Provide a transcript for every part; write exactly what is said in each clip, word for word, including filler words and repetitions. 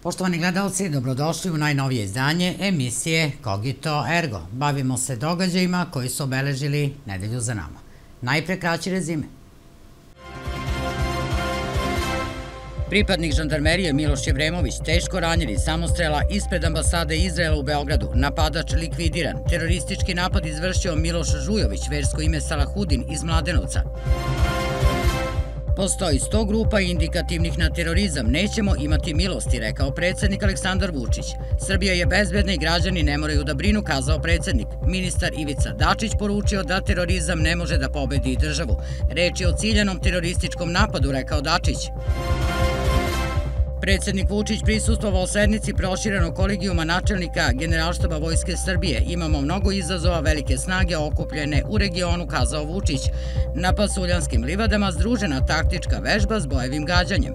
Poštovani gledalci, dobrodošli u najnovije izdanje emisije Cogito Ergo. Bavimo se događajima koji su obeležili nedelju za nama. Najpre kraći rezime. Pripadnik žandarmerije Miloš Jevremović teško ranjen iz samostrela ispred ambasade Izraela u Beogradu. Napadač likvidiran. Teroristički napad izvršio Miloš Žujović, versko ime Salahudin iz Mladenovca. Postoji sto grupa indikativnih na terorizam, nećemo imati milosti, rekao predsjednik Aleksandar Vučić. Srbija je bezbedna i građani ne moraju da brinu, kazao predsjednik. Ministar Ivica Dačić poručio da terorizam ne može da pobedi državu. Reč je o ciljanom terorističkom napadu, rekao Dačić. Predsjednik Vučić prisustvovao sednici proširenog kolegijuma načelnika Generalštaba Vojske Srbije. Imamo mnogo izazova, velike snage okupljene u regionu, kazao Vučić. Na Pasuljanskim livadama združena taktička vežba s bojevim gađanjem.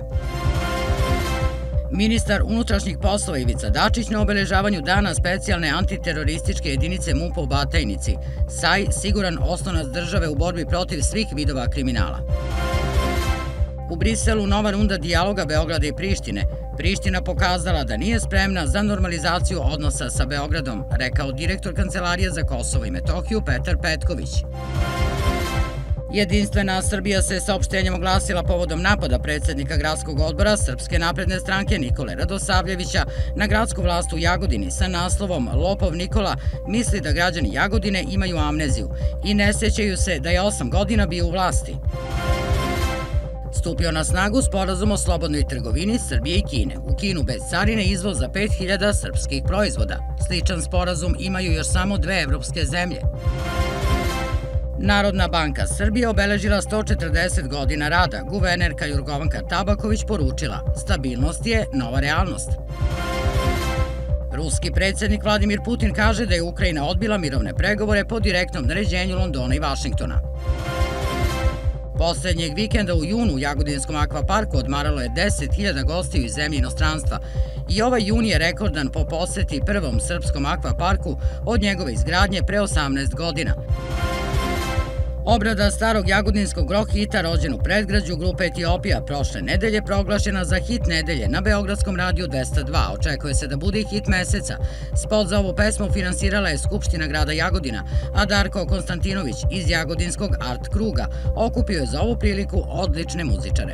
Ministar unutrašnjih poslova Ivica Dačić na obeležavanju dana specijalne antiterorističke jedinice MUP-a u Batajnici. Saj siguran oslonac države u borbi protiv svih vidova kriminala. U Briselu nova runda dijaloga Beograda i Prištine. Priština pokazala da nije spremna za normalizaciju odnosa sa Beogradom, rekao direktor Kancelarije za Kosovo i Metohiju Petar Petković. Jedinstvena Srbija se saopštenjem oglasila povodom napada predsjednika gradskog odbora Srpske napredne stranke Nikole Radosavljevića na gradsku vlast u Jagodini sa naslovom "Lopov Nikola misli da građani Jagodine imaju amneziju i ne sećaju se da je osam godina bio u vlasti." Stupio na snagu sporazum o slobodnoj trgovini Srbije i Kine. U Kinu bez carine izvoz za pet hiljada srpskih proizvoda. Sličan sporazum imaju još samo dve evropske zemlje. Narodna banka Srbije obeležila sto četrdeset godina rada. Guvernerka Jorgovanka Tabaković poručila: stabilnost je nova realnost. Ruski predsjednik Vladimir Putin kaže da je Ukrajina odbila mirovne pregovore po direktnom naređenju Londona i Vašingtona. Poslednjeg vikenda u junu u Jagodinskom akvaparku odmaralo je deset hiljada gostiju iz zemlje i inostranstva i ovaj jun je rekordan po poseti prvom srpskom akvaparku od njegove izgradnje pre osamnaest godina. Obrada starog jagodinskog rock hita rođen u predgrađu grupe Etiopija prošle nedelje proglašena za hit nedelje na Beogradskom radiju dvesta dva. Očekuje se da bude i hit meseca. Spot za ovu pesmu finansirala je Skupština grada Jagodina, a Darko Konstantinović iz Jagodinskog art kruga okupio je za ovu priliku odlične muzičare.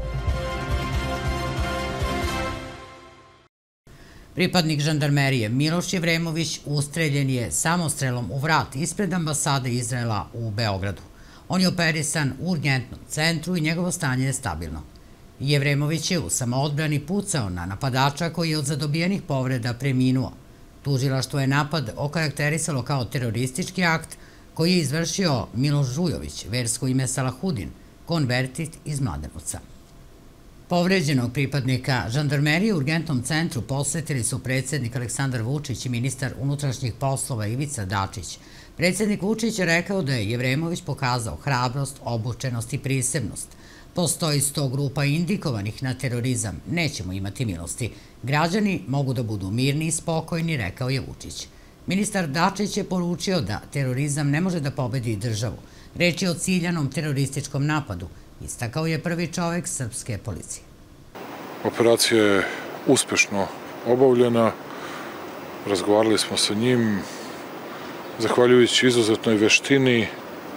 Pripadnik žandarmerije Miloš Jevremović ustreljen je samostrelom u vrat ispred ambasade Izraela u Beogradu. On je operisan u urgentnom centru i njegovo stanje je stabilno. Jevremović je u samoodbrani pucao na napadača koji je od zadobijenih povreda preminuo. Tužilaštvo je napad okarakterisalo kao teroristički akt koji je izvršio Miloš Žujović, versko ime Salahudin, konvertit iz Mladenovca. Povređenog pripadnika žandarmerije u urgentnom centru posetili su predsjednik Aleksandar Vučić i ministar unutrašnjih poslova Ivica Dačić. Predsjednik Vučić je rekao da je Jevremović pokazao hrabrost, obučenost i prisebnost. Postoji sto grupa indikovanih na terorizam, nećemo imati milosti. Građani mogu da budu mirni i spokojni, rekao je Vučić. Ministar Dačić je poručio da terorizam ne može da pobedi državu. Reč je o ciljanom terorističkom napadu, istakao je prvi čovek srpske policije. Operacija je uspešno obavljena, razgovarali smo sa njim, zahvaljujući izuzetnoj veštini,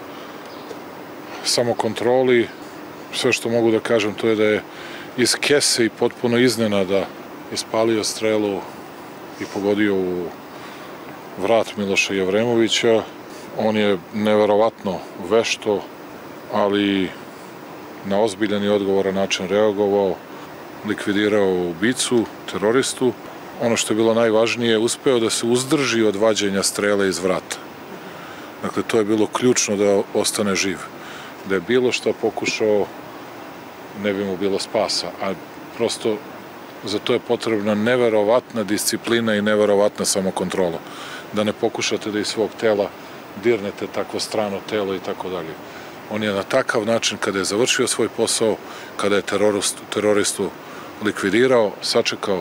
samokontroli. Sve što mogu da kažem to je da je iz kese i potpuno iznenada ispalio strelu i pogodio u vrat Miloša Jevremovića. On je neverovatno vešto, ali na ozbiljan i odgovoran način reagovao, likvidirao ubicu, teroristu. Ono što je bilo najvažnije, uspeo da se uzdrži od vađenja strele iz vrata. Dakle, to je bilo ključno da ostane živ. Da je bilo što pokušao, ne bi mu bilo spasa. A prosto za to je potrebna neverovatna disciplina i neverovatna samokontrola. Da ne pokušate da iz svog tela dirnete takvo strano telo i tako dalje. On je na takav način, kada je završio svoj posao, kada je teroristu likvidirao, sačekao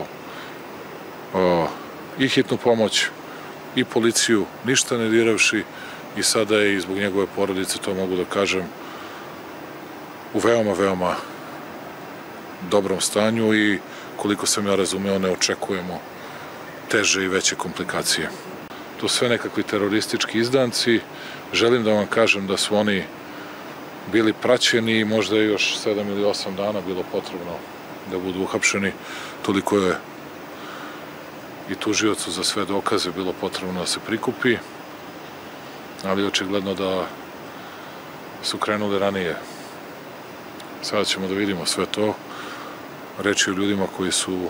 i hitnu pomoć i policiju, ništa ne diravši, i sada je i zbog njegove porodice, to mogu da kažem, u veoma, veoma dobrom stanju i koliko sam ja razumeo, ne očekujemo teže i veće komplikacije. To sve nekakvi teroristički izdanci. Želim da vam kažem da su oni bili praćeni i možda je još sedam ili osam dana bilo potrebno da budu uhapšeni. Toliko je i tužiocu za sve dokaze bilo potrebno da se prikupi, ali očigledno da su krenuli ranije. Sada ćemo da vidimo sve to. Reč je o ljudima koji su,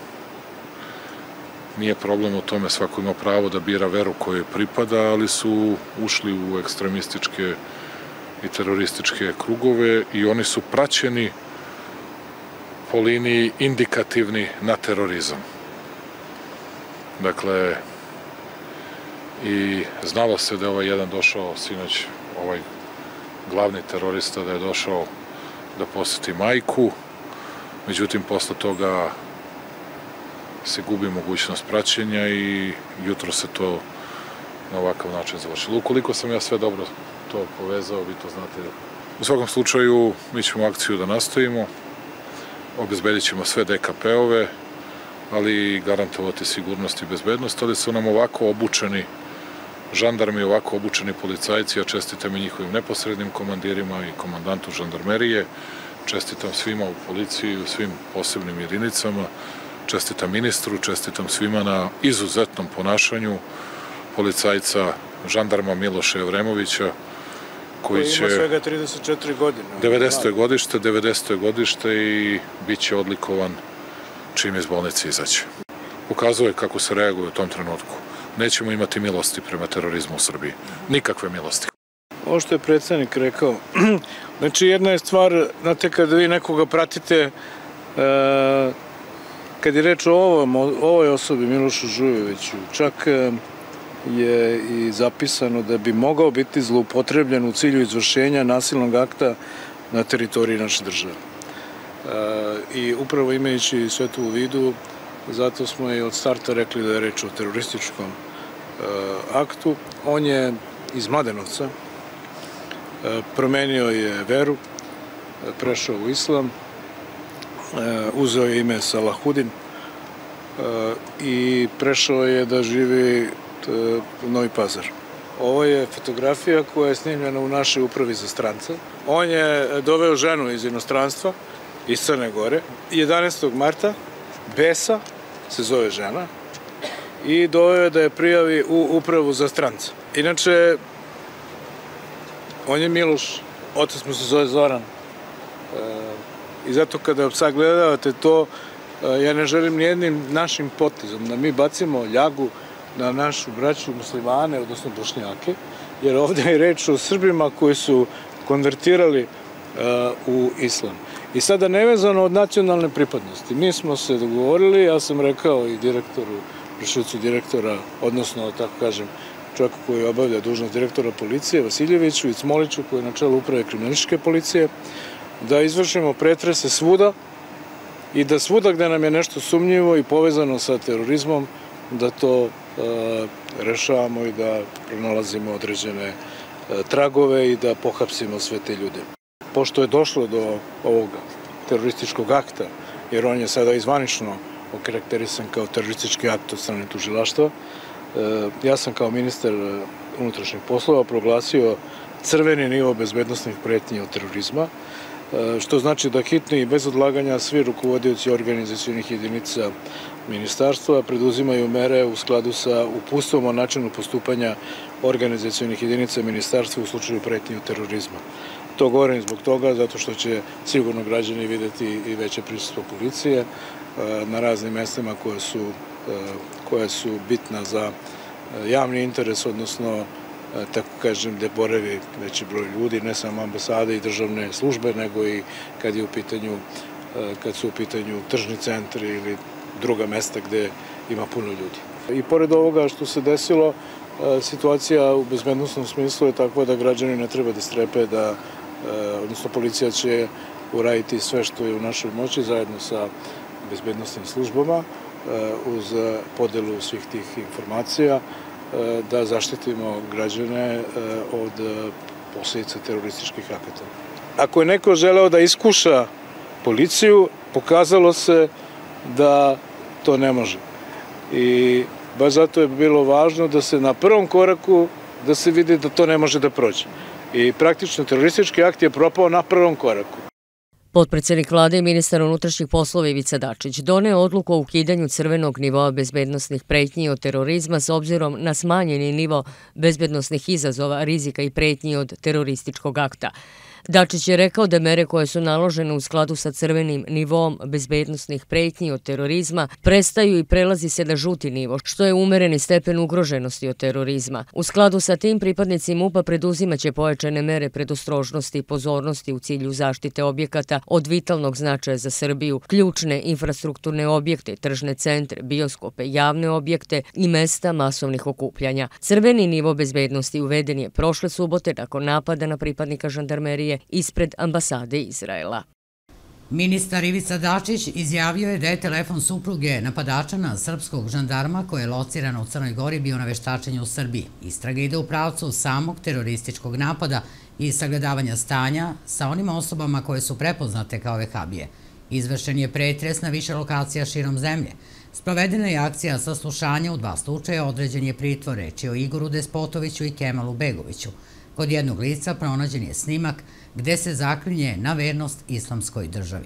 nije problem u tome, svako ima pravo da bira veru kojoj pripada, ali su ušli u ekstremističke i terorističke krugove i oni su praćeni po liniji indikativni na terorizam. Dakle, i znalo se da je ovaj jedan došao sinoć, ovaj glavni terorista, da je došao da poseti majku, međutim, posle toga se gubi mogućnost praćenja i jutro se to na ovakav način završilo. Ukoliko sam ja sve dobro to povezao, vi to znate. U svakom slučaju, mi ćemo akciju da nastavimo, obezbedit ćemo sve D K P-ove, ali i garantovati sigurnost i bezbednost, ali su nam ovako obučeni žandarmi, ovako obučeni policajci, ja čestitam i njihovim neposrednim komandirima i komandantu žandarmerije, čestitam svima u policiji, u svim posebnim jedinicama, čestitam ministru, čestitam svima na izuzetnom ponašanju policajca, žandarma Miloša Jevremovića, koji će... Koji ima svega trideset četiri godine. devedeseto je godište, devedeseto je godište i bit će odlikovan čim iz bolnice izaće. Pokazuje kako se reaguje u tom trenutku. Nećemo imati milosti prema terorizmu u Srbiji. Nikakve milosti. Ovo što je predsjednik rekao, znači jedna je stvar, znate, kada vi nekoga pratite, kad je reč o ovom, ovoj osobi, Milošu Žujoviću, čak je i zapisano da bi mogao biti zloupotrebljen u cilju izvršenja nasilnog akta na teritoriji naše države. I upravo imajući sve to u vidu, zato smo i od starta rekli da je reč o terorističkom aktu. On je iz Mladenovca, promenio je veru, prešao u islam, uzeo je ime Salahudin i prešao je da živi u Novi Pazar. Ovo je fotografija koja je snimljena u našoj upravi za strance. On je doveo ženu iz inostranstva, iz Crne Gore, jedanaestog marta, Besa se zove žena, i doveo je da je prijavi u upravu za strance. Inače, on je Miloš, otac mu se zove Zoran. I zato kada sagledavate to, ja ne želim nijednim našim potezom da mi bacimo ljagu na našu braću muslimane, odnosno bošnjake, jer ovdje je reč o Srbima koji su konvertirali u islam. I sada nevezano od nacionalne pripadnosti. Mi smo se dogovorili, ja sam rekao i direktoru, vršiocu direktora, odnosno, tako kažem, čovjeku koji obavlja dužnost direktora policije, Vasiljeviću i Cmoliću, koji je na čelu uprave kriminalističke policije, da izvršimo pretrese svuda i da svuda gde nam je nešto sumnjivo i povezano sa terorizmom, da to rešavamo i da pronalazimo određene tragove i da pohapsimo sve te ljude. Pošto je došlo do ovog terorističkog akta, jer on je sada izvanično okarakterisan kao teroristički akt od strane tužilaštva, ja sam kao ministar unutrašnjih poslova proglasio crveni nivo bezbednosnih pretnji od terorizma, što znači da hitno i bez odlaganja svi rukovodioci organizacionih jedinica ministarstva preduzimaju mere u skladu sa uputstvom o načinu postupanja organizacionih jedinica ministarstva u slučaju pretnji od terorizma. To govorim zbog toga, zato što će sigurno građani videti i veće prisustvo policije na raznim mestima koje su, koje su bitna za javni interes, odnosno, tako kažem, gde boravi veći broj ljudi, ne samo ambasade i državne službe, nego i kad je u pitanju, kad su u pitanju tržni centri ili druga mesta gde ima puno ljudi. I pored ovoga što se desilo, situacija u bezbednosnom smislu je takva da građani ne treba da strepe, da, odnosno policija će uraditi sve što je u našoj moći zajedno sa bezbednosnim službama uz podelu svih tih informacija, da zaštitimo građane od posledica terorističkih akata. Ako je neko želeo da iskuša policiju, pokazalo se da to ne može. I baš zato je bilo važno da se na prvom koraku da se vidi da to ne može da prođe. I praktično teroristički akt je propao na prvom koraku. Potpredsednik vlade i ministar unutrašnjih poslova Ivica Dačić doneo odluku o ukidanju crvenog nivoa bezbednosnih pretnji od terorizma s obzirom na smanjeni nivo bezbednosnih izazova, rizika i pretnji od terorističkog akta. Dačić je rekao da mere koje su naložene u skladu sa crvenim nivom bezbednosnih pretnji od terorizma prestaju i prelazi se na žuti nivo, što je umereni stepen ugroženosti od terorizma. U skladu sa tim pripadnici MUP-a preduzimaće pojačane mere predostrožnosti i pozornosti u cilju zaštite objekata od vitalnog značaja za Srbiju, ključne infrastrukturne objekte, tržne centre, bioskope, javne objekte i mesta masovnih okupljanja. Crveni nivo bezbednosti uveden je prošle subote nakon napada na pripadnika žandarmerije ispred ambasade Izraela. Ministar Ivica Dačić izjavio je da je telefon supruge napadača na srpskog žandarma koji je lociran u Crnoj Gori bio na veštačenju u Srbiji. Istraga ide u pravcu samog terorističkog napada i sagledavanja stanja sa onim osobama koje su prepoznate kao vehabije. Izvršen je pretres na više lokacija širom zemlje. Sprovedena je akcija saslušanja u dva slučaja, određen je pritvor, reč je o Igoru Despotoviću i Kemalu Begoviću. Kod jednog lica pronađen je snimak gde se zaklinje na vernost islamskoj državi.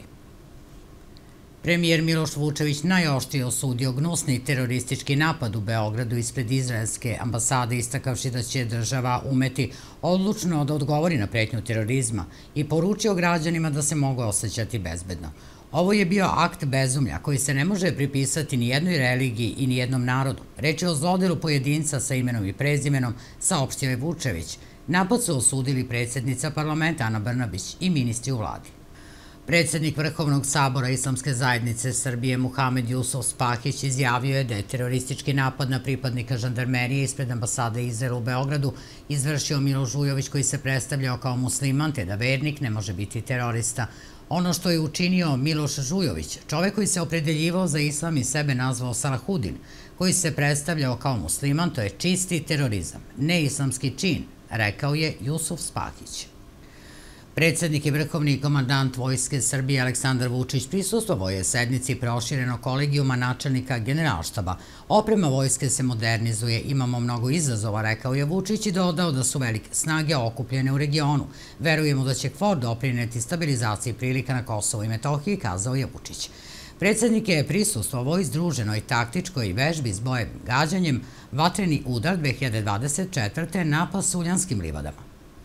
Premijer Miloš Vučević najoštrije osudio gnusni teroristički napad u Beogradu ispred izraelske ambasade, istakavši da će država umeti odlučno da odgovori na pretnju terorizma i poručio građanima da se mogu osjećati bezbedno. Ovo je bio akt bezumlja koji se ne može pripisati ni jednoj religiji i ni jednom narodu. Reč je o zlodelu pojedinca sa imenom i prezimenom, saopštio je Vučević. Napad su osudili predsjednica parlamenta Ana Brnabić i ministri u vladi. Predsjednik Vrhovnog sabora Islamske zajednice Srbije Muhamed Jusuf Spahić izjavio je da je teroristički napad na pripadnika žandarmerije ispred ambasade Izraela u Beogradu izvršio Miloš Žujović koji se predstavljao kao musliman, te da vernik ne može biti terorista. Ono što je učinio Miloš Žujović, čovek koji se opredeljivao za islam i sebe nazvao Salahudin, koji se predstavljao kao musliman, to je čisti terorizam, ne islamski čin, rekao je Jusuf Spahić. Predsjednik i vrhovni komandant Vojske Srbije Aleksandar Vučić prisustvovao je sednici proširenog kolegijuma načelnika Generalštaba. Oprema vojske se modernizuje, imamo mnogo izazova, rekao je Vučić i dodao da su velike snage okupljene u regionu. Verujemo da će KFOR doprineti stabilizaciji prilika na Kosovu i Metohiji, kazao je Vučić. Predsjednik je prisustvovao izdruženoj taktičkoj vežbi s bojem gađanjem Vatreni udar dve hiljade dvadeset četvrte na Pasuljanskim livadama.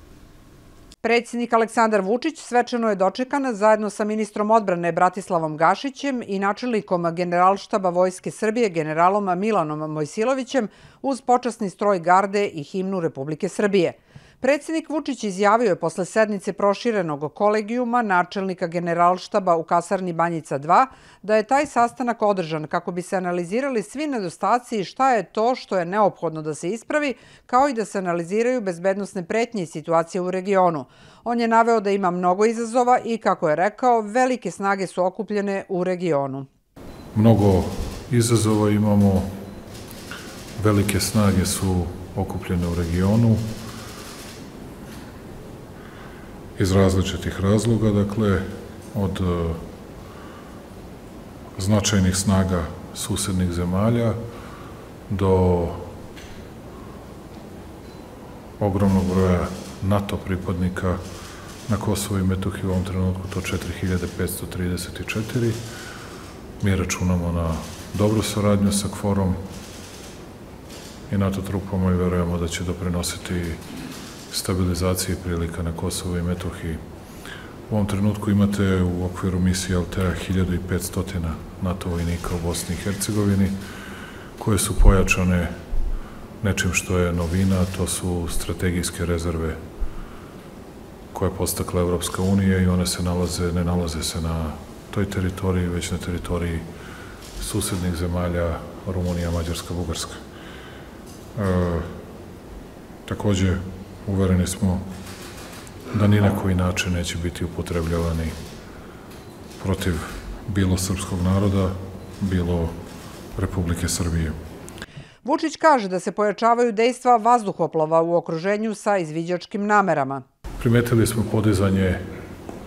Predsjednik Aleksandar Vučić svečano je dočekan zajedno sa ministrom odbrane Bratislavom Gašićem i načelnikom Generalštaba Vojske Srbije generalom Milanom Mojsilovićem uz počasni stroj garde i himnu Republike Srbije. Predsjednik Vučić izjavio je posle sednice proširenog kolegijuma načelnika Generalštaba u kasarni Banjica dva da je taj sastanak održan kako bi se analizirali svi nedostaci i šta je to što je neophodno da se ispravi, kao i da se analiziraju bezbednosne pretnje i situacije u regionu. On je naveo da ima mnogo izazova i, kako je rekao, velike snage su okupljene u regionu. Mnogo izazova imamo, velike snage su okupljene u regionu, iz različitih razloga, dakle, od značajnih snaga susednih zemalja do ogromnog broja NATO pripadnika na Kosovo i Metohiji, u ovom trenutku to četiri hiljade petsto trideset četiri. Mi računamo na dobru saradnju sa KFOR-om i NATO trupama i verujemo da će doprinositi stabilizaciji prilika na Kosovo i Metohiji. U ovom trenutku imate u okviru misije Altea hiljadu petsto NATO vojnika u Bosni i Hercegovini, koje su pojačane nečim što je novina, to su strategijske rezerve koje je postakla Evropska unija i one se nalaze, ne nalaze se na toj teritoriji, već na teritoriji susednih zemalja Rumunija, Mađarska, Bugarska. E, takođe, uvereni smo da ni na koji način neće biti upotrebljavani protiv bilo srpskog naroda, bilo Republike Srbije. Vučić kaže da se pojačavaju dejstva vazduhoplova u okruženju sa izviđačkim namerama. Primetili smo podizanje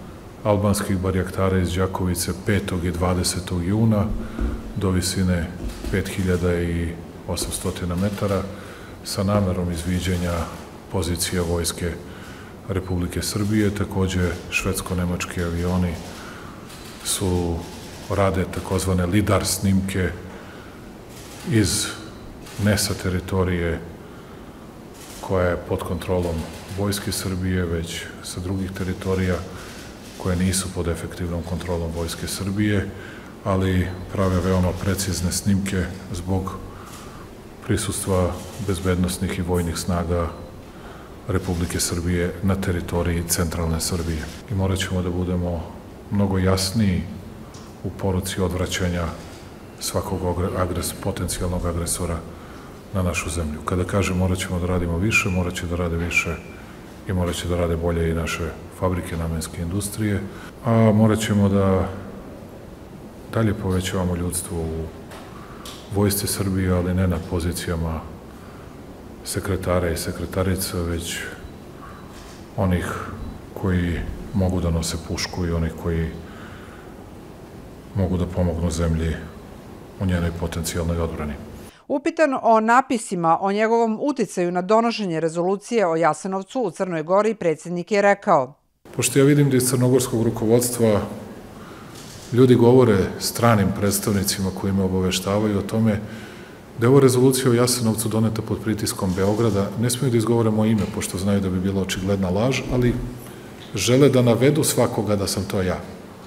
albanskih barjaktara iz Đakovice petog i dvadesetog juna do visine pet hiljada osamsto metara sa namerom izviđanja pozicija vojske Republike Srbije. Takođe, švedsko-nemački avioni su rade takozvane lidar snimke iz ne sa teritorije koja je pod kontrolom Vojske Srbije, već sa drugih teritorija koje nisu pod efektivnom kontrolom Vojske Srbije, ali prave veoma precizne snimke zbog prisustva bezbednosnih i vojnih snaga Republike Srbije na teritoriji centralne Srbije. I morat ćemo da budemo mnogo jasniji u poruci odvraćanja svakog agres, potencijalnog agresora na našu zemlju. Kada kažem morat ćemo da radimo više, morat će da rade više i morat će da rade bolje i naše fabrike namenske industrije, a morat ćemo da dalje povećavamo ljudstvo u Vojsci Srbije, ali ne na pozicijama sekretara i sekretarica, već onih koji mogu da nose pušku i onih koji mogu da pomognu zemlji u njenoj potencijalnoj odbrani. Upitan o napisima o njegovom uticaju na donošenje rezolucije o Jasenovcu u Crnoj Gori, predsjednik je rekao: Pošto ja vidim da iz crnogorskog rukovodstva ljudi govore stranim predstavnicima koji me obaveštavaju o tome da je ova rezolucija o Jasenovcu doneta pod pritiskom Beograda, ne smiju da izgovore moje ime, pošto znaju da bi bila očigledna laž, ali žele da navedu svakoga da sam to ja.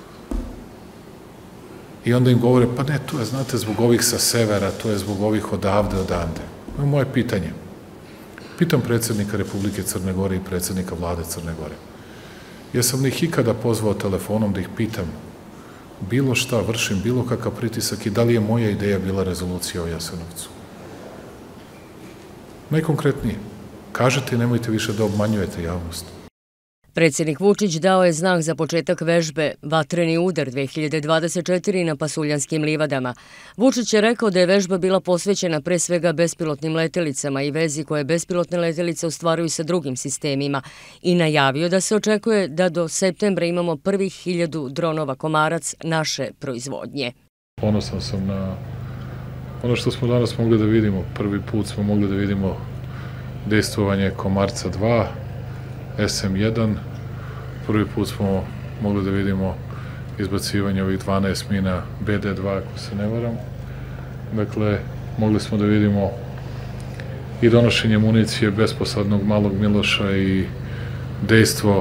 I onda im govore, pa ne, to je, znate, zbog ovih sa severa, to je zbog ovih odavde, odande. To je moje pitanje. Pitam predsjednika Republike Crne Gore i predsjednika vlade Crne Gore. Jesam li ih ikada pozvao telefonom da ih pitam bilo šta, vršim bilo kakav pritisak i da li je moja ideja bila rezolucija o Jasenovcu? Najkonkretnije, kažete i nemojte više da obmanjujete javnost. Predsjednik Vučić dao je znak za početak vežbe Vatreni udar dve hiljade dvadeset četiri na Pasuljanskim livadama. Vučić je rekao da je vežba bila posvećena pre svega bespilotnim letelicama i vezi koje bespilotne letelice ostvaruju sa drugim sistemima i najavio da se očekuje da do septembra imamo prvih hiljadu dronova Komarac naše proizvodnje. Ponosan sam na ono što smo danas mogli da vidimo. Prvi put smo mogli da vidimo dejstvovanje Komarca dva, S M jedan. Prvi put smo mogli da vidimo izbacivanje ovih dvanaest mina B D dva, ako se ne varam. Dakle, mogli smo da vidimo i donošenje municije besposadnog Malog Miloša i dejstvo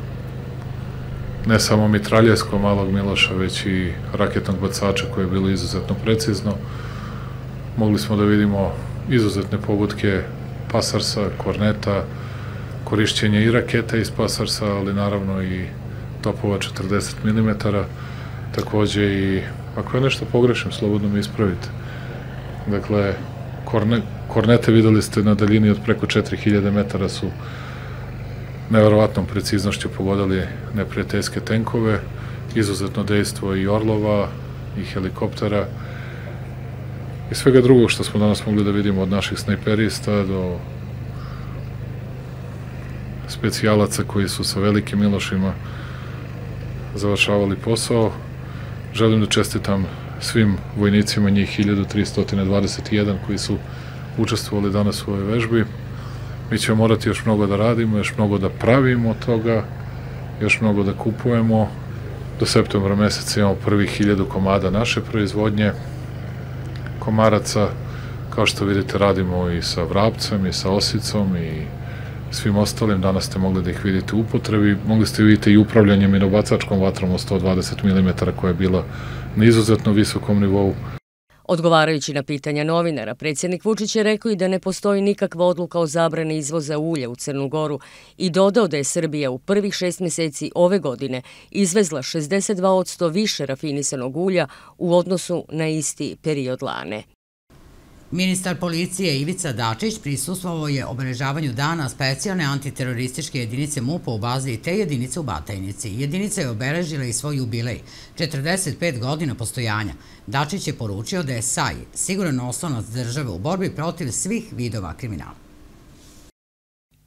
ne samo mitraljesko Malog Miloša, već i raketnog bacača koje je bilo izuzetno precizno. Mogli smo da vidimo izuzetne pogodke Pasarsa, Korneta, korišćenje i raketa iz Pasarsa, ali naravno i topova četrdeset milimetara, takođe i, ako je nešto pogrešim, slobodno me ispravite. Dakle, korne, kornete videli ste na daljini od preko četiri hiljade metara su neverovatnom preciznošću pogodili neprijateljske tenkove, izuzetno dejstvo i Orlova i helikoptera i svega drugog što smo danas mogli da vidimo od naših snajperista do specijalaca koji su sa velikim Milošima završavali posao. Želim da čestitam svim vojnicima, njih hiljadu trista dvadeset jedan koji su učestvovali danas u ovoj vežbi. Mi ćemo morati još mnogo da radimo, još mnogo da pravimo toga, još mnogo da kupujemo. Do septembra meseca imamo prvih hiljadu komada naše proizvodnje Komaraca. Kao što vidite, radimo i sa Vrapcem i sa Osicom i svim ostalim. Danas ste mogli da ih vidite u upotrebi. Mogli ste vidjeti i upravljanje minobacačkom vatrom od sto dvadeset milimetara koja je bila na izuzetno visokom nivou. Odgovarajući na pitanja novinara, predsjednik Vučić je rekao i da ne postoji nikakva odluka o zabrani izvoza ulja u Crnu Goru i dodao da je Srbija u prvih šest meseci ove godine izvezla šezdeset dva posto više rafinisanog ulja u odnosu na isti period lane. Ministar policije Ivica Dačić prisustvovao je obeležavanju dana specijalne antiterorističke jedinice MUP-a u bazi te jedinice u Batajnici. Jedinica je obeležila i svoj jubilej, četrdeset pet godina postojanja. Dačić je poručio da je S A I siguran oslonac države u borbi protiv svih vidova kriminala.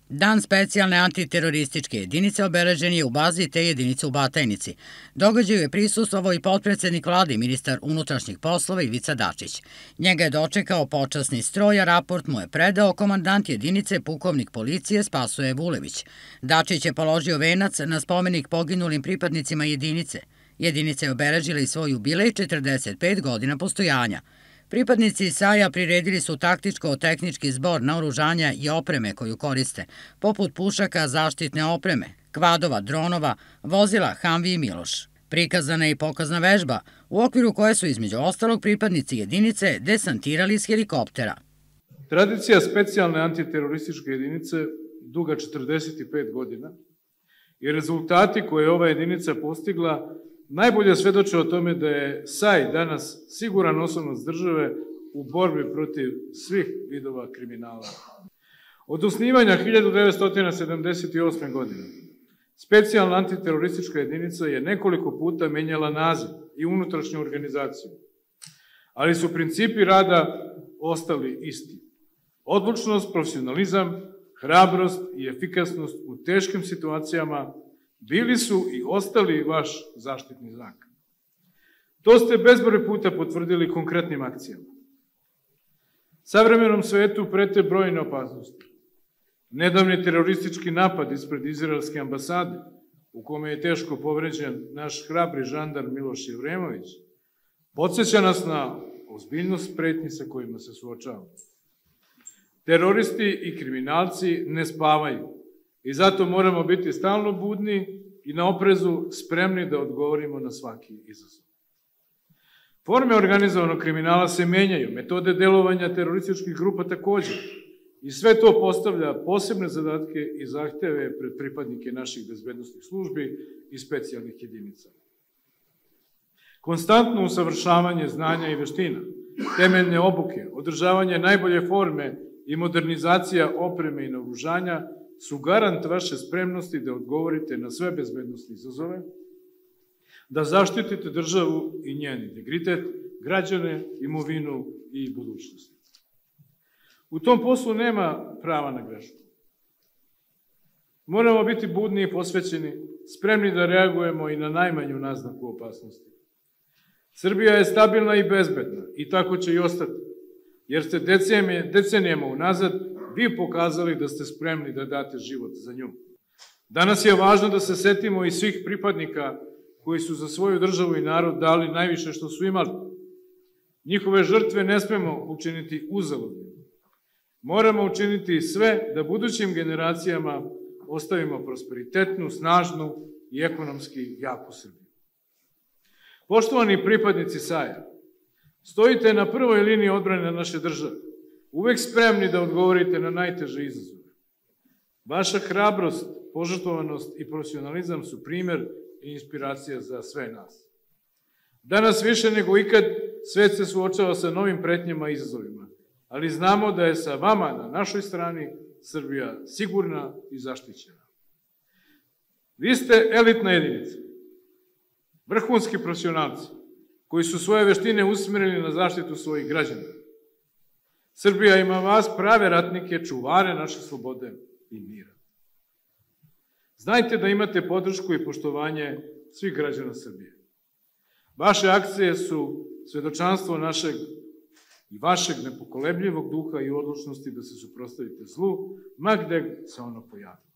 Dan specijalne antiterorističke jedinice obeležen je u bazi te jedinice u Batajnici. Događaju je prisustvovao i potpredsednik vlade i ministar unutrašnjih poslova Ivica Dačić. Njega je dočekao počasni stroj, a raport mu je predao komandant jedinice pukovnik policije Spasoje Vulević. Dačić je položio venac na spomenik poginulim pripadnicima jedinice. Jedinica je obeležila i svoj jubilej četrdeset pet godina postojanja. Pripadnici Saja priredili su taktičko-tehnički zbor naoružanja i opreme koju koriste, poput pušaka, zaštitne opreme, kvadova, dronova, vozila Hamvi i Miloš. Prikazana je i pokazna vežba, u okviru koje su između ostalog pripadnici jedinice desantirali iz helikoptera. Tradicija specijalne antiterorističke jedinice duga četrdeset pet godina i rezultati koje je ova jedinica postigla najbolje svedoče o tome da je Saj danas siguran oslonac države u borbi protiv svih vidova kriminala. Od osnivanja hiljadu devetsto sedamdeset osme. godine specijalna antiteroristička jedinica je nekoliko puta menjala naziv i unutrašnju organizaciju, ali su principi rada ostali isti. Odlučnost, profesionalizam, hrabrost i efikasnost u teškim situacijama bili su i ostali vaš zaštitni znak. To ste bezbroj puta potvrdili konkretnim akcijama. Savremenom svetu prete brojne opasnosti. Nedavni teroristički napad ispred izraelske ambasade, u kome je teško povređen naš hrabri žandar Miloš Jevremović, podsjeća nas na ozbiljnost pretnji sa kojima se suočavamo. Teroristi i kriminalci ne spavaju i zato moramo biti stalno budni i na oprezu spremni da odgovorimo na svaki izazov. Forme organizovanog kriminala se menjaju, metode delovanja terorističkih grupa također, i sve to postavlja posebne zadatke i zahteve pred pripadnike naših bezbednosnih službi i specijalnih jedinica. Konstantno usavršavanje znanja i veština, temeljne obuke, održavanje najbolje forme i modernizacija opreme i naoružanja su garant vaše spremnosti da odgovorite na sve bezbednostne izazove, da zaštitite državu i njen integritet, građane, imovinu i budućnost. U tom poslu nema prava na grešku. Moramo biti budni i posvećeni, spremni da reagujemo i na najmanju naznaku opasnosti. Srbija je stabilna i bezbedna i tako će i ostati, jer ste decenijama unazad vi pokazali da ste spremni da date život za nju. Danas je važno da se setimo i svih pripadnika koji su za svoju državu i narod dali najviše što su imali. Njihove žrtve ne smemo učiniti uzaludnim. Moramo učiniti sve da budućim generacijama ostavimo prosperitetnu, snažnu i ekonomski jaku Srbiju. Poštovani pripadnici Saja, stojite na prvoj liniji odbrane naše države, uvek spremni da odgovorite na najteže izazove. Vaša hrabrost, požrtvovanost i profesionalizam su primer i inspiracija za sve nas. Danas više nego ikad svet se suočava sa novim pretnjama i izazovima, ali znamo da je sa vama na našoj strani Srbija sigurna i zaštićena. Vi ste elitna jedinica, vrhunski profesionalci, koji su svoje veštine usmerili na zaštitu svojih građana. Srbija ima vas prave ratnike, čuvare naše slobode i mira. Znajte da imate podršku i poštovanje svih građana Srbije. Vaše akcije su svedočanstvo našeg i vašeg nepokolebljivog duha i odlučnosti da se suprotstavite zlu, ma gde se ono pojavilo.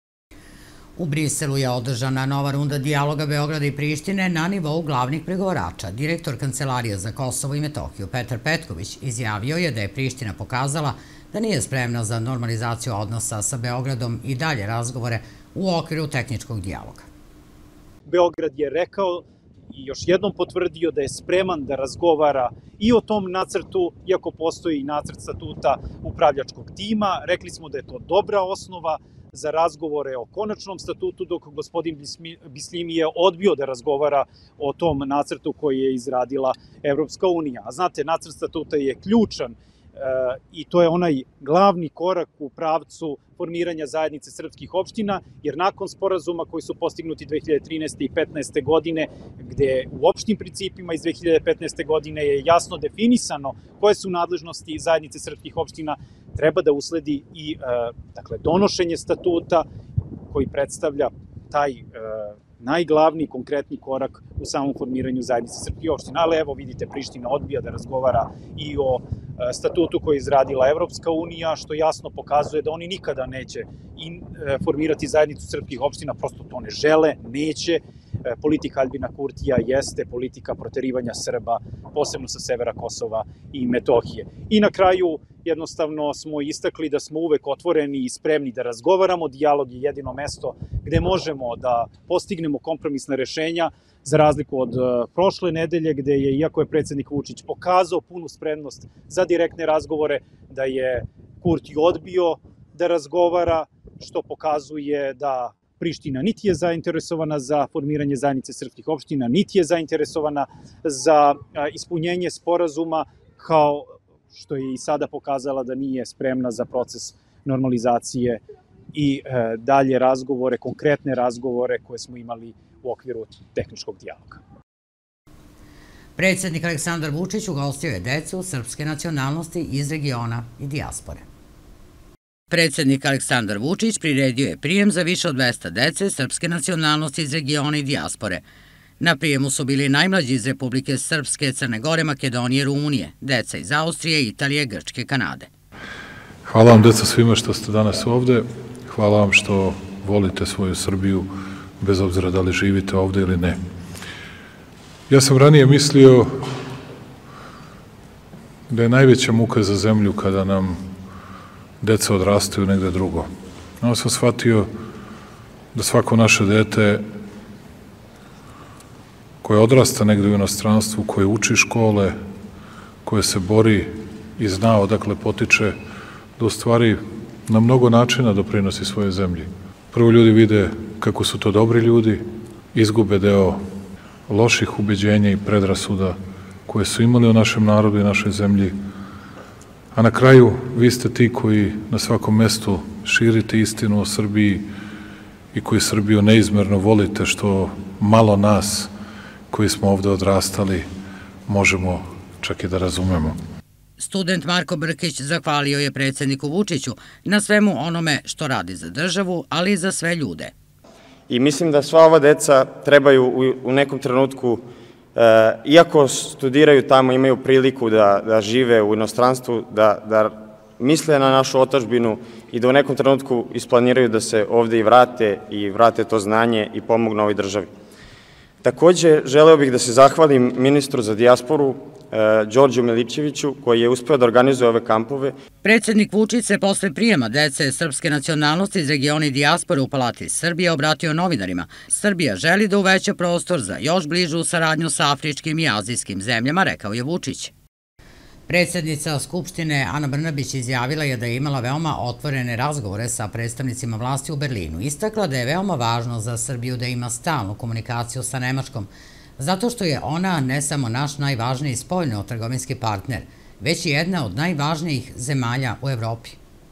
U Briselu je održana nova runda dijaloga Beograda i Prištine na nivou glavnih pregovarača. Direktor Kancelarije za Kosovo i Metohiju Petar Petković izjavio je da je Priština pokazala da nije spremna za normalizaciju odnosa sa Beogradom i dalje razgovore u okviru tehničkog dijaloga. Beograd je rekao i još jednom potvrdio da je spreman da razgovara i o tom nacrtu, iako postoji nacrt statuta upravljačkog tima. Rekli smo da je to dobra osnova za razgovore o konačnom statutu, dok gospodin Bislimi je odbio da razgovara o tom nacrtu koji je izradila Evropska unija. A znate, nacrt statuta je ključan i to je onaj glavni korak u pravcu formiranja zajednice srpskih opština, jer nakon sporazuma koji su postignuti dve hiljade trinaeste i petnaeste. godine, gde u opštim principima iz dve hiljade petnaeste. godine je jasno definisano koje su nadležnosti zajednice srpskih opština, treba da usledi i dakle, donošenje statuta koji predstavlja taj najglavniji konkretni korak u samom formiranju zajednice srpskih opština. Ali evo vidite, Priština odbija da razgovara i o statutu koji je izradila Evropska unija, što jasno pokazuje da oni nikada neće formirati zajednicu srpskih opština, prosto to ne žele, neće. Politika Aljbina Kurtija jeste politika proterivanja Srba, posebno sa severa Kosova i Metohije. I na kraju jednostavno smo istakli da smo uvek otvoreni i spremni da razgovaramo. Dijalog je jedino mesto gde možemo da postignemo kompromisna rešenja, za razliku od prošle nedelje gde je, iako je predsednik Vučić pokazao punu spremnost za direktne razgovore, da je Kurti odbio da razgovara, što pokazuje da Priština niti je zainteresovana za formiranje zajednice srpskih opština, niti je zainteresovana za ispunjenje sporazuma, kao što je i sada pokazala da nije spremna za proces normalizacije i dalje razgovore, konkretne razgovore koje smo imali u okviru tehničkog dijaloga. Predsednik Aleksandar Vučić ugostio je decu srpske nacionalnosti iz regiona i dijaspore. Predsednik Aleksandar Vučić priredio je prijem za više od dvesta dece srpske nacionalnosti iz regiona i dijaspore. Na prijemu su bili najmlađi iz Republike Srpske, Crne Gore, Makedonije, Rumunije, deca iz Austrije, Italije, Grčke, Kanade. Hvala vam, deca, svima što ste danas ovde. Hvala vam što volite svoju Srbiju, bez obzira da li živite ovde ili ne. Ja sam ranije mislio da je najveća muka za zemlju kada nam deca odrastaju negde drugo. Onda sam shvatio da svako naše dete koje odrasta negde u inostranstvu, koje uči škole, koje se bori i zna odakle potiče, da u stvari na mnogo načina doprinosi svoje zemlji. Prvo ljudi vide kako su to dobri ljudi, izgube deo loših ubeđenja i predrasuda koje su imali u našem narodu i našoj zemlji, a na kraju vi ste ti koji na svakom mestu širite istinu o Srbiji i koji Srbiju neizmerno volite, što malo nas koji smo ovde odrastali možemo čak i da razumemo. Student Marko Brkić zahvalio je predsedniku Vučiću na svemu onome što radi za državu, ali i za sve ljude. I mislim da sva ova deca trebaju u nekom trenutku, iako studiraju tamo, imaju priliku da žive u inostranstvu, da misle na našu otadžbinu i da u nekom trenutku isplaniraju da se ovde i vrate i vrate to znanje i pomognu ovoj državi. Takođe, želeo bih da se zahvalim ministru za dijasporu, Đorđu Milićeviću, koji je uspeo da organizuje ove kampove. Predsednik Vučić se posle prijema dece srpske nacionalnosti iz regiona i dijaspore u Palati Srbije obratio novinarima. Srbija želi da uveća prostor za još bližu saradnju sa afričkim i azijskim zemljama, rekao je Vučić. Predsednica Skupštine Ana Brnabić izjavila je da je imala veoma otvorene razgovore sa predstavnicima vlasti u Berlinu. Istakla da je veoma važno za Srbiju da ima stalnu komunikaciju sa Nemačkom, zato što je ona ne samo naš najvažniji spoljno-trgovinski partner, već i jedna od najvažnijih zemalja u Evropi.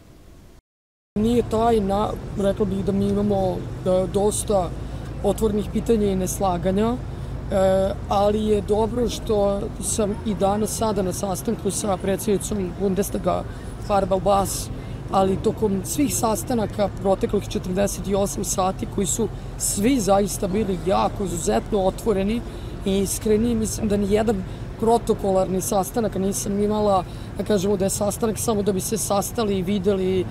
Nije tajna, rekla bih da mi imamo dosta otvorenih pitanja i neslaganja, ali je dobro što sam i danas sada na sastanku sa predsjednicom Bundestaga Harbal Bas, ali tokom svih sastanaka proteklih četrdeset osam sati koji su svi zaista bili jako izuzetno otvoreni i iskreni, mislim da nijedan protokolarni sastanak nisam imala, da kažemo da je sastanak samo da bi se sastali i videli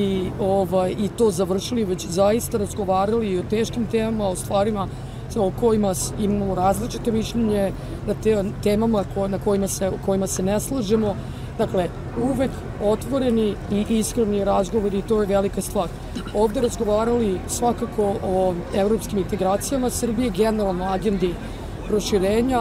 i to završili, već zaista razgovarali i o teškim temama, o stvarima o kojima imamo različite mišljenje, na temama na kojima se ne slažemo. Dakle, uvek otvoreni i iskreni razgovori i to je velika stvar. Ovde razgovarali svakako o evropskim integracijama Srbije, generalno agendi proširenja,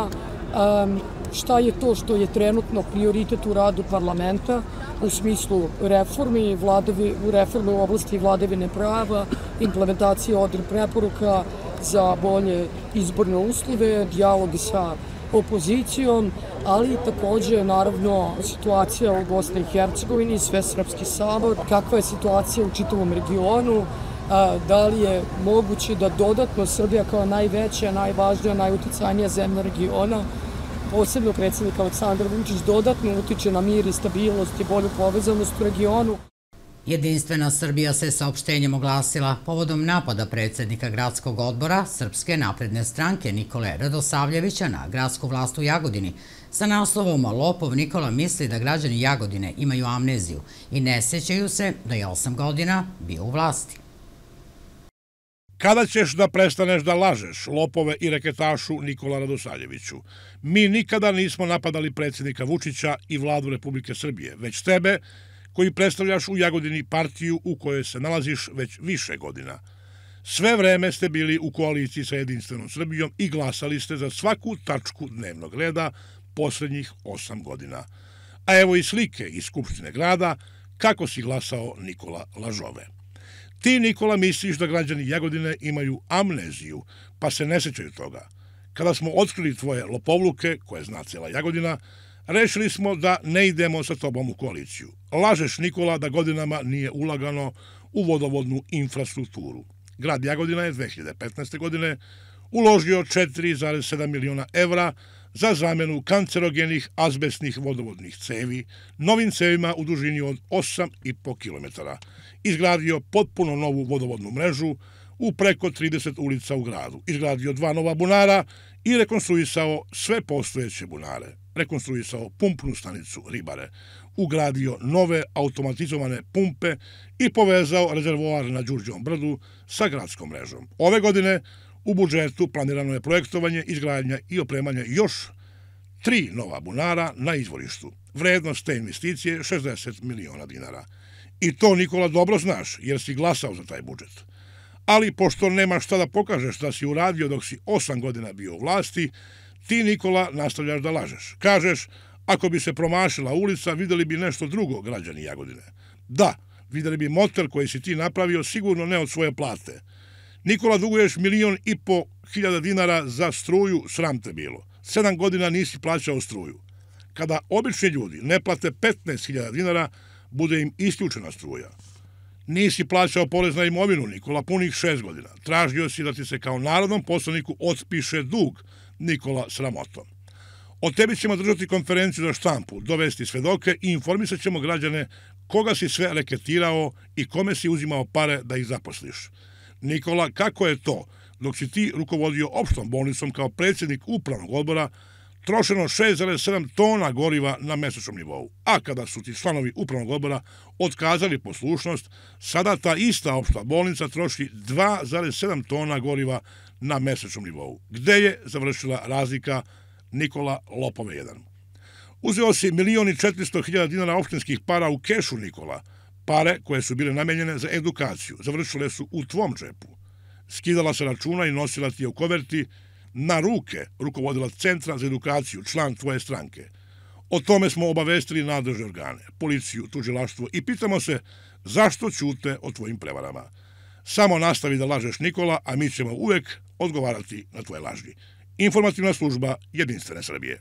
šta je to što je trenutno prioritet u radu parlamenta u smislu reformi, reforme u oblasti vladavine prava, implementacije odredbi preporuka za bolje izborne uslove, dijalog sa opozicijom, ali i takođe, naravno, situacija u Bosni i Hercegovini, Svesrpski sabor, kakva je situacija u čitavom regionu, da li je moguće da dodatno Srbija kao najveća, najvažnija, najuticajnija zemlja regiona posebno predsjednik Aleksandar Vučić dodatno utiče na mir i stabilnost i bolju povezanost u regionu. Jedinstvena Srbija se saopštenjem oglasila povodom napada predsjednika gradskog odbora Srpske napredne stranke Nikole Radosavljevića na gradsku vlast u Jagodini sa naslovom "Lopov Nikola misli da građani Jagodine imaju amneziju i ne sećaju se da je osam godina bio u vlasti." Kada ćeš da prestaneš da lažeš, lopove i reketašu Nikola Radosavljeviću? Mi nikada nismo napadali predsjednika Vučića i vladu Republike Srbije, već tebe, koji predstavljaš u Jagodini partiju u kojoj se nalaziš već više godina. Sve vreme ste bili u koaliciji sa Jedinstvenom Srbijom i glasali ste za svaku tačku dnevnog reda poslednjih osam godina. A evo i slike iz Skupštine grada kako si glasao Nikola Lažove. Ti, Nikola, misliš da građani Jagodine imaju amneziju, pa se ne sećaju toga. Kada smo otkrili tvoje lopovluke, koje zna cijela Jagodina, rešili smo da ne idemo sa tobom u koaliciju. Lažeš, Nikola, da godinama nije ulagano u vodovodnu infrastrukturu. Grad Jagodina je dve hiljade petnaeste. godine uložio četiri zarez sedam miliona evra za zamenu kancerogenih azbestnih vodovodnih cevi novim cevima u dužini od osam i po kilometara. Izgradio potpuno novu vodovodnu mrežu u preko trideset ulica u gradu. Izgradio dva nova bunara i rekonstruisao sve postojeće bunare. Rekonstruisao pumpnu stanicu Ribare. Ugradio nove automatizovane pumpe i povezao rezervoar na Đurđevom brdu sa gradskom mrežom. Ove godine u budžetu planirano je projektovanje, izgradnja i opremanje još tri nova bunara na izvorištu. Vrednost te investicije je šezdeset miliona dinara. I to, Nikola, dobro znaš, jer si glasao za taj budžet. Ali pošto nemaš šta da pokažeš da si uradio dok si osam godina bio u vlasti, ti, Nikola, nastavljaš da lažeš. Kažeš, ako bi se promašila ulica, videli bi nešto drugo građani Jagodine. Da, videli bi motel koji si ti napravio, sigurno ne od svoje plate. Nikola, duguješ milion i po hiljada dinara za struju, sram te bilo. Sedam godina nisi plaćao struju. Kada obični ljudi ne plate petnaest hiljada dinara, bude im isključena struja. Nisi plaćao porez na imovinu, Nikola, punih šest godina. Tražio si da ti se kao narodnom poslaniku otpiše dug, Nikola, sramotom. O tebi ćemo držati konferenciju za štampu, dovesti svedoke i informisat ćemo građane koga si sve reketirao i kome si uzimao pare da ih zaposliš. Nikola, kako je to, dok si ti rukovodio opštom bolnicom kao predsjednik upravnog odbora, trošeno šest zarez sedam tona goriva na mesečnom nivou, a kada su ti članovi upravnog odbora otkazali poslušnost, sada ta ista opšta bolnica troši dva zarez sedam tona goriva na mesečnom nivou. Gde je završila razlika, Nikola, lopove jedan? Uzeo si milion i četiristo hiljada dinara opštinskih para u kešu, Nikola. Pare koje su bile namenjene za edukaciju završile su u tvom džepu. Skidala se računa i nosila ti je u koverti na ruke rukovodila Centra za edukaciju, član tvoje stranke. O tome smo obavestili nadležne organe, policiju, tužilaštvo i pitamo se zašto ćute o tvojim prevarama. Samo nastavi da lažeš, Nikola, a mi ćemo uvek odgovarati na tvoje laži. Informativna služba Jedinstvene Srbije.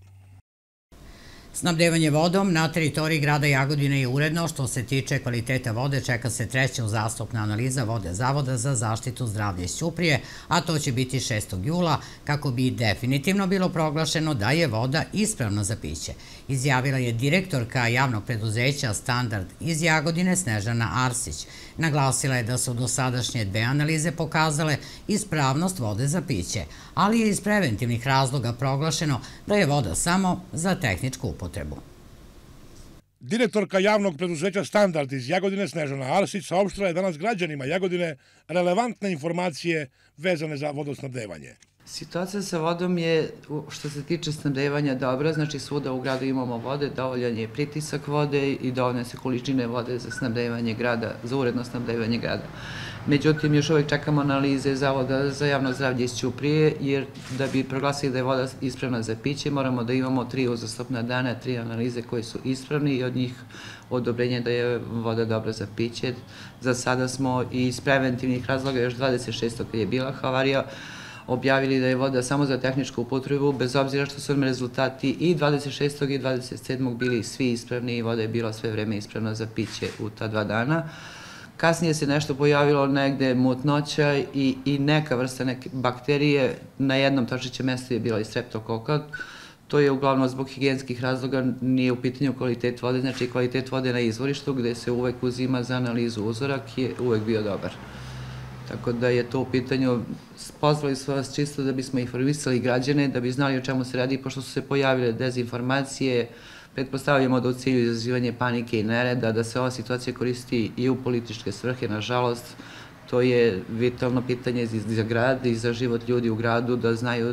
Snabdevanje vodom na teritoriji grada Jagodine je uredno. Što se tiče kvaliteta vode, čeka se treća uzastopna analiza vode Zavoda za zaštitu zdravlja iz Ćuprije, a to će biti šestog jula, kako bi definitivno bilo proglašeno da je voda ispravna za piće. Izjavila je direktorka javnog preduzeća Standard iz Jagodine Snežana Arsić. Naglasila je da su dosadašnje dve analize pokazale ispravnost vode za piće, ali je iz preventivnih razloga proglašeno da je voda samo za tehničku upotrebu. Direktorka javnog preduzeća Standard iz Jagodine Snežana Arsić saopštila je danas građanima Jagodine relevantne informacije vezane za vodosnabdevanje. Situacija sa vodom je, što se tiče snabdevanja, dobra, znači svuda u gradu imamo vode, dovoljan je pritisak vode i dovoljne su količine vode za snabdevanje grada, za uredno snabdevanje grada. Međutim, još uvijek čekamo analize Zavoda za javno zdravlje iz Ćuprije, jer da bi proglasili da je voda ispravna za piće, moramo da imamo tri uzastopna dana, tri analize koje su ispravni i od njih odobrenje da je voda dobra za piće. Za sada smo iz preventivnih razloga još dvadeset šestog kad je bila havarija, objavili da je voda samo za tehničku upotrebu, bez obzira što su im rezultati i dvadeset šestog i dvadeset sedmog bili svi ispravni i voda je bila sve vreme ispravna za piće u ta dva dana. Kasnije se nešto pojavilo negde mutnoća i, i neka vrsta neke bakterije. Na jednom točićem mestu je bila i streptokoka. To je uglavnom zbog higijenskih razloga, nije u pitanju kvalitet vode, znači kvalitet vode na izvorištu gde se uvek uzima za analizu uzorak je uvek bio dobar. Tako da je to u pitanju, pozvali smo vas čisto da bismo informisali građane, da bi znali o čemu se radi, pošto su se pojavile dezinformacije, pretpostavljamo da u cilju izazivanja panike i nereda, da se ova situacija koristi i u političke svrhe, nažalost, to je vitalno pitanje za grad i za život ljudi u gradu, da znaju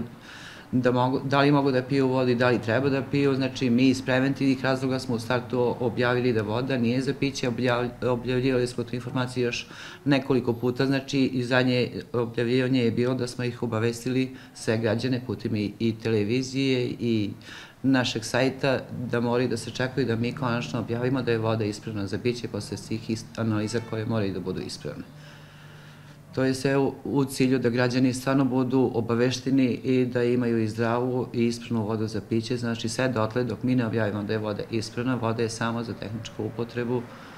da li mogu da piju vodu i da li treba da piju. Znači, mi iz preventivnih razloga smo u startu objavili da voda nije za piće, objavljivali smo tu informaciju još nekoliko puta, znači i zadnje objavljivanje je bilo da smo ih obavestili sve građane putem i televizije i našeg sajta da moraju da se čekaju da mi konačno objavimo da je voda ispravna za piće posle svih analiza koje moraju da budu ispravne. To je sve u cilju da građani stvarno budu obavešteni i da imaju i zdravu i ispravnu vodu za piće. Znači sve dotle dok mi ne objavimo da je voda ispravna, voda je samo za tehničku upotrebu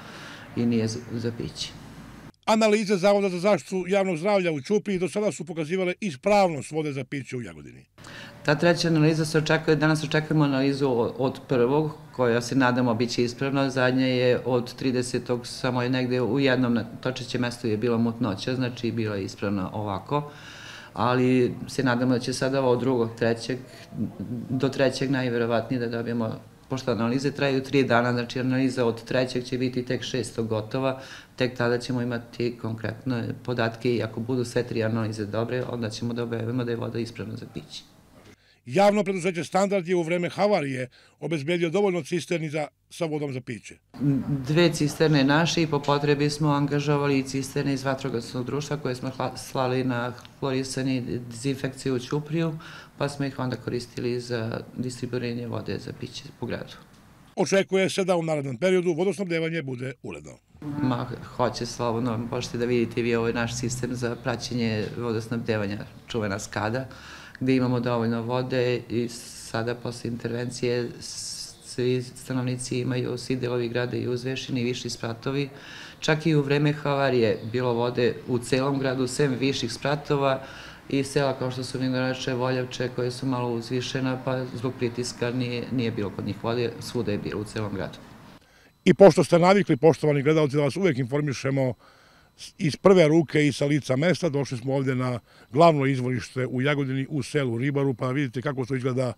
i nije za piće. Analize Zavoda za zaštitu javnog zdravlja u Ćupriji do sada su pokazivale ispravnost vode za piće u Jagodini. Ta treća analiza se očekuje, danas očekujemo analizu od prvog, koja se nadamo biće ispravna, zadnja je od tridesetog, samo je negde u jednom točećem mestu je bila mutnoća, znači bila je ispravna ovako, ali se nadamo da će sada od drugog, trećeg, do trećeg najverovatnije da dobijemo, pošto analize traju tri dana, znači analiza od trećeg će biti tek šestog gotova, tek tada ćemo imati konkretne podatke i ako budu sve tri analize dobre, onda ćemo da objavimo da je voda ispravna za piće. Javno preduzeće Standard je u vreme havarije obezbedio dovoljno cisterni sa vodom za piće. Dve cisterne naše i po potrebi smo angažovali i cisterne iz vatrogasnog društva koje smo slali na hlorisanje i dezinfekciju u Ćupriju, pa smo ih onda koristili za distribuiranje vode za piće po gradu. Očekuje se da u narednom periodu vodosnabdevanje bude uredno. Ma, hoće slobodno, možete da vidite vi ovaj naš sistem za praćenje vodosnabdevanja, čuvena skada, gde imamo dovoljno vode i sada posle intervencije svi stanovnici imaju, svi delovi grada i uzvešeni, viši spratovi. Čak i u vreme havarije bilo vode u celom gradu, sem viših spratova i sela kao što su Vinogradče, Voljavče, koje su malo uzvišena, pa zbog pritiska nije bilo kod njih vode, svuda je bilo u celom gradu. I pošto ste navikli, poštovani gledalci, da vas uvek informišemo iz prve ruke i sa lica mesta, došli smo ovdje na glavno izvorište u Jagodini, u selu Ribaru, pa vidite kako to izgleda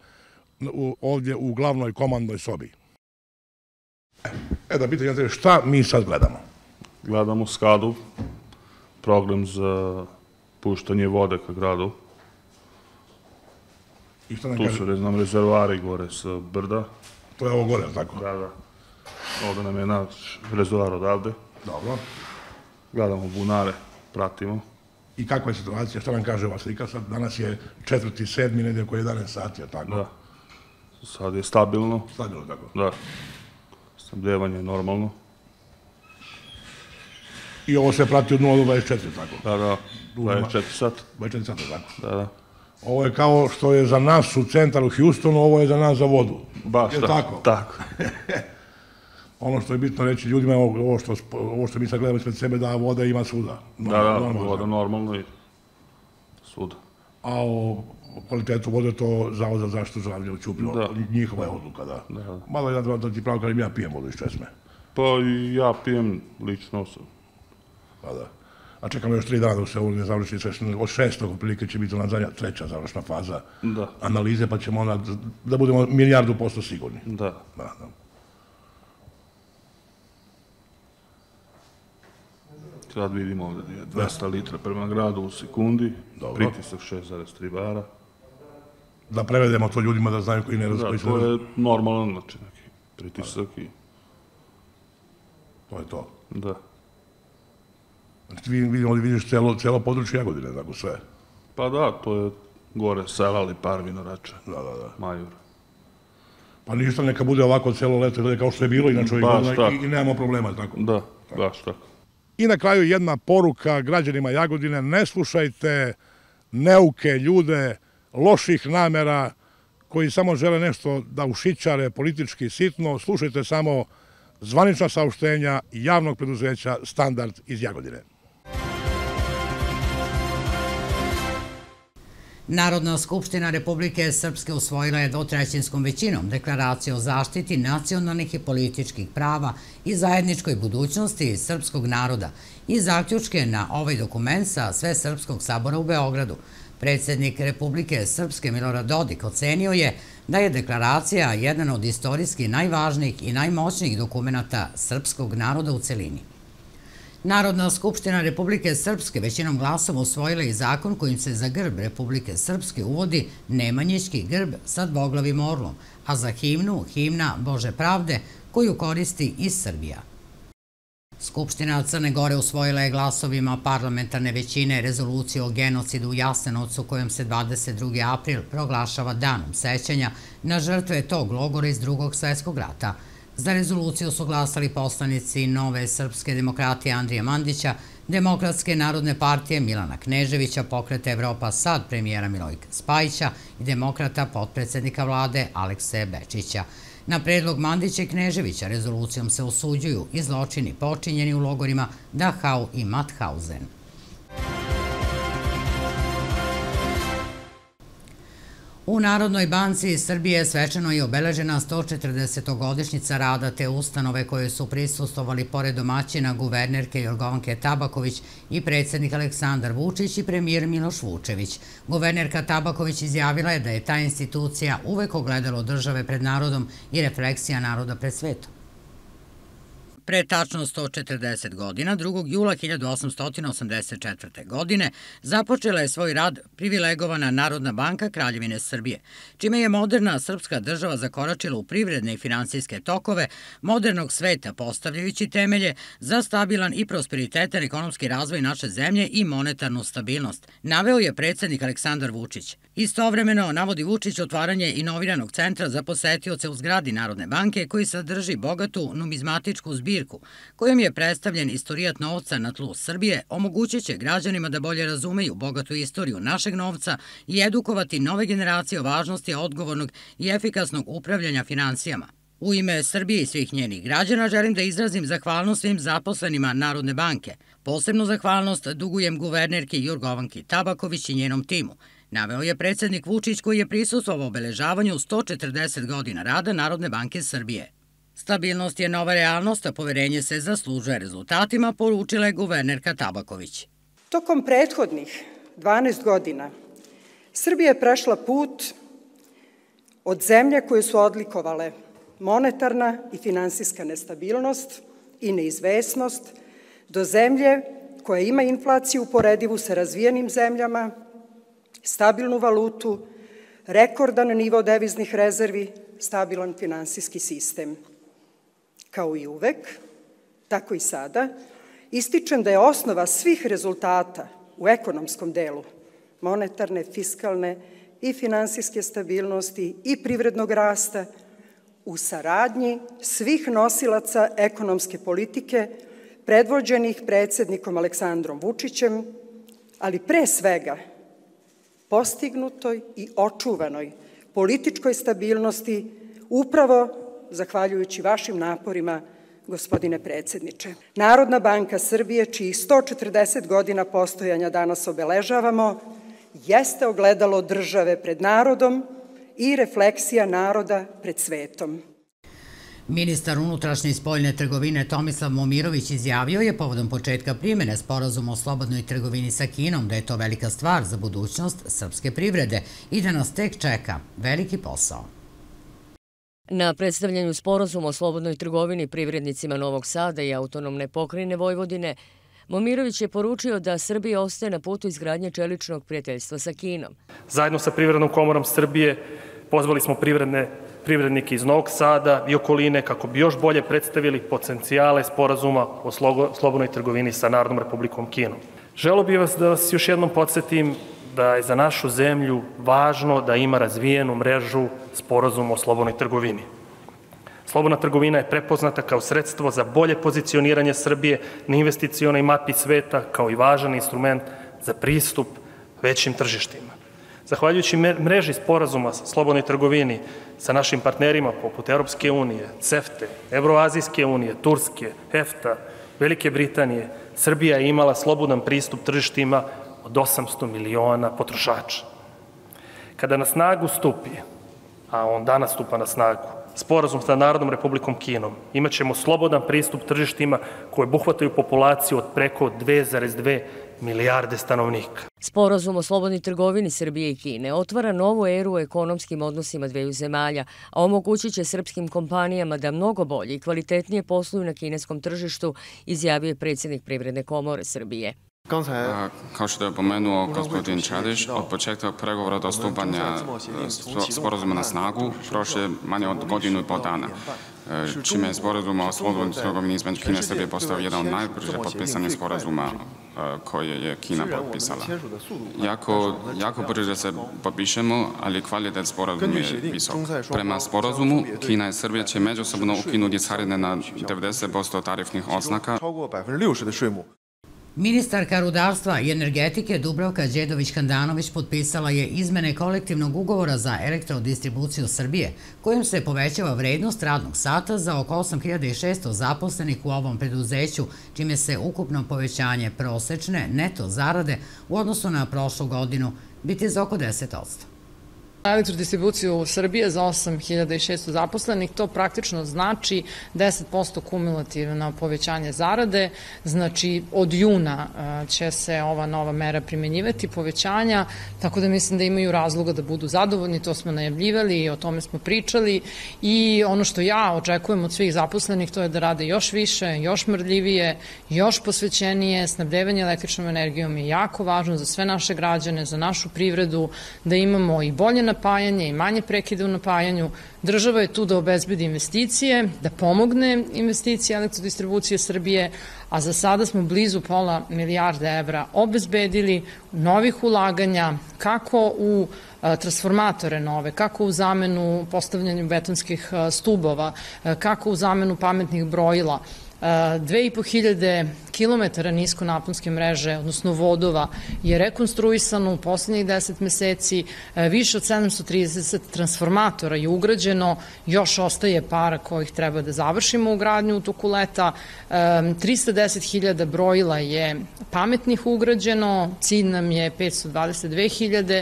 ovdje u glavnoj komandnoj sobi. E da pitanjate, šta mi sad gledamo? Gledamo skadu, program za puštanje vode ka gradu. Tu su, ne znam, rezervari gore sa brda. To je ovo gore, tako? Da, da. Ovdje nam je naš rezervar odavde. Dobro. Gledamo bunare, pratimo. I kakva je situacija? Šta nam kaže ova slika? Danas je četvrti, sedmi, negdje oko jedanaest sati, tako? Da. Sad je stabilno. Stabilno, tako? Da. Snabdevanje je normalno. I ovo se prati od nula do dvadeset četiri, tako? Da, da. dvadeset četiri sata. dvadeset četiri sata, tako? Da, da. Ovo je kao što je za nas u centar u Houstonu, ovo je za nas za vodu. Baš tako. Tako. Ono što je bitno reći ljudima je ovo što mi sad gledamo ispred sebe, da voda ima svuda. Da, da, voda normalno i svuda. A o kvalitetu vode to Zavod za zaštitu zdravlja u Ćupriju, njihova je odluka, da. Malo je da ti pravo kada ja pijem vodu iz česme. Pa i ja pijem lično sam. Pa da. A čekamo još tri dana dok se ovo ne završi sve. Od šestog otprilike će biti ona zadnja, treća završna faza analize, pa ćemo onda da budemo milijardu posto sigurni. Da. Da, da. Sad vidimo ovdje dvesta litra prema gradu u sekundi, pritisak šest zarez tri bara. Da prevedemo to ljudima da znaju koji ne razumiju. Da, to je normalan, znači neki pritisak i... To je to. Da. Znači vidimo da vidiš cijelo područje Jagodine, tako sve. Pa da, to je gore sela, Lipar, Vinogradče, Majur. Pa ništa, neka bude ovako cijelo leto, kao što je bilo inače ovih godina i nemamo problema, tako? Da, baš tako. I na kraju jedna poruka građanima Jagodine, ne slušajte neuke ljude, loših namera, koji samo žele nešto da ušićare politički sitno, slušajte samo zvanična saopštenja javnog preduzeća Standard iz Jagodine. Narodna skupština Republike Srpske usvojila je dvotrećinskom većinom deklaraciju o zaštiti nacionalnih i političkih prava i zajedničkoj budućnosti srpskog naroda i zaključke na ovaj dokument sa Svesrpskog sabora u Beogradu. Predsjednik Republike Srpske Milorad Dodik ocenio je da je deklaracija jedan od istorijski najvažnijih i najmoćnijih dokumenata srpskog naroda u celini. Narodna skupština Republike Srpske većinom glasova usvojila i zakon kojim se za grb Republike Srpske uvodi nemanjićki grb sa dvoglavim orlom, a za himnu himna Bože pravde koju koristi i Srbija. Skupština Crne Gore usvojila je glasovima parlamentarne većine rezoluciju o genocidu u Jasenovcu kojom se dvadeset drugi april proglašava danom sećanja na žrtve tog logora iz Drugog svjetskog rata. Za rezoluciju su glasali poslanici Nove srpske demokratije Andrija Mandića, Demokratske narodne partije Milana Kneževića, Pokreta Evropa sad premijera Milojka Spajića i demokrata potpredsjednika vlade Alekse Bečića. Na predlog Mandića i Kneževića rezolucijom se osuđuju i zločini počinjeni u logorima Dachau i Mauthausen. U Narodnoj banci Srbije svečano je obeležena sto četrdesetogodišnjica rada te ustanove koje su prisustvovali pored domaćina guvernerke Jorgovanke Tabaković i predsjednik Aleksandar Vučić i premijer Miloš Vučević. Guvernerka Tabaković izjavila je da je ta institucija uvek ogledalo države pred narodom i refleksija naroda pred svetom. Pre tačno sto četrdeset godina, drugog jula hiljadu osamsto osamdeset četvrte. godine, započela je svoj rad privilegovana Narodna banka Kraljevine Srbije, čime je moderna srpska država zakoračila u privredne i finansijske tokove modernog sveta, postavljajući temelje za stabilan i prosperitetan ekonomski razvoj naše zemlje i monetarnu stabilnost, naveo je predsjednik Aleksandar Vučić. Istovremeno navodi Vučić otvaranje inoviranog centra za posetioce u zgradi Narodne banke koji sadrži bogatu numizmatičku zbirku kojom je predstavljen istorijat novca na tlu Srbije, omogućit će građanima da bolje razumeju bogatu istoriju našeg novca i edukovati nove generacije o važnosti odgovornog i efikasnog upravljanja financijama. U ime Srbije i svih njenih građana želim da izrazim zahvalnost svim zaposlenima Narodne banke. Posebnu zahvalnost dugujem guvernerki Jorgovanki Tabaković i njenom timu, naveo je predsjednik Vučić koji je prisustvovao obeležavanju sto četrdeset godina rada Narodne banke Srbije. Stabilnost je nova realnost, a poverenje se zaslužuje rezultatima, poručila je guvernerka Tabaković. Tokom prethodnih dvanaest godina Srbija je prešla put od zemlje koje su odlikovale monetarna i finansijska nestabilnost i neizvesnost do zemlje koja ima inflaciju uporedivu sa razvijenim zemljama, stabilnu valutu, rekordan nivo deviznih rezervi, stabilan finansijski sistem. Kao i uvek, tako i sada, ističem da je osnova svih rezultata u ekonomskom delu monetarne, fiskalne i finansijske stabilnosti i privrednog rasta u saradnji svih nosilaca ekonomske politike predvođenih predsjednikom Aleksandrom Vučićem, ali pre svega postignutoj i očuvanoj političkoj stabilnosti upravo zahvaljujući vašim naporima, gospodine predsjedniče. Narodna banka Srbije, čijih sto četrdeset godina postojanja danas obeležavamo, jeste ogledalo države pred narodom i refleksija naroda pred svetom. Ministar unutrašnje i spoljne trgovine Tomislav Momirović izjavio je povodom početka primjene sporazuma o slobodnoj trgovini sa Kinom da je to velika stvar za budućnost srpske privrede i da nas tek čeka veliki posao. Na predstavljanju sporazuma o slobodnoj trgovini privrednicima Novog Sada i autonomne pokrajine Vojvodine, Momirović je poručio da Srbija ostaje na putu izgradnje čeličnog prijateljstva sa Kinom. Zajedno sa Privrednom komorom Srbije pozvali smo privredne privrednike iz Novog Sada i okoline kako bi još bolje predstavili potencijale sporazuma o slobodnoj trgovini sa Narodnom Republikom Kinom. Želeo bih vas da vas još jednom podsjetim da je za našu zemlju važno da ima razvijenu mrežu sporazuma o slobodnoj trgovini. Slobodna trgovina je prepoznata kao sredstvo za bolje pozicioniranje Srbije na investicionoj mapi sveta, kao i važan instrument za pristup većim tržištima. Zahvaljujući mreži sporazuma o slobodnoj trgovini sa našim partnerima poput Europske unije, CEFTE, Evroazijske unije, Turske, EFTA, Velike Britanije, Srbija je imala slobodan pristup tržištima od osamsto miliona potrošača. Kada na snagu stupi, a on danas stupa na snagu, sporazum sa Narodnom Republikom Kinom, imat ćemo slobodan pristup tržištima koje obuhvataju populaciju od preko dve zarez dve milijarde stanovnika. Sporazum o slobodnoj trgovini Srbije i Kine otvara novu eru u ekonomskim odnosima dveju zemalja, a omogućit će srpskim kompanijama da mnogo bolje i kvalitetnije posluju na kineskom tržištu, izjavio je predsjednik Privredne komore Srbije. Kao što je pomenuo gospodin Čelić, od početka pregovora do stupanja sporazuma na snagu prošlo je manje od godinu i pol dana, čime je sporazum o slobodnoj trgovini između Kine i Srbije postao jedan od najbrže potpisanih sporazuma koje je Kina potpisala. Jako, jako brže se potpišemo, ali kvalitet sporazuma je visok. Prema sporazumu, Kina i Srbija će međusobno ukinuti carine na devedeset posto tarifnih oznaka. Ministarka rudarstva i energetike Dubravka Đedović-Handanović potpisala je izmene kolektivnog ugovora za elektrodistribuciju Srbije, kojim se povećava vrednost radnog sata za oko osam hiljada šesto zaposlenih u ovom preduzeću, čime se ukupno povećanje prosečne neto zarade u odnosu na prošlu godinu biti za oko deset posto. Elektrodistribuciju Srbije za osam hiljada šesto zaposlenih, to praktično znači deset posto kumulativno povećanje zarade, znači od juna će se ova nova mera primenjivati, povećanja, tako da mislim da imaju razloga da budu zadovoljni, to smo najavljivali i o tome smo pričali i ono što ja očekujem od svih zaposlenih to je da rade još više, još mrdljivije, još posvećenije. Snabdevanje električnom energijom je jako važno za sve naše građane, za našu privredu, da imamo i bolje napajanje i manje prekida u napajanju. Država je tu da obezbedi investicije, da pomogne investicije elektrodistribucije Srbije, a za sada smo blizu pola milijarde evra obezbedili novih ulaganja, kako u transformatore nove, kako u zamenu postavljanju betonskih stubova, kako u zamenu pametnih brojila. Dve i po hiljade kilometara niskonaponske mreže, odnosno vodova, je rekonstruisano u poslednjih deset meseci, više od sedamsto trideset transformatora je ugrađeno, još ostaje para kojih treba da završimo ugradnju u toku leta, trista deset hiljada brojila je pametnih ugrađeno, cilj nam je petsto dvadeset dve hiljade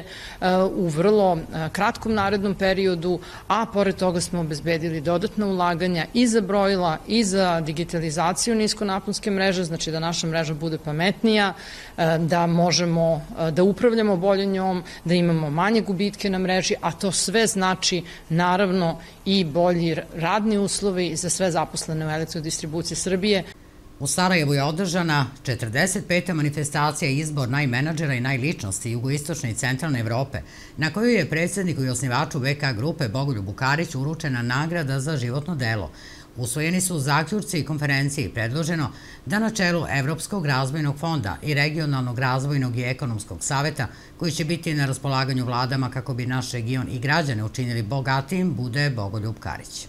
u vrlo kratkom narednom periodu, a pored toga smo obezbedili dodatna ulaganja i za brojila i za digitalizaciju niskonaponske mreže, znači da naša mreža bude pametnija, da možemo da upravljamo bolje njom, da imamo manje gubitke na mreži, a to sve znači naravno i bolji radni uslovi za sve zaposlene u elektrodistribuciji Srbije. U Sarajevu je održana četrdeset peta manifestacija i izbor najmenadžera i najličnosti jugoistočne i centralne Evrope, na koju je predsjedniku i osnivaču B K grupe Bogoljubu Kariću uručena nagrada za životno delo. Usvojeni su zaključci konferencije i predloženo da na čelu Evropskog razvojnog fonda i Regionalnog razvojnog i ekonomskog saveta, koji će biti na raspolaganju vladama kako bi naš region i građane učinili bogatijim, bude Bogoljub Karić.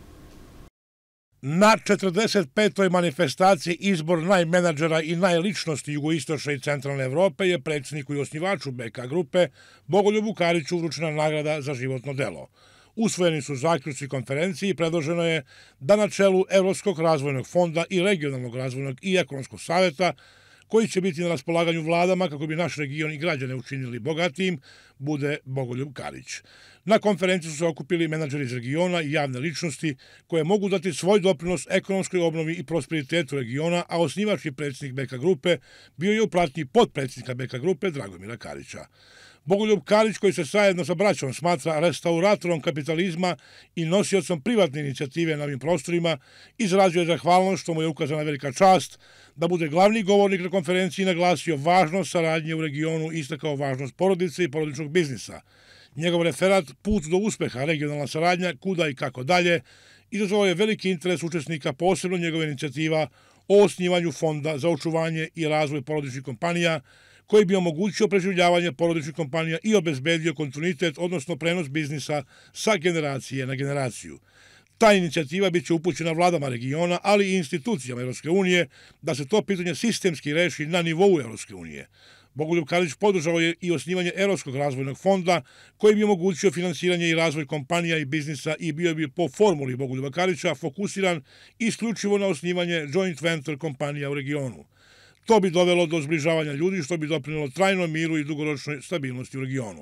Na četrdeset petoj manifestaciji izbor najmenadžera i najličnosti jugoistočne i centralne Evrope je predsjedniku i osnivaču B K grupe Bogoljubu Kariću uručena nagrada za životno delo. Usvojeni su zaključci konferencije i predloženo je da na čelu Evropskog razvojnog fonda i Regionalnog razvojnog i ekonomskog saveta, koji će biti na raspolaganju vladama kako bi naš region i građane učinili bogatijim, bude Bogoljub Karić. Na konferenciji su se okupili menadžeri iz regiona i javne ličnosti koje mogu dati svoj doprinos ekonomskoj obnovi i prosperitetu regiona, a osnivač i predsjednik B K grupe bio je u pratnji potpredsjednika B K grupe Dragomira Karića. Bogoljub Karić, koji se zajedno sa braćom smatra restauratorom kapitalizma i nosiocom privatne inicijative na ovim prostorima, izrazio je zahvalnost što mu je ukazana velika čast da bude glavni govornik na konferenciji i naglasio važnost saradnje u regionu i istakao važnost porodice i porodičnog biznisa. Njegov referat Put do uspeha, regionalna saradnja, kuda i kako dalje, izazvao je veliki interes učesnika, posebno njegova inicijativa o osnivanju fonda za očuvanje i razvoj porodičnih kompanija, koji bi omogućio preživljavanje porodičnih kompanija i obezbedio kontinuitet, odnosno prenos biznisa sa generacije na generaciju. Ta inicijativa biće upućena vladama regiona, ali i institucijama Evropske unije, da se to pitanje sistemski reši na nivou Evropske unije. Bogoljub Karić podržao je i osnivanje Evropskog razvojnog fonda, koji bi omogućio finansiranje i razvoj kompanija i biznisa i bio bi po formuli Bogoljuba Karića fokusiran isključivo na osnivanje joint venture kompanija u regionu. To bi dovelo do zbližavanja ljudi, što bi doprinelo trajnom miru i dugoročnoj stabilnosti u regionu.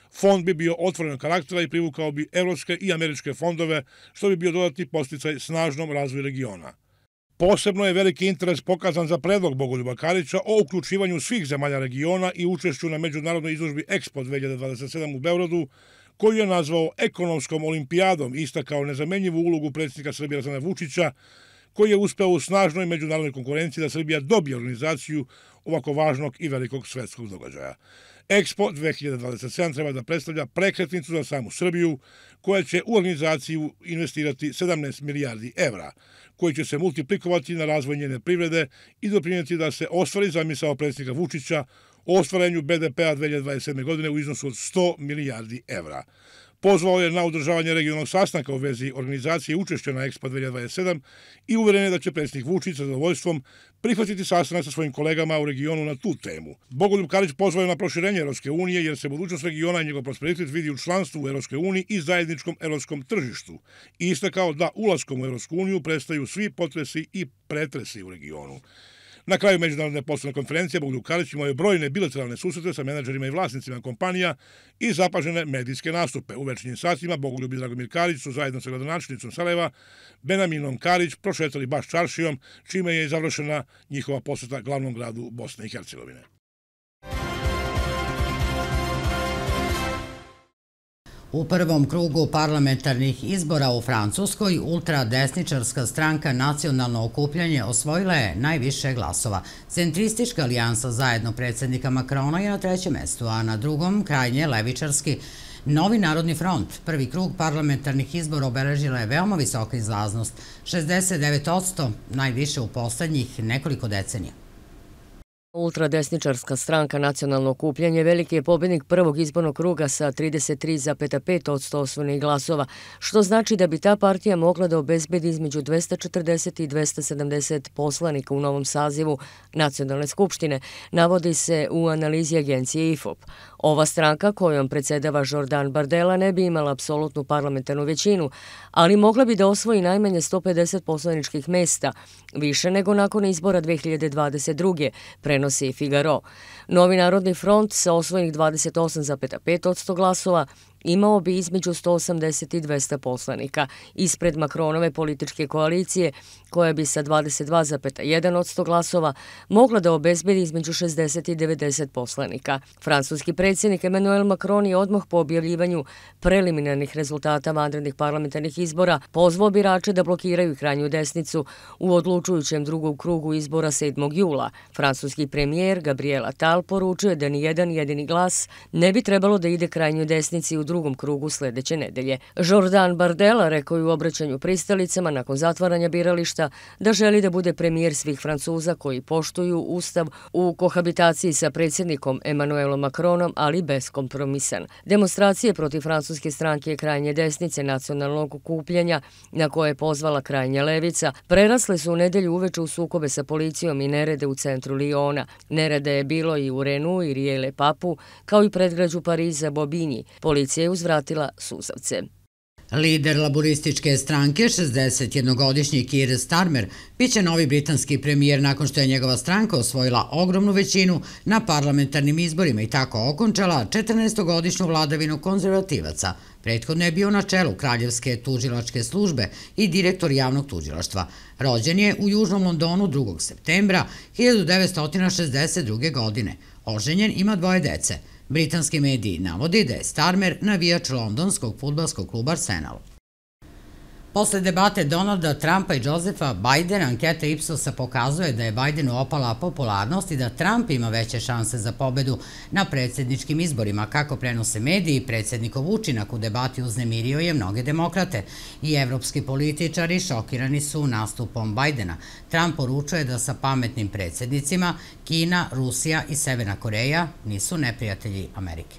Fond bi bio otvorenog karaktera i privukao bi evropske i američke fondove, što bi bio dodatni posticaj snažnom razvoju regiona. Posebno je veliki interes pokazan za predlog Bogoljuba Karića o uključivanju svih zemalja regiona i učešću na međunarodnoj izložbi Expo dve hiljade dvadeset sedam u Beogradu, koju je nazvao ekonomskom olimpijadom i istakao nezamenjivu ulogu predsjednika Srbije Aleksandra Vučića, koji je uspeo u snažnoj međunarodnoj konkurenciji da Srbija dobije organizaciju ovako važnog i velikog svetskog događaja. Expo dve hiljade dvadeset sedam treba da predstavlja prekretnicu za samu Srbiju, koja će u organizaciju investirati sedamnaest milijardi evra, koji će se multiplikovati na razvoj njene privrede i doprinijeti da se ostvari zamisao predsjednika Vučića o ostvarenju be de pea dve hiljade dvadeset sedme. godine u iznosu od sto milijardi evra. Pozvao je na održavanje regionalnog sastanka u vezi organizacije i učešća na Expo dve hiljade dvadeset sedam i uveren je da će predsjednik Vučić sa zadovoljstvom prihvatiti sastanak sa svojim kolegama u regionu na tu temu. Bogoljub Karić pozvao je na proširenje Evropske unije jer se budućnost regiona i njegov prosperitet vidi u članstvu u Evropskoj uniji i zajedničkom evropskom tržištu i istakao da ulaskom u Evropsku uniju prestaju svi potresi i pretresi u regionu. Na kraju međunarodne poslovne konferencije Bogoljub Karić imao je brojne bilateralne susrete sa menadžerima i vlasnicima kompanija i zapažene medijske nastupe. U večernjim satima Bogoljub i Dragomir Karić su zajedno sa gradonačelnicom Sarajeva, Benaminom Karić, prošetali baš čaršijom, čime je završena njihova poseta glavnom gradu Bosne i Hercegovine. U prvom krugu parlamentarnih izbora u Francuskoj ultradesničarska stranka Nacionalno okupljanje osvojila je najviše glasova. Centristička alijansa zajedno predsjednika Macrona je na trećem mestu, a na drugom krajnje levičarski Novi narodni front. Prvi krug parlamentarnih izbora obeležila je veoma visoka izlaznost, šezdeset devet posto, najviše u poslednjih nekoliko decenija. Ultradesničarska stranka Nacionalno okupljanje veliki je pobednik prvog izbornog kruga sa trideset tri zarez pet posto osvojenih glasova, što znači da bi ta partija mogla da obezbedi između dvesta četrdeset i dvesta sedamdeset poslanika u novom sazivu Nacionalne skupštine, navodi se u analizi agencije I F O P. Ova stranka, kojom predsedava Jordan Bardella, ne bi imala apsolutnu parlamentarnu većinu, ali mogla bi da osvoji najmanje sto pedeset poslaničkih mesta, više nego nakon izbora dve hiljade dvadeset druge. prenosi Figaro. Novi narodni front sa osvojenih dvadeset osam zarez pet posto glasova imao bi između sto osamdeset i dvesta poslanika, ispred Macronove političke koalicije, koja bi sa dvadeset dva zarez jedan posto glasova mogla da obezbedi između šezdeset i devedeset poslanika. Francuski predsjednik Emmanuel Macron je odmah po objavljivanju preliminarnih rezultata vanrednih parlamentarnih izbora pozvao birače da blokiraju krajnju desnicu u odlučujućem drugom krugu izbora sedmog jula. Francuski premijer Gabriel Attal poručuje da ni jedan jedini glas ne bi trebalo da ide krajnjoj desnici u drugom krugu sledeće nedelje. Jordan Bardella rekao je u obraćanju pristalicama nakon zatvaranja birališta da želi da bude premijer svih Francuza koji poštuju ustav u kohabitaciji sa predsjednikom Emmanuelom Macronom, ali beskompromisan. Demonstracije protiv francuske stranke krajnje desnice Nacionalnog okupljanja, na koje je pozvala krajnja levica, prerasle su u nedelju uveče u sukobe sa policijom i nerede u centru Liona. Nerede je bilo i u Renu i Rijele Papu, kao i predgrađu Pariza Bobigny. Policija je uzvratila suzavce. Lider laborističke stranke, šezdesetjednogodišnji Keir Starmer, biće novi britanski premijer nakon što je njegova stranka osvojila ogromnu većinu na parlamentarnim izborima i tako okončala četrnaestogodišnju vladavinu konzervativaca. Prethodno je bio na čelu Kraljevske tužilačke službe i direktor javnog tužilaštva. Rođen je u Južnom Londonu drugog septembra hiljadu devetsto šezdeset druge. godine. Oženjen, ima dvoje dece. Britanski mediji navodi da je Starmer navijač londonskog fudbalskog kluba Arsenal. Posle debate Donalda Trumpa i Josepha Bidena, anketa Ipsosa pokazuje da je Bidenu opala popularnost i da Trump ima veće šanse za pobedu na predsjedničkim izborima. Kako prenose mediji, predsjednikov učinak u debati uznemirio je mnoge demokrate i evropski političari šokirani su nastupom Bidena. Trump poručuje da sa pametnim predsjednicima Kina, Rusija i Severna Koreja nisu neprijatelji Amerike.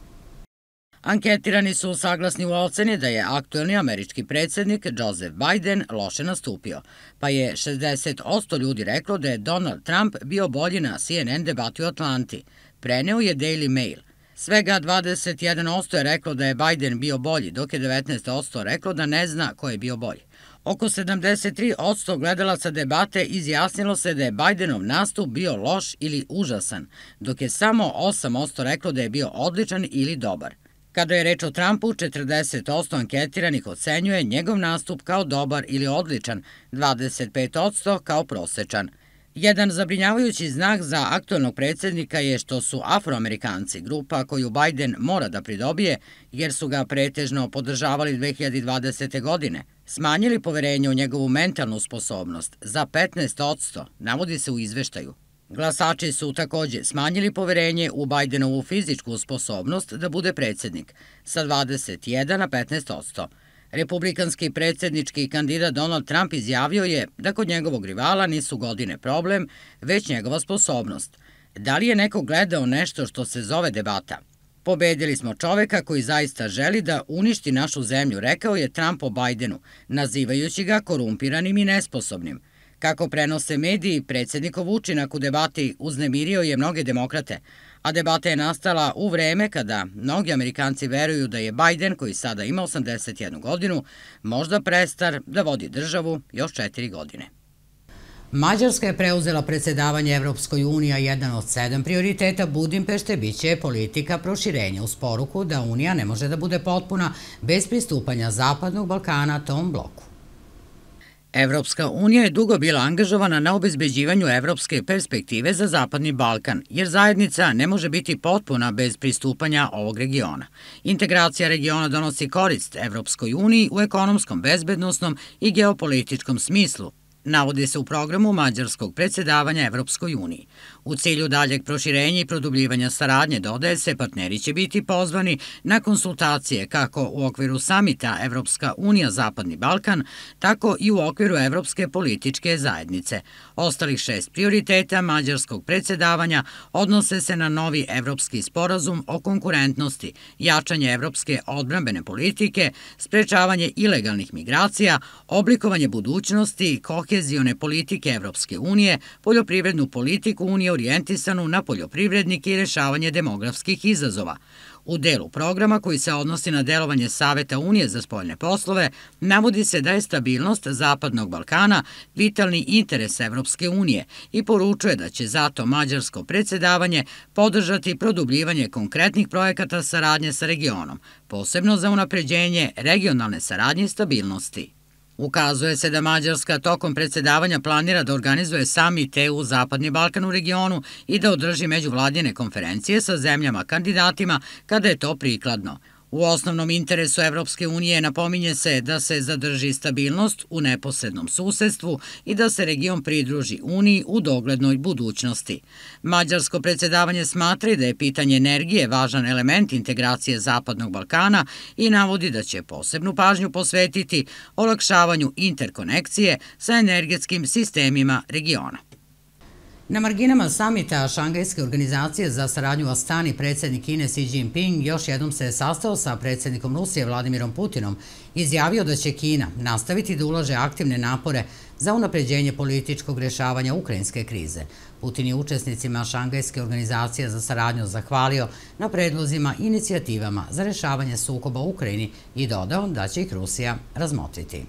Anketirani su saglasni u oceni da je aktuelni američki predsjednik Joseph Biden loše nastupio, pa je šezdeset posto ljudi reklo da je Donald Trump bio bolji na C N N debati u Atlanti. Preneo je Daily Mail. Svega dvadeset jedan posto je reklo da je Biden bio bolji, dok je devetnaest posto reklo da ne zna ko je bio bolji. Oko sedamdeset tri posto gledalaca debate izjasnilo se da je Bidenov nastup bio loš ili užasan, dok je samo osam posto reklo da je bio odličan ili dobar. Kada je reč o Trumpu, četrdeset posto anketiranih ocenjuje njegov nastup kao dobar ili odličan, dvadeset pet posto kao prosečan. Jedan zabrinjavajući znak za aktuelnog predsjednika je što su Afroamerikanci, grupa koju Biden mora da pridobije, jer su ga pretežno podržavali dve hiljade dvadesete. godine, smanjili poverenje u njegovu mentalnu sposobnost za petnaest posto, navodi se u izveštaju. Glasači su takođe smanjili poverenje u Bidenovu fizičku sposobnost da bude predsjednik sa dvadeset jedan na petnaest posto. Republikanski predsjednički kandidat Donald Trump izjavio je da kod njegovog rivala nisu godine problem, već njegova sposobnost. Da li je neko gledao nešto što se zove debata? Pobedili smo čoveka koji zaista želi da uništi našu zemlju, rekao je Trump o Bidenu, nazivajući ga korumpiranim i nesposobnim. Kako prenose mediji, predsjednikov učinak u debati uznemirio je mnoge demokrate, a debata je nastala u vreme kada mnogi Amerikanci veruju da je Biden, koji sada ima osamdeset jednu godinu, možda prestar da vodi državu još četiri godine. Mađarska je preuzela predsjedavanje Evropskoj uniji, a jedan od sedam prioriteta Budimpešte biće politika proširenja, uz poruku da Unija ne može da bude potpuna bez pristupanja Zapadnog Balkana tom bloku. Evropska unija je dugo bila angažovana na obezbeđivanju evropske perspektive za Zapadni Balkan, jer zajednica ne može biti potpuna bez pristupanja ovog regiona. Integracija regiona donosi korist Evropskoj uniji u ekonomskom, bezbednosnom i geopolitičkom smislu, navodi se u programu mađarskog predsjedavanja Evropskoj uniji. U cilju daljeg proširenja i produbljivanja saradnje, dodaje se, partneri će biti pozvani na konsultacije kako u okviru samita Evropska unija Zapadni Balkan, tako i u okviru Evropske političke zajednice. Ostalih šest prioriteta mađarskog predsjedavanja odnose se na novi evropski sporazum o konkurentnosti, jačanje evropske odbrambene politike, sprečavanje ilegalnih migracija, oblikovanje budućnosti, kohezione politike Evropske unije, poljoprivrednu politiku Unije orijentisanu na poljoprivrednike i rešavanje demografskih izazova. U delu programa koji se odnosi na delovanje Saveta Unije za spoljne poslove, navodi se da je stabilnost Zapadnog Balkana vitalni interes Evropske unije i poručuje da će zato mađarsko predsjedavanje podržati produbljivanje konkretnih projekata saradnje sa regionom, posebno za unapređenje regionalne saradnje i stabilnosti. Ukazuje se da Mađarska tokom predsjedavanja planira da organizuje samit E U Zapadni Balkan u regionu i da održi međuvladine konferencije sa zemljama kandidatima kada je to prikladno. U osnovnom interesu Evropske unije napominje se da se zadrži stabilnost u neposrednom susedstvu i da se region pridruži Uniji u doglednoj budućnosti. Mađarsko predsjedavanje smatra da je pitanje energije važan element integracije Zapadnog Balkana i navodi da će posebnu pažnju posvetiti olakšavanju interkonekcije sa energetskim sistemima regiona. Na marginama samita Šangajske organizacije za saradnju u Astani predsjednik Kine Xi Jinping još jednom se sastao sa predsjednikom Rusije Vladimirom Putinom i izjavio da će Kina nastaviti da ulaže aktivne napore za unapređenje političkog rešavanja ukrajinske krize. Putin je učesnicima Šangajske organizacije za saradnju zahvalio na predlozima i inicijativama za rešavanje sukoba u Ukrajini i dodao da će ih Rusija razmotriti.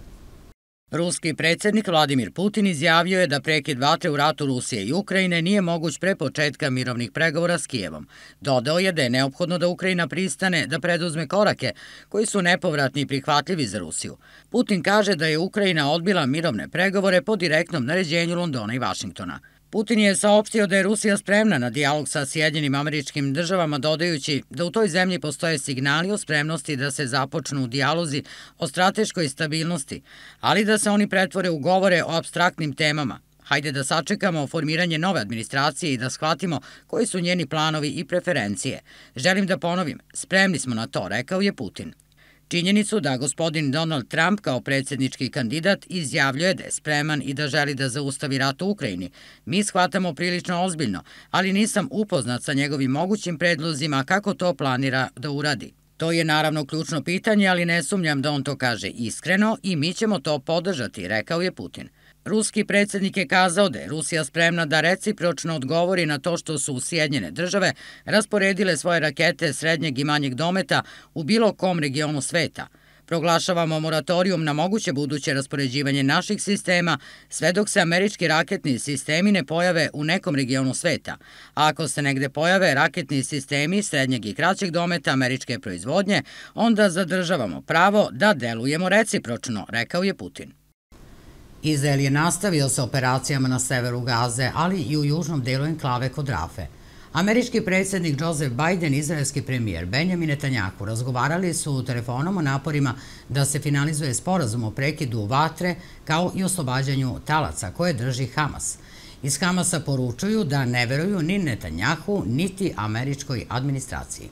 Ruski predsjednik Vladimir Putin izjavio je da prekid vatre u ratu Rusije i Ukrajine nije moguć pre početka mirovnih pregovora s Kijevom. Dodao je da je neophodno da Ukrajina pristane da preduzme korake koji su nepovratni i prihvatljivi za Rusiju. Putin kaže da je Ukrajina odbila mirovne pregovore po direktnom naređenju Londona i Vašingtona. Putin je saopštio da je Rusija spremna na dijalog sa Sjedinjenim Američkim Državama, dodajući da u toj zemlji postoje signali o spremnosti da se započnu dijalozi o strateškoj stabilnosti, ali da se oni pretvore u govore o apstraktnim temama. Hajde da sačekamo formiranje nove administracije i da shvatimo koji su njeni planovi i preferencije. Želim da ponovim, spremni smo na to, rekao je Putin. Činjenicu da gospodin Donald Trump kao predsjednički kandidat izjavljuje da je spreman i da želi da zaustavi rat u Ukrajini, mi shvatamo prilično ozbiljno, ali nisam upoznat sa njegovim mogućim predlozima kako to planira da uradi. To je naravno ključno pitanje, ali ne sumnjam da on to kaže iskreno i mi ćemo to podržati, rekao je Putin. Ruski predsjednik je kazao da je Rusija spremna da recipročno odgovori na to što su Sjedinjene Države rasporedile svoje rakete srednjeg i manjeg dometa u bilo kom regionu sveta. Proglašavamo moratorijum na moguće buduće raspoređivanje naših sistema sve dok se američki raketni sistemi ne pojave u nekom regionu sveta. A ako se negde pojave raketni sistemi srednjeg i kraćeg dometa američke proizvodnje, onda zadržavamo pravo da delujemo recipročno, rekao je Putin. Izrael je nastavio sa operacijama na severu Gaze, ali i u južnom delu enklave kod Rafe. Američki predsjednik Joseph Biden i izraelski premijer Benjamin Netanjahu razgovarali su telefonom o naporima da se finalizuje sporazum o prekidu vatre kao i oslobađanju talaca koje drži Hamas. Iz Hamasa poručuju da ne veruju ni Netanjahu, niti američkoj administraciji.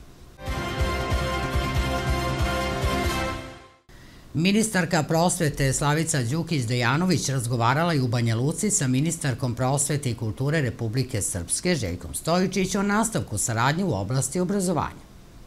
Ministarka prosvete Slavica Đukić-Dejanović razgovarala je u Banja Luci sa ministarkom prosvete i kulture Republike Srpske Željkom Stojičićem o nastavku saradnje u oblasti obrazovanja.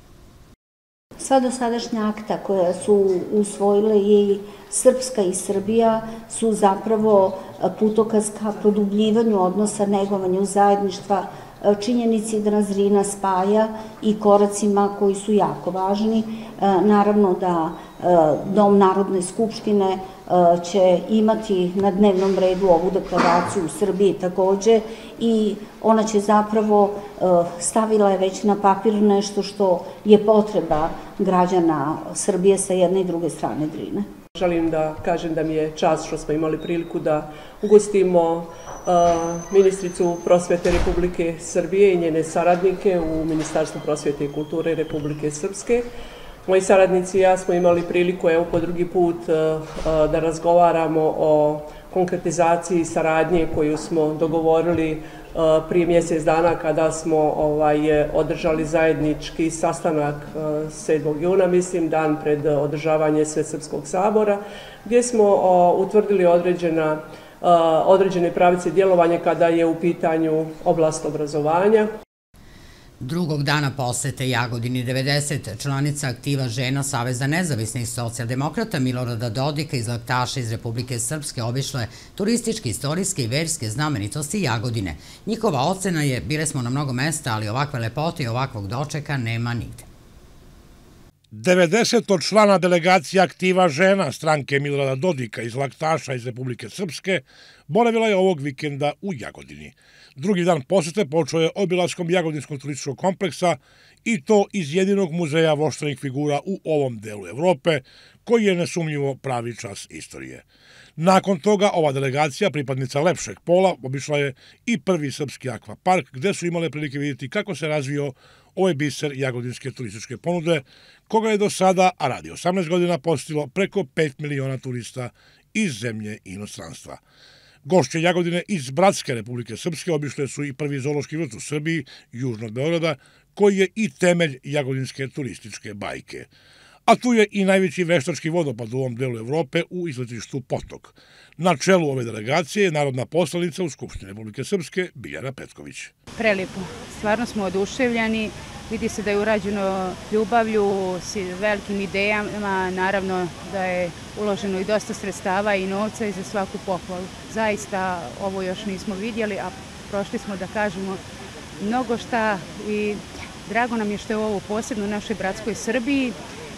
Sva dosadašnja akta koja su usvojile i Srpska i Srbija su zapravo putokaz ka produbljivanju odnosa, negovanju zajedništva, činjenici da nas Drina spaja i koracima koji su jako važni. Naravno da Dom Narodne skupštine će imati na dnevnom redu ovu deklaraciju u Srbiji takođe i ona će zapravo, stavila je već na papir nešto što je potreba građana Srbije sa jedne i druge strane Drine. Želim da kažem da mi je čast što smo imali priliku da ugostimo ministricu prosvete Republike Srbije i njene saradnike u Ministarstvu prosvete i kulture Republike Srpske. Moji saradnici i ja smo imali priliku, evo po drugi put, da razgovaramo o konkretizaciji saradnje koju smo dogovorili prije mjesec dana kada smo održali zajednički sastanak sedmog juna, mislim, dan pred održavanje Svesrpskog sabora, gdje smo utvrdili određena određene pravice djelovanja kada je u pitanju oblast obrazovanja. Drugog dana posete Jagodini devedeset članica aktiva žena Saveza nezavisnih socijaldemokrata Milorada Dodika iz Laktaša iz Republike Srpske obišle turističke, istorijske i verske znamenitosti Jagodine. Njihova ocena je: bile smo na mnogo mesta, ali ovakve lepote i ovakvog dočeka nema nigde. devedeset člana delegacija aktiva žena stranke Milorada Dodika iz Laktaša iz Republike Srpske boravila je ovog vikenda u Jagodini. Drugi dan posete počeo je obilaskom Jagodinskog turističkog kompleksa i to iz jedinog muzeja voštanih figura u ovom delu Evrope, koji je nesumnjivo pravi čas istorije. Nakon toga ova delegacija, pripadnica lepšeg pola, obišla je i prvi srpski akvapark, gde su imale prilike vidjeti kako se razvio ovaj biser jagodinske turističke ponude, koga je do sada, a radi osamnaest godina, posjetilo preko pet miliona turista iz zemlje i inostranstva. Gošće Jagodine iz bratske Republike Srpske obišle su i prvi zoološki vrt u Srbiji, južno od Beograda, koji je i temelj jagodinske turističke bajke. A tu je i najveći veštački vodopad u ovom delu Evrope u izletištu Potok. Na čelu ove delegacije je narodna poslanica u Skupštini Republike Srpske Biljana Petković. Prelijepo. Stvarno smo oduševljeni. Vidi se da je urađeno ljubavlju, s velikim idejama. Naravno da je uloženo i dosta sredstava i novca i za svaku pohvalu. Zaista ovo još nismo vidjeli, a prošli smo, da kažemo, mnogo šta i drago nam je što je ovo posebno u našoj bratskoj Srbiji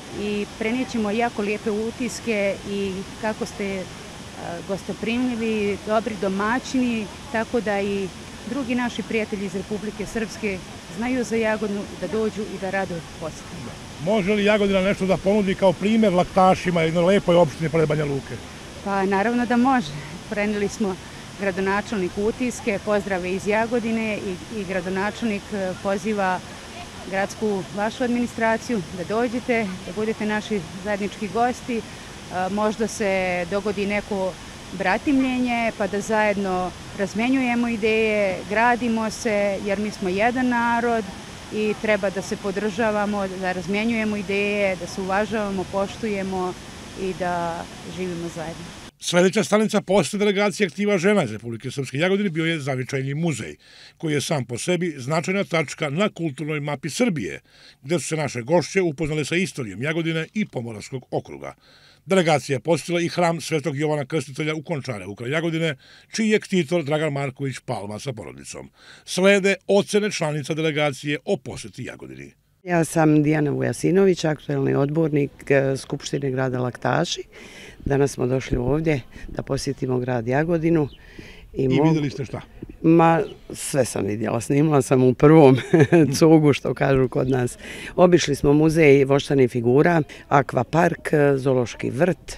i prenijećemo jako lijepe utiske i kako ste gostoprimljivi, dobri domaćini, tako da i drugi naši prijatelji iz Republike Srpske znaju za Jagodinu, da dođu i da rado posjete. Može li Jagodina nešto da ponudi kao primjer Laktašima, jednoj lepoj opštini pored Banja Luke? Pa naravno da može. Prenijeli smo gradonačelniku utiske, pozdrave iz Jagodine i, i gradonačelnik poziva gradsku vašu administraciju da dođete, da budete naši zajednički gosti. Možda se dogodi neko bratimljenje pa da zajedno razmenjujemo ideje, gradimo se jer mi smo jedan narod i treba da se podržavamo, da razmenjujemo ideje, da se uvažavamo, poštujemo i da živimo zajedno. Sljedeća stanica posete delegacije aktiva žena iz Republike Srpske Jagodine bio je Zavičajni muzej, koji je sam po sebi značajna tačka na kulturnoj mapi Srbije, gde su se naše gošće upoznale sa istorijom Jagodine i Pomoravskog okruga. Delegacija je posjetila i hram Svetog Jovana Krstitelja u Končarevu kraj Jagodine, čiji je ktitor Dragan Marković Palma sa porodicom. Slede ocene članica delegacije o posjeti Jagodini. Ja sam Dijana Vujasinović, aktuelni odbornik Skupštine grada Laktaši. Danas smo došli ovdje da posjetimo grad Jagodinu. I vidjeli ste šta? Ma, sve sam vidjela. Snimala sam u prvom cugu, što kažu kod nas. Obišli smo muzej voštanih figura, akvapark, zoološki vrt.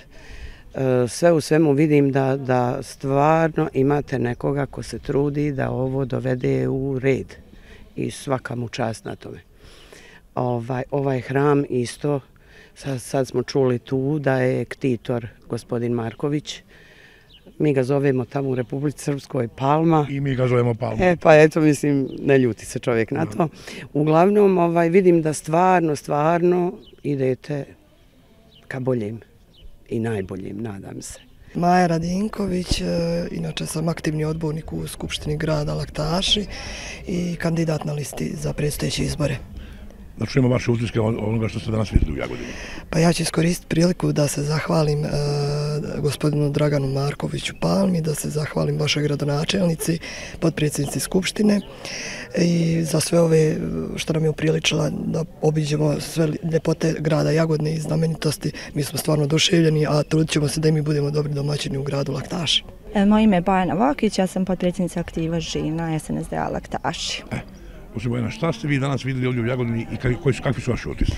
Sve u svemu vidim da, da stvarno imate nekoga ko se trudi da ovo dovede u red. I svaka mu čast na tome. Ovaj, ovaj hram isto, sad, sad smo čuli tu da je ktitor gospodin Marković. Mi ga zovemo tamo u Republici Srpskoj Palma. I mi ga zovemo Palma. E, pa eto, mislim, ne ljuti se čovjek na to. Uglavnom, ovaj, vidim da stvarno, stvarno idete ka boljem i najboljem, nadam se. Maja Radinković, inače sam aktivni odbornik u Skupštini grada Laktaši i kandidat na listi za predstojeće izbore. Da čujemo vaše utiske onoga što ste danas vidjeli u Jagodini. Pa ja ću iskoristiti priliku da se zahvalim e, gospodinu Draganu Markoviću Palmi, da se zahvalim vašoj gradonačelnici, potpredsjednici Skupštine i za sve ove što nam je upriličila da obiđemo sve ljepote grada Jagodine i znamenitosti. Mi smo stvarno oduševljeni, a trudit ćemo se da i mi budemo dobri domaćini u gradu Laktaši. E, moje ime je Bojana Vokić, ja sam potpredsjednica aktiva žena S N S D A Laktaši. E. Bojana, šta ste vi danas vidjeli ovdje u Jagodini i kakvi su, kakvi su vaši utisci?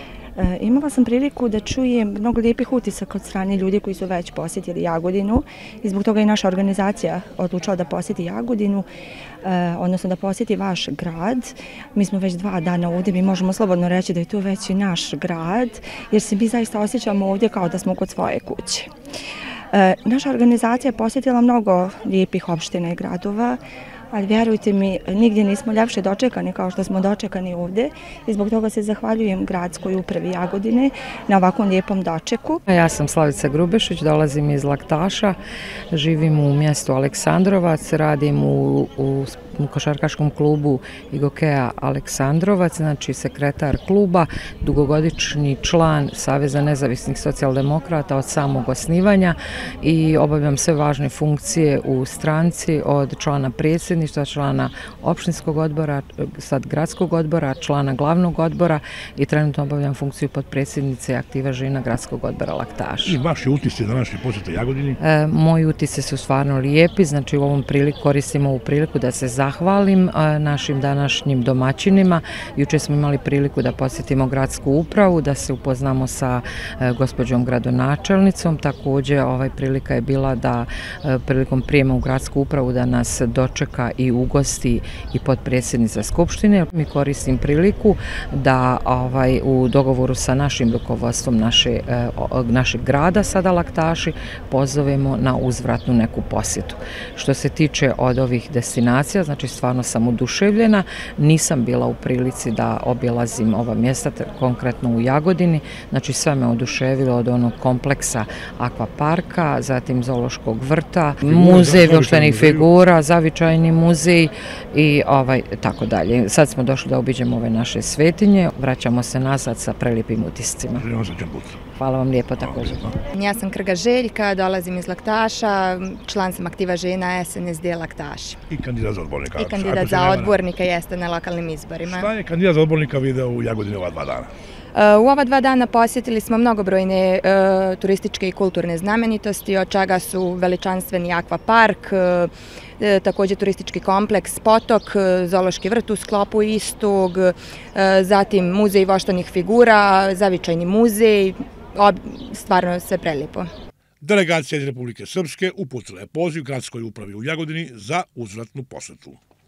E, imala sam priliku da čujem mnogo lijepih utisaka od strane ljudi koji su već posjetili Jagodinu i zbog toga i naša organizacija odlučila da posjeti Jagodinu, e, odnosno da posjeti vaš grad. Mi smo već dva dana ovdje, mi možemo slobodno reći da je to već i naš grad, jer se mi zaista osjećamo ovdje kao da smo kod svoje kuće. E, naša organizacija je posjetila mnogo lijepih opština i gradova, ali vjerujte mi, nigdje nismo ljepše dočekani kao što smo dočekani ovdje i zbog toga se zahvaljujem gradskoj upravi Jagodine na ovakvom lijepom dočeku. Ja sam Slavica Grubešić, dolazim iz Laktaša, živim u mjestu Aleksandrovac, radim u, u, u košarkaškom klubu Igokeja Aleksandrovac, znači sekretar kluba, dugogodišnji član Saveza nezavisnih socijaldemokrata od samog osnivanja i obavljam sve važne funkcije u stranci od člana predsjedništva, člana opštinskog odbora, sad gradskog odbora, člana glavnog odbora i trenutno obavljam funkciju potpredsjednice aktiva žena gradskog odbora Laktaš. I vaši utisci današnje posjete Jagodini? E, moji utisci su stvarno lijepi, znači u ovom priliku koristimo ovu priliku da se zahvalim a, našim današnjim domaćinima. Juče smo imali priliku da posjetimo gradsku upravu, da se upoznamo sa a, gospođom gradonačelnicom. Također ovaj prilika je bila da a, prilikom prijema u gradsku upravu da nas dočeka i ugosti i potpredsjednica Skupštine. Mi koristim priliku da ovaj, u dogovoru sa našim rukovodstvom naše, našeg grada sada Laktaši pozovemo na uzvratnu neku posjetu. Što se tiče od ovih destinacija, znači stvarno sam oduševljena, nisam bila u prilici da obilazim ova mjesta, konkretno u Jagodini, znači sve me oduševilo od onog kompleksa akvaparka, zatim zoološkog vrta, muzej voštanih figura, zavičajni muzej i ovaj, tako dalje. Sad smo došli da obiđemo ove naše svetinje, vraćamo se nazad sa prelijepim utiscima. Hvala vam lijepo također. Ja sam Krga Željka, dolazim iz Laktaša, član sam aktiva žena S N S D Laktaši. I kandidat za odbornika. I kandidat za odbornika jeste na lokalnim izborima. Šta je kandidat za odbornika video u Jagodini ova dva dana? U ova dva dana posjetili smo mnogobrojne uh, turističke i kulturne znamenitosti, od čega su veličanstveni akvapark, uh, također turistički kompleks Potok, zoološki vrt u sklopu istog, uh, zatim muzej voštanih figura, zavičajni muzej, ob, stvarno sve prelijepo. Delegacija iz Republike Srpske uputila je poziv gradskoj upravi u Jagodini za uzvratnu posjetu.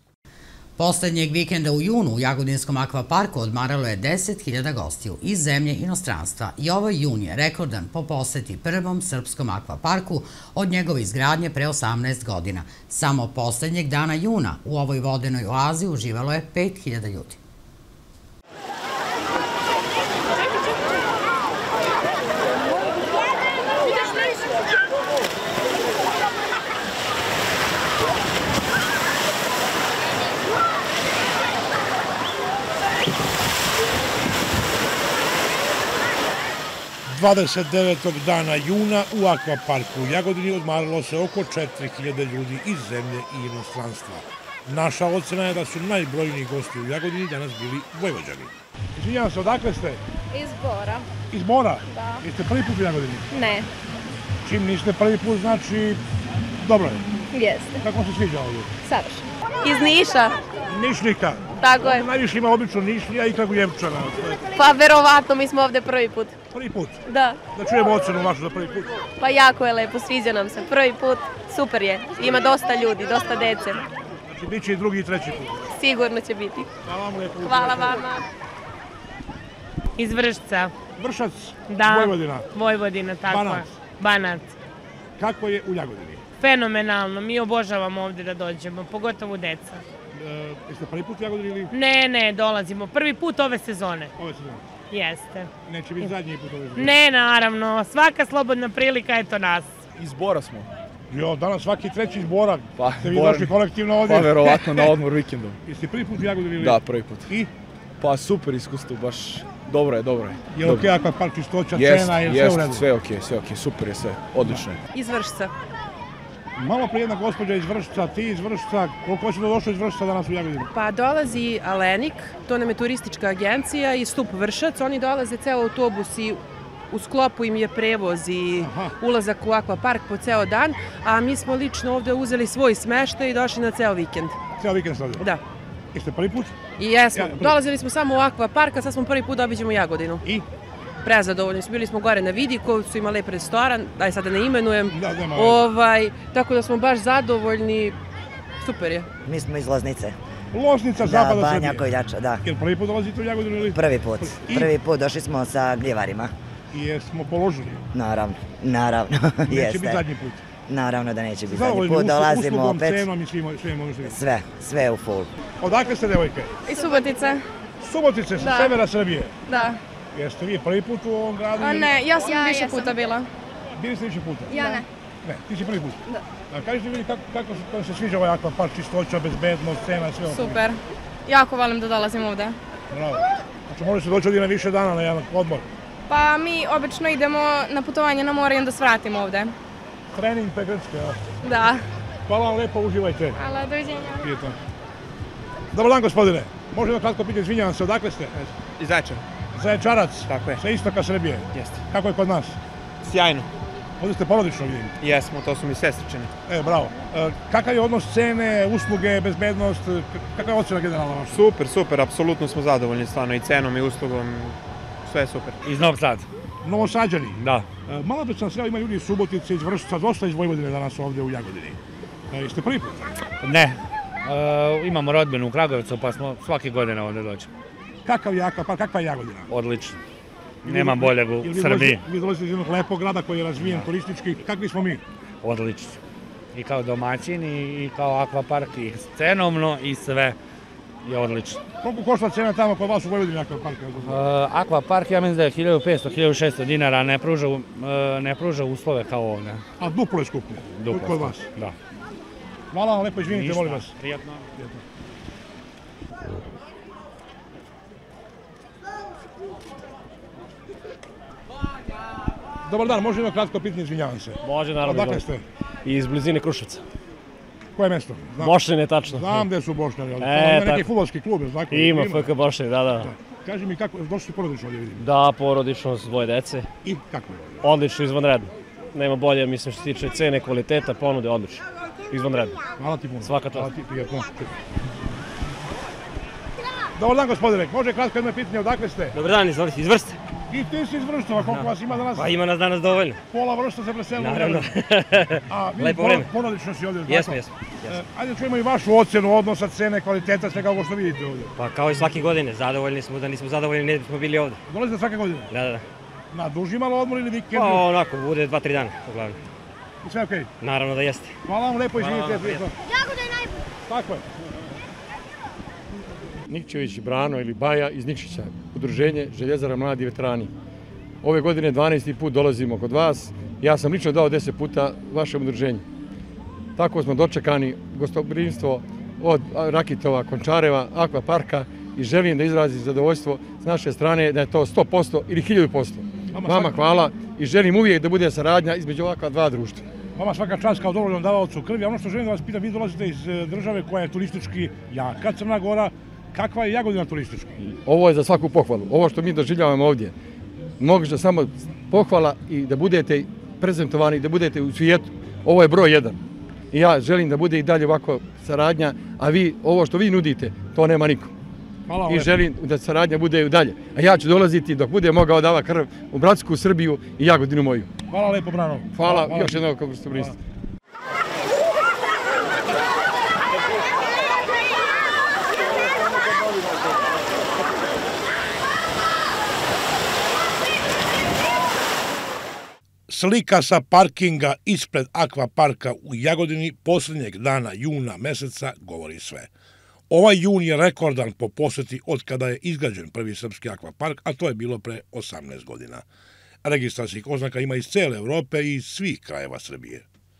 Poslednjeg vikenda u junu u Jagodinskom akvaparku odmaralo je deset hiljada gostiju iz zemlje i inostranstva i ovaj jun je rekordan po poseti prvom srpskom akvaparku od njegove izgradnje pre osamnaest godina. Samo poslednjeg dana juna u ovoj vodenoj oazi uživalo je pet hiljada ljudi. dvadeset devetog dana juna u akvaparku u Jagodini odmaralo se oko četiri hiljade ljudi iz zemlje i inostranstva. Naša ocena je da su najbrojniji gosti u Jagodini danas bili Vojvođani. Izvinjavam se, odakle ste? Iz Bora. Iz Bora? Da. Jeste prvi put u Jagodini? Ne. Čim niste prvi put, znači, dobro je. Jeste. Kako vam se sviđa ovdje? Savršeno. Iz Niša. Nišlika? Tako je. Najviše ima obično Nišlija i Kragujevčana. Pa verovatno, mi smo ovde prvi put. Prvi put? Da. Da čujemo ocenu vašu za prvi put. Pa jako je lepo, sviđa nam se. Prvi put, super je. Ima dosta ljudi, dosta dece. Znači, bit će i drugi i treći put. Sigurno će biti. Hvala vam lepo. Hvala vama. Iz Vršca. Vršac? Da. Vojvodina? Vojvodina, tako je. Banac? Banac. Kako je u Jagodini? Fenomenalno, mi obožavamo ovde da dođemo, pogotovo deca. E, jeste prvi put u Jagodini ili? Ne, ne, dolazimo. Prvi put ove sezone. Ove sezone? Jeste. Neće biti zadnji put ove sezone? Ne, naravno. Svaka slobodna prilika, eto nas. Iz Bora smo. Jo, danas svaki treći iz Bora. Pa, ste vi došli kolektivno ovdje? Pa, verovatno na odmor vikendom. Jeste prvi put u Jagodini ili? Da, prvi put. I? Pa, super iskustvo, baš dobro je, dobro je. Je li okej ako par čistoća, cena i sve u redu? Sve okej, sve okej, super je sve, odlično je. Iz Vršca. Malo prije jedna gospođa iz Vršca, ti iz Vršca, koliko si došao iz Vršca danas u Jagodini? Pa dolazi Alenik, to nam je turistička agencija i Stup Vršac, oni dolaze ceo autobus i u sklopu im je prevoz i ulazak u akvapark po ceo dan, a mi smo lično ovde uzeli svoj smeštaj i došli na ceo vikend. Ceo vikend ste ovdje? Da. Jeste prvi put? I jesmo. Dolazili smo samo u akvapark, a sad smo prvi put da obiđemo Jagodinu. I? Prezadovoljni smo. Bili smo gore na Vidikovcu, ima lep restoran, daj sada ne imenujem. Da, nema ovaj, tako da smo baš zadovoljni. Super je. Mi smo iz Loznice. Loznica, zapada Srbije. Da, Banja Koiljača, da. Jel prvi put dolazite u Jagodinu ili? Prvi put. I? Prvi put došli smo sa gljivarima. I jesmo položili? Naravno, naravno, jeste. jeste. Neće biti zadnji put? Naravno da neće biti zadnji put, dolazimo opet. Uslugom, cenom i svim, svim ono što je. Sve, sve u full. Odakle ste, devojke? Iz Subotice. Subotice, sa severa Srbije? Da. Jeste vi prvi put u ovom gradu? A ne, ja sam Ja više jesam. puta bila. Bili ste više puta? Ja ne. Ne, ti si prvi put? Da. A kažete vi kako, kako, se- kako se sviđa ovaj akvapark, čistoća, bezbednost, cena i sve ovo? Super. Jako volim da dolazim ovde. Bravo. Znači možete doći ovdje na više dana na jedan odmor. Pa mi obično idemo na putovanje na more i onda svratimo ovde. Trening pe grčke, ja. Da. Hvala vam lepo, uživajte. Hvala, doviđenja. Prijetno. Dobar dan, gospodine. Može jedno kratko pitanje, izvinjavam se, odakle ste? Iz Zaječara. Zaječarac? Tako je. Sa istoka Srbije? Jeste. Kako je kod nas? Sjajno. Ovdje ste porodično vidim. Jesmo, to su mi sestričani. E, bravo. E, kakav je odnos cene, usluge, bezbednost, k- kakva je ocjena generalna vaša? Super, super, apsolutno smo zadovoljni stvarno i cenom i uslugom, sve je super. Iz Novog Sada. Novosađani? Da. E, malo pre sam sreo, ima ljudi iz Subotice, iz Vršca, dosta iz Vojvodine danas ovdje u Jagodini. E, jeste prvi put? Ne. E, imamo rodbinu u Kragujevcu, pa smo svake godine ovdje dođemo. Kakav je akvapark, kakva je Jagodina? Odlično. Ili Nema vi- boljeg u ili vi Srbiji. dolazite- Vi dolazite iz jednog lepog grada koji je razvijen turistički. Kakvi smo mi? Odlično. I kao domaćin i, i kao akvapark i cenovno i sve je odlično. Koliko košta cena tamo kod vas u Vojvodini akvaparka? E, akvapark ja mislim da je hiljadu petsto do hiljadu šesto dinara, ne pruža, u- e, ne pruža uslove kao ovdje. A duplo je skuplje? Duplo Kod skuplje, vas? da. Hvala vam lepo, izvinite, Ništa, molim vas. prijatno. Prijatno. Dobar dan, može jedno kratko pitanje, izvinjavam se. Može, naravno. Odakle izvolite. ste? Iz blizine Kruševca. Koje mjesto? Znam. Bošnjane, tačno. Znam gdje su Bošnjani, ali E, tamo ima neki tako. fudbalski klub, je li tako? Ima F K Bošnjani, da, da. Kaži mi kako, došli porodično ovdje vidim. Da, porodično s dvoje dece. I kako je ovdje? Odlično, izvanredno. Nema bolje, mislim, što se tiče cene, kvaliteta, ponude, odlično. Izvanredno. Hvala ti puno. Svaka čast. Hvala ti, prijatno. Dobar dan, gospodine. Može kratko jedno pitanje, odakle ste? Dobar dan, izvolite, iz Vršca. I ti si iz Vršca, koliko vas ima danas? Pa ima nas danas dovoljno. Pola Vršca se preselilo. Naravno. A vi Lepo por- vreme. porodično si ovdje, Jesmo, tako? jesmo, jesmo. E, ajde čujemo i vašu ocjenu odnosa, cene, kvaliteta, svega ovo što vidite ovdje. Pa kao i svake godine, zadovoljni smo, da nismo zadovoljni ne bismo bili ovdje. Dolazite svake godine? Da, da, da. Na duži malo odmor ili vikend? Pa onako, bude dva, tri dana, uglavnom. I sve okej? Naravno da jeste. Hvala vam lepo, Hvala izvinite. vam, prijatno. Jagoda je najbolje. Tako je. Nikčević Brano ili Baja iz Nikšića, udruženje Željezara Mladi veterani. Ove godine dvanaesti put dolazimo kod vas. Ja sam lično dao deset puta vašem udruženju. Tako smo dočekani gostoprimstvo od Rakitova, Končareva, Akvaparka i želim da izrazim zadovoljstvo s naše strane da je to sto posto ili hiljadu posto. Vama hvala i želim uvijek da bude saradnja između ovakva dva društva. Vama svaka čast kao dobrovoljnom davaocu krvi. A ono što želim da vas pitam, vi dolazite iz e, države koja je turistički jaka, Crna Gora, Kakva je Jagodina turistička? Ovo je za svaku pohvalu. Ovo što mi doživljavamo ovdje, može samo pohvala i da budete prezentovani, da budete u svijetu. Ovo je broj jedan. I ja želim da bude i dalje ovako saradnja, a vi, ovo što vi nudite, to nema niko. I želim da saradnja bude i dalje. A ja ću dolaziti dok bude mogao dava krv u bratsku Srbiju i Jagodinu moju. Hvala lepo, Brano. Hvala, još jednog kako ste pristali. Slika sa parkinga ispred akvaparka u Jagodini posljednjeg dana juna meseca govori sve. Ovaj jun je rekordan po poseti od kada je izgrađen prvi srpski akvapark, a to je bilo pre osamnaest godina. Registarskih oznaka ima iz cele Evrope i iz svih krajeva Srbije.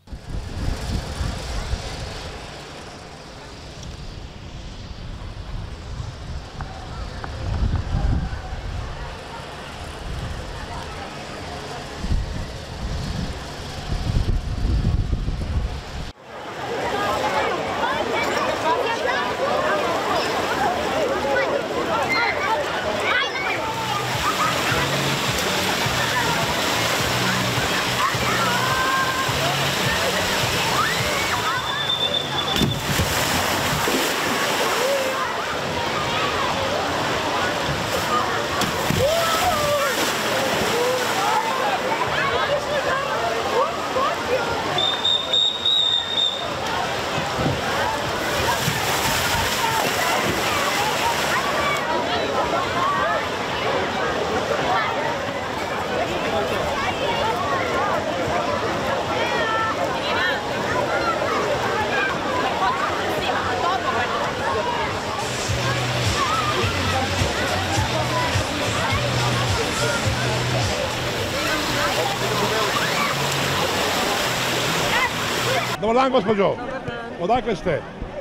Dobar dan, gospođo. Odakle ste?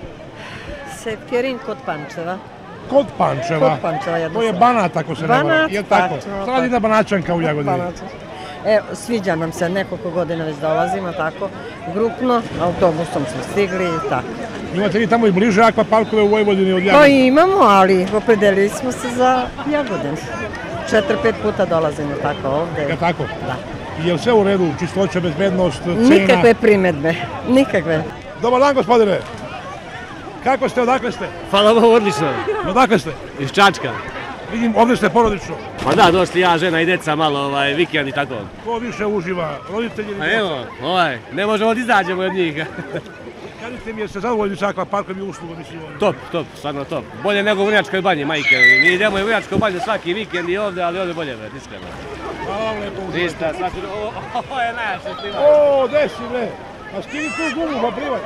Sepkerin kod Pančeva. Kod Pančeva? Kod Pančeva, jednostavno. To je Banat, ako se ne varam. Banat, je tako? tačno. Šta radi jedna Banačanka u Jagodini? Evo, sviđa nam se, nekoliko godina već dolazimo, tako, grupno, autobusom smo stigli i tako. Imate vi tamo i bliže akvaparkove u Vojvodini od Jagodine? Pa imamo, ali opredelili smo se za Jagodinu. Četiri, pet puta dolazimo tako ovde. Je tako? Da. Je li sve u redu, čistoća, bezbednost, cena? Nikakve primedbe, nikakve. Dobar dan, gospodine. Kako ste, odakle ste? Hvala vam, odlično. Odakle ste? Iz Čačka. Vidim, ovdje ste porodično. Pa da, došli ja, žena i deca, malo ovaj, vikend i tako. Ko više uživa, roditelji ili A evo, ovaj, ne možemo da izađemo od njih. Kažite mi, jeste zadovoljni sa akvaparkom i uslugom? Top, top, stvarno top. Bolje nego u Vrnjačkoj banji, majke. Mi idemo u Vrnjačkoj banju svaki vikend i ovdje, ali ovdje bolje, već, iskreno. Hvala vam lepo. Ništa, svaki... Ovo je najjače stima. O, desi bre. A skini tu gumu, pa privat.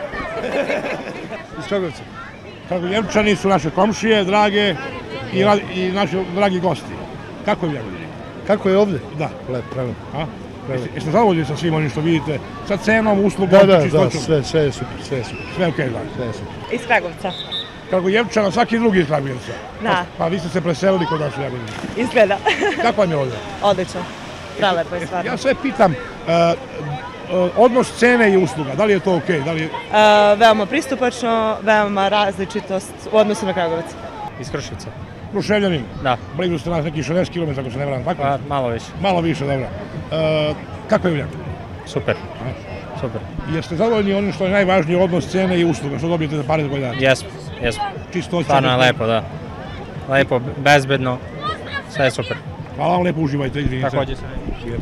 Iz Čogrovca. Kragujevčani su naše komšije, drage i, i naši dragi gosti. Kako je u Jagodini? Kako je ovdje? Da. Lep, pravo. A? Jeste, jeste zadovoljni sa svim onim što vidite? Sa cenom, uslugom, da, da, čistoćom? Da, sve, sve je super, sve je super. Sve je okej, da. Sve je super. Iz Kragovca. Kragujevčana, svaki drugi iz Kragujevca. Da. Pa, pa vi ste se preselili kod nas u Jagodini. Izgleda. Kako vam je ovdje? Odlično. Prelepo je stvarno. Ja sve pitam, uh, uh, odnos cene i usluga, da li je to okej? Da li je... Uh, veoma pristupačno, veoma različitost u odnosu na Kragovac. Iz Kruševca. Kruševljanin? Da. Blizu ste nas nekih šezdeset kilometara, ako se ne varam, tako? Pa, malo više. Malo više, dobro. Uh, kako je u Jagodini? Super. Super. Jeste zadovoljni onim što je najvažniji odnos cene i usluga, što dobijete za pare za koji dan? Jesmo, jesmo. Čistoća? Stvarno je lepo, da. Lepo, bezbedno, sve je super. Hvala vam, lepo uživajte. Također se.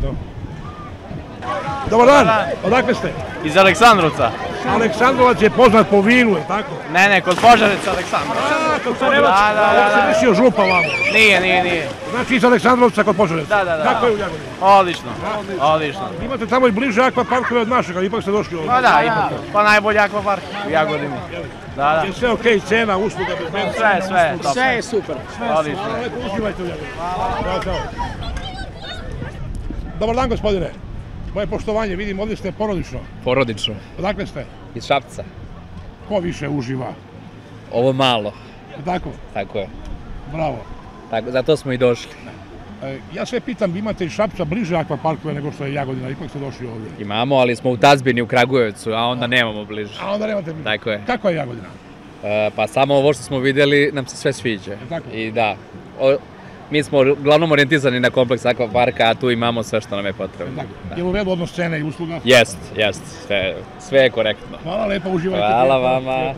Dobar dan, odakle ste? Iz Aleksandrovca. Aleksandrovac je poznat po vinu, je tako? Ne, ne, kod Požareca Aleksandrovac. A, kod Požareca. Da, da, da. Se desio župa vamo. Nije, nije, nije. Znači iz Aleksandrovca kod Požareca. Da, da, da. Kako je u Jagodini? Odlično, odlično. Imate tamo i bliže akvaparkove od našeg, ali ipak ste došli ovdje. Pa da, ipak. Pa najbolji akvapark u Jagodini. Da, da. Je sve okej, cena, usluga, bezbednost? Sve, sve. Sve je super. Odlično. Hvala, lepo uživajte u Jagodini. Hvala. Dobar dan, gospodine. Moje poštovanje, vidim, ovdje ste porodično. Porodično. Odakle ste? Iz Šapca. Ko više uživa? Ovo malo. Tako? Tako je. Bravo. Tako, zato smo i došli. E, ja sve pitam, imate iz Šapca bliže akvaparkove nego što je Jagodina, ipak ste došli ovdje. Imamo, ali smo u Tazbini u Kragujevcu, a onda nemamo bliže. A onda nemate bliže. Tako je. Kako je Jagodina? Pa samo ovo što smo vidjeli nam se sve sviđa. I da, mi smo uglavnom orijentisani na kompleks akvaparka, a tu imamo sve što nam je potrebno. Je li u redu odnos cene i usluga? Jest, jest, sve je korektno. Hvala lepo, uživajte. Hvala vama.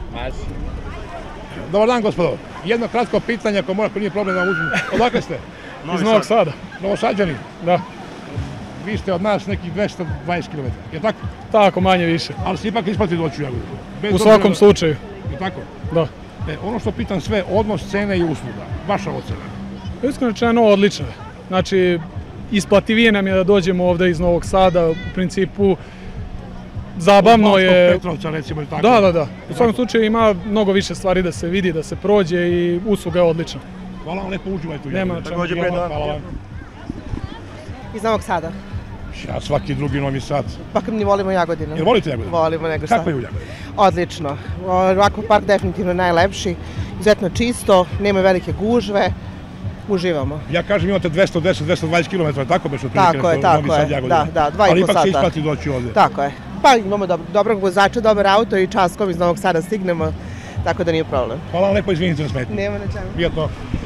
Dobar dan, gospodo. Jedno kratko pitanje, ako možete, nije problem da uzmem. Odakle ste? Iz Novog Sada. Novosađani? Da. Vi ste od nas nekih dvesta dvadeset kilometara, je tako? Tako, manje više. Ali se ipak isplati doći u Jagodinu? U svakom slučaju. Je tako? Da. Ono što pitam sve, odnos cene i usluga, vaša ocena? Iskreno rečeno, odlično je. Znači, isplativije nam je da dođemo ovde iz Novog Sada, u principu, zabavno je... Petrovca, recimo, je tako? Da, da, da. U svakom slučaju ima mnogo više stvari da se vidi, da se prođe i usluga je odlična. Hvala vam, lepo uživajte u Nema Jagodinu. Hvala vam. Iz Novog Sada. Ja svaki drugi Novi Sad. Pa mi volimo Jagodinu. Jel volite Jagodinu? Volimo, nego šta. Kako je u Jagodini? Odlično. Akvapark definitivno najlepši, izuzetno čisto, nema velike gužve, uživamo. Ja kažem imate dvesta deset do dvesta dvadeset kilometara, tako beš od Tako je, tako je, da, da, dva i po sata. Ali ipak se isplati doći ovde. Tako je. Pa imamo dobrog vozača, dobar auto i časkom iz Novog Sada stignemo, tako da nije problem. Hvala vam lepo, izvinite na smetnju. Nema na čemu. Prijatno.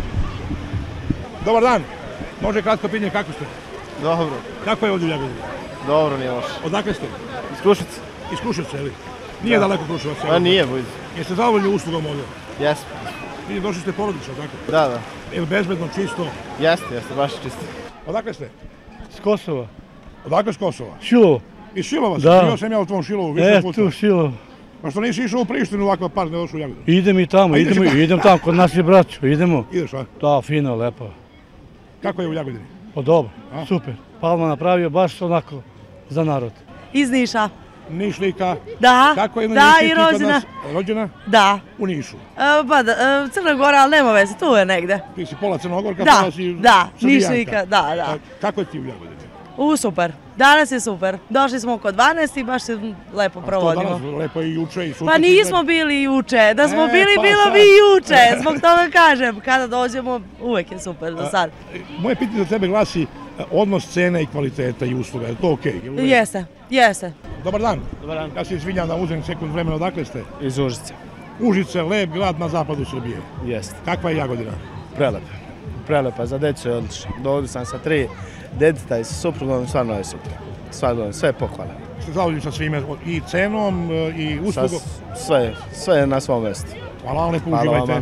Dobar dan. Može kratko pitanje, kako ste? Dobro. Kako je ovdje u Jagodini? Dobro, nije loše. Odakle ste? Iz Kruševca. Iz Kruševca, ili? Nije daleko Kruševac? Pa nije, blizu. Jeste zadovoljni uslugom ovdje? Jesmo. Vidim, došli ste porodično, tako? Da, da. Je li bezbedno, čisto? Jeste, jeste, baš čisto. Odakle ste? Iz Kosova. Odakle s Kosova? Šilovo. Iz Šilova? Da. Bio sam ja u tvom Šilovu više puta. E, tu Šilovo. Pa što nisi išao u Prištinu ovako par, ne došao u Jagodinu? Idem i tamo, idemo, idem tamo, kod nas je braćo, idemo. Ideš, a? Da, fino, lepo. Kako je u Jagodini? Pa dobro, super. Palma napravio baš onako za narod. Iz Niša. Nišlika? Da, kako je da i rođena. Rođena? Da. U Nišu? E, pa da, e, Crna Gora, ali nema veze, tu je negde. Ti si pola Crnogorka, da, pola si da, Srbijanka. Nišlika, da, da. A, kako je ti u Jagodini? U, super. Danas je super. Došli smo oko dvanaest i baš se lepo provodimo. A što danas lepo i juče i sutra? Pa nismo bili juče. Da smo e, bili, pa bilo sad. bi juče. Zbog toga kažem, kada dođemo, uvek je super do sad. A, moje pitanje za tebe glasi odnos cene i kvaliteta i usluga. Je to okej? Okay? Jeste, jeste. Dobar dan. Dobar dan. Ja se izvinjam da uzem sekund vremena. Odakle ste? Iz Užice. Užice, lep grad na zapadu Srbije. Jeste. Kakva je Jagodina? Prelepa. Prelepa, za decu je odlično. Dovodio sam sa tri deteta i sa suprugom, stvarno je super. Stvarno, sve je pohvala. Ste zadovoljni sa svime, i cenom, i uslugom? Sve, sve je na svom mjestu. Hvala vam, lepo uživajte.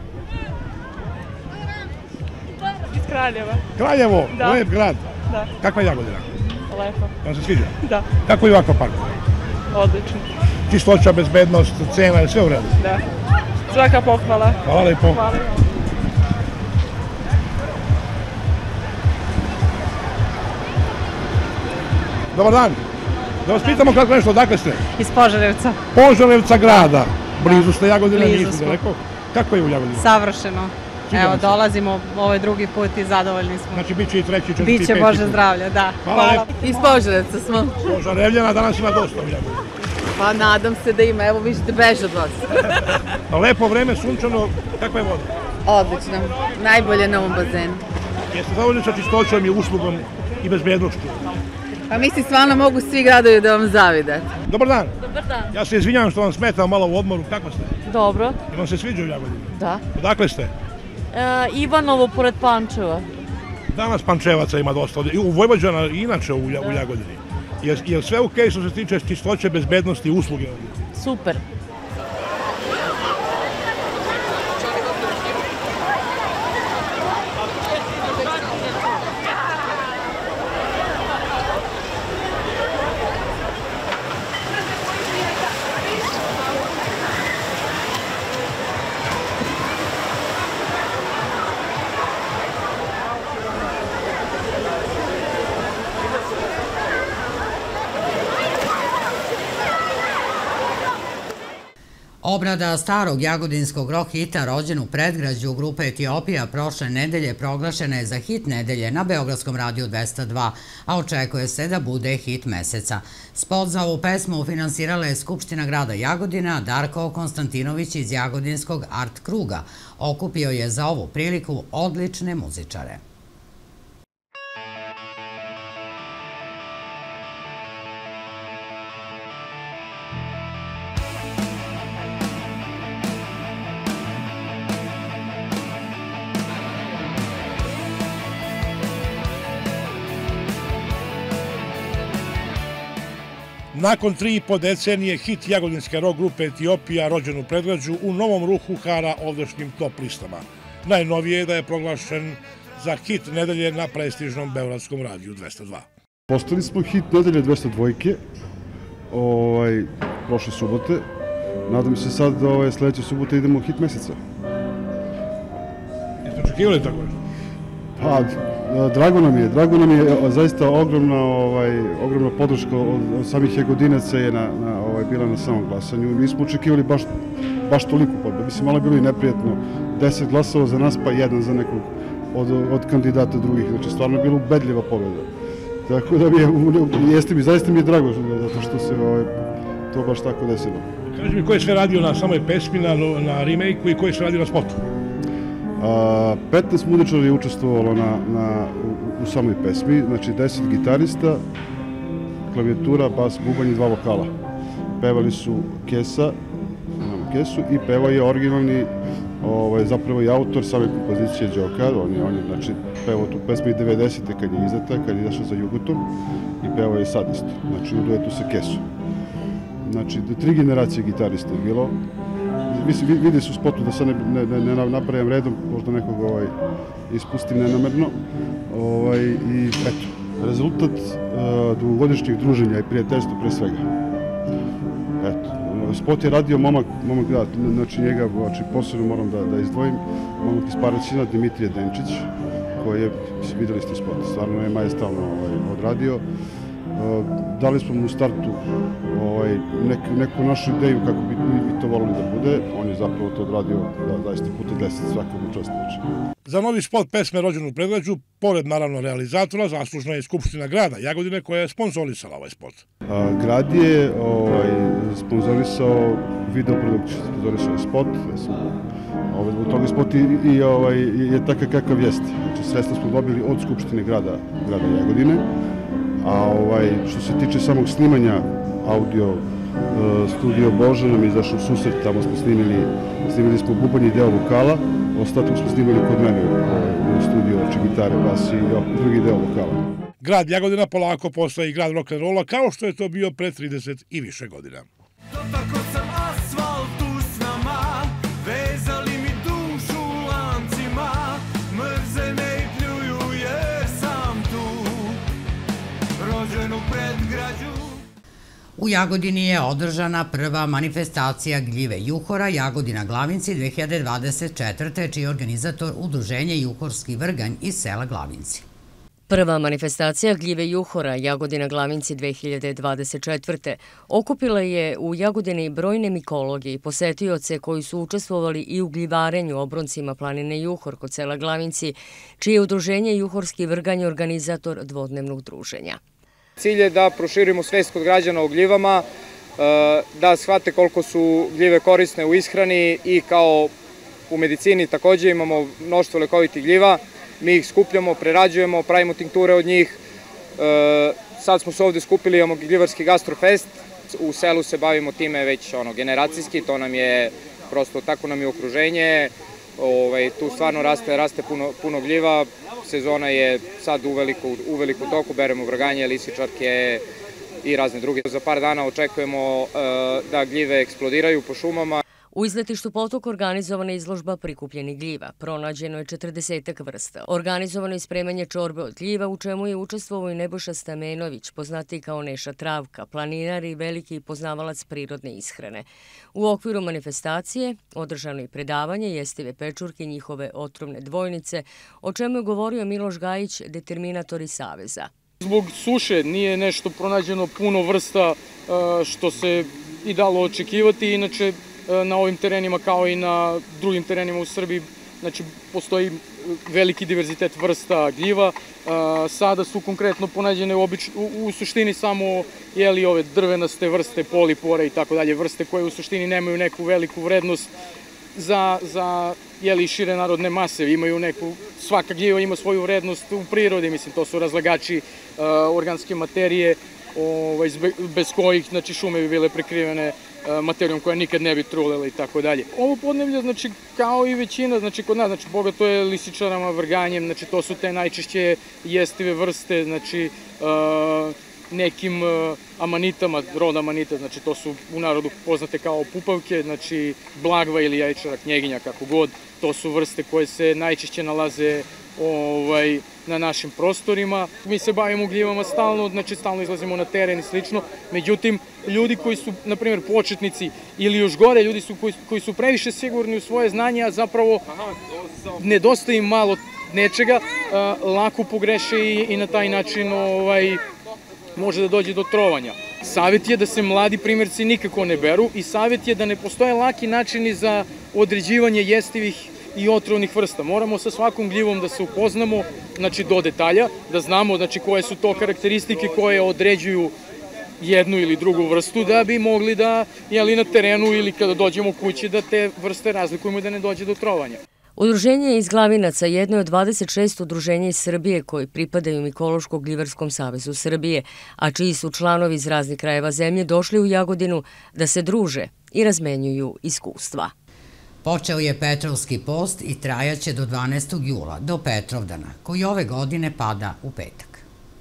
Iz Kraljeva. Kraljevo, da. Lep grad. Da. Kakva je Jagodina? Lepo. Vam se sviđa? Da. Kako je u akvaparku? Odlično. Čistoća, bezbednost, cena, je sve u redu? Da. Svaka pohvala. Hvala lepo. Hvala. Dobar dan. Da vas pitamo kako nešto, odakle ste? Iz Požarevca. Požarevca grada. Blizu ste Jagodine, Blizu nisu smo. daleko. Kako je u Jagodini? Savršeno. Sviđa Evo, vam se? dolazimo ovaj drugi put i zadovoljni smo. Znači, bit će i treći, četvrti, peti. Biće Bože zdravlja, da. Hvala lepo. Iz Požarevca smo. Požarevljana danas ima dosta u Jagodini. Pa nadam se da ima, evo vidite, bež od vas. Lepo vreme, sunčano, kakva je voda? Odlično, najbolje na ovom bazenu. Jeste zadovoljni sa čistoćom i uslugom i bezbednošću? Pa mislim, stvarno mogu svi gradovi da vam zavide. Dobar dan. Dobar dan. Ja se izvinjavam što vam smetam malo u odmoru, kako ste? Dobro. I vam se sviđa u Jagodini? Da. Odakle ste? E, Ivanovo pored Pančeva. Danas Pančevaca ima dosta, i u Vojvođana i inače u, u Jagodini. Je, je sve okej što se tiče čistoće, bezbednosti i usluge ovdje? Super. Obrada starog jagodinskog rock hita rođen u predgrađu grupe Etiopija prošle nedelje proglašena je za hit nedelje na Beogradskom radiju dvesta dva, a očekuje se da bude hit meseca. Spot za ovu pesmu finansirala je Skupština grada Jagodina, Darko Konstantinović iz Jagodinskog art kruga. Okupio je za ovu priliku odlične muzičare. Nakon tri i po decenije, hit jagodinske rock grupe Etiopija, rođen u Predgrađu, u novom ruhu hara ovdašnjim top listama. Najnovije je da je proglašen za hit nedelje na prestižnom beogradskom radiju dvesta dva. Postali smo hit nedelje dvesta dva, ovaj, prošle subote. Nadam se sad da ovaj, sledeće subote idemo hit meseca. Jeste očekivali tako nešto? Pa, drago nam je, drago nam je, zaista ogromna, ovaj, ogromna podrška od, od samih Jagodinaca je na, na, ovaj, bila na samom glasanju. Mi smo očekivali baš, baš toliko pobjeda. Mislim, malo je bilo i neprijetno. Deset glasova za nas, pa jedan za nekog od, od kandidata drugih. Znači, stvarno je bila ubedljiva pobjeda. Tako da mi je, jeste mi, zaista mi je drago zato što se ovaj, to baš tako desilo. Kaži mi, ko je sve radio na samoj pesmi, na, na remake-u i ko je sve radio na spotu? A, petnaest muzičara je učestvovalo na, na, u, u samoj pesmi, znači deset gitarista, klavijatura, bas, bubanj i dva vokala. Pevali su Kesa, Kesu i pevao je originalni, ovaj, zapravo i autor same kompozicije Đoka, on je, on je znači, pevao tu pesmu i devedesete kad je izdata, kad je izašao za Jugoton i pevao je sad isto, znači u duetu sa Kesom. Znači, tri generacije gitarista je bilo. Mislim, vidi su u spotu da sad ne, ne, ne napravim redom, možda nekog ovaj, ispustim nenamerno. Ovaj, I eto, rezultat uh, dugogodišnjih druženja i prijateljstva pre svega. Eto, spot je radio momak, momak da, znači njega znači, posebno moram da, da izdvojim, momak iz Paraćina, Dimitrije Denčić, koji je, mislim, videli ste spot, stvarno je majestralno ovaj, odradio. Dali smo mu u startu ovaj, nek, neku našu ideju kako bi mi to volili da bude. On je zapravo to odradio da, zaista puta deset svakog učestvujuća. Za novi spot pesme rođen u Predgrađu, pored naravno realizatora, zaslužna je Skupština grada Jagodine koja je sponzorisala ovaj spot. A, grad je ovaj, sponzorisao videoprodukciju, sponzorisao je spot. Ovaj, zbog toga spot i, i ovaj, je takav kakav jeste. Znači, sredstva smo dobili od Skupštine grada, grada Jagodine. A ovaj, što se tiče samog snimanja audio, studio Boža nam je izašao susret, tamo smo snimili, snimili smo bubanj i deo vokala, ostatak smo snimili kod mene u studiju, znači gitare, bas i drugi deo vokala. Grad Jagodina polako postaje i grad rock'n'rolla, kao što je to bio pre trideset i više godina. U Jagodini je održana prva manifestacija gljive juhora Jagodina Glavinci dve hiljade dvadeset četvrte. čiji je organizator Udruženje Juhorski vrganj iz sela Glavinci. Prva manifestacija gljive juhora Jagodina Glavinci dve hiljade dvadeset četvrte. okupila je u Jagodini brojne mikologe i posetioce koji su učestvovali i u gljivarenju obroncima planine Juhor kod sela Glavinci, čije je Udruženje Juhorski vrganj organizator dvodnevnog druženja. Cilj je da proširimo svest kod građana o gljivama, da shvate koliko su gljive korisne u ishrani i kao u medicini takođe imamo mnoštvo lekovitih gljiva. Mi ih skupljamo, prerađujemo, pravimo tinkture od njih. Sad smo se ovde skupili, imamo gljivarski gastrofest. U selu se bavimo time već ono, generacijski, to nam je prosto tako nam je okruženje. Ovaj, tu stvarno raste, raste puno, puno gljiva. Sezona je sad u veliku, u veliku toku, beremo vrganje, lisičarke i razne druge. Za par dana očekujemo uh, da gljive eksplodiraju po šumama. U izletištu Potok organizovana je izložba prikupljenih gljiva. Pronađeno je četrdesetak vrsta. Organizovano je spremanje čorbe od gljiva, u čemu je učestvovao i Nebojša Stamenović, poznatiji kao Neša Travka, planinar i veliki poznavalac prirodne ishrane. U okviru manifestacije održano je predavanje jestive pečurke i njihove otrovne dvojnice, o čemu je govorio Miloš Gajić, determinator iz Saveza. Zbog suše nije nešto pronađeno puno vrsta što se i dalo očekivati, inače na ovim terenima kao i na drugim terenima u Srbiji, znači postoji veliki diverzitet vrsta gljiva. Sada su konkretno pronađene u, u, u suštini samo jeli, ove drvenaste vrste, polipore i tako dalje, vrste koje u suštini nemaju neku veliku vrednost za, za jeli, šire narodne mase, imaju neku, svaka gljiva ima svoju vrednost u prirodi, mislim to su razlagači uh, organske materije, ovaj, bez kojih znači, šume bi bile prekrivene materijom koja nikad ne bi trulela i tako dalje. Ovo podneblje, znači, kao i većina, znači, kod nas, znači, bogato je lisičarama, vrganjem, znači, to su te najčešće jestive vrste, znači, uh, nekim amanitama, roda amanita, znači to su u narodu poznate kao pupavke, znači blagva ili jajčara, knjeginja, kako god, to su vrste koje se najčešće nalaze ovaj, na našim prostorima. Mi se bavimo gljivama stalno, znači stalno izlazimo na teren i slično, međutim, ljudi koji su, na primjer, početnici ili još gore, ljudi su koji, koji su previše sigurni u svoje znanje, a zapravo nedostaje im malo nečega, lako pogreše i, i na taj način ovaj, može da dođe do trovanja. Savjet je da se mladi primjerci nikako ne beru i savjet je da ne postoje laki načini za određivanje jestivih i otrovnih vrsta. Moramo sa svakom gljivom da se upoznamo, znači do detalja, da znamo znači koje su to karakteristike koje određuju jednu ili drugu vrstu, da bi mogli da, jeli na terenu ili kada dođemo kući, da te vrste razlikujemo da ne dođe do trovanja. Udruženje iz Glavinaca jedno je od dvadeset šest udruženja iz Srbije koji pripadaju Mikološko-gljivarskom savezu Srbije, a čiji su članovi iz raznih krajeva zemlje došli u Jagodinu da se druže i razmenjuju iskustva. Počeo je Petrovski post i trajaće do dvanaestog jula, do Petrovdana, koji ove godine pada u petak.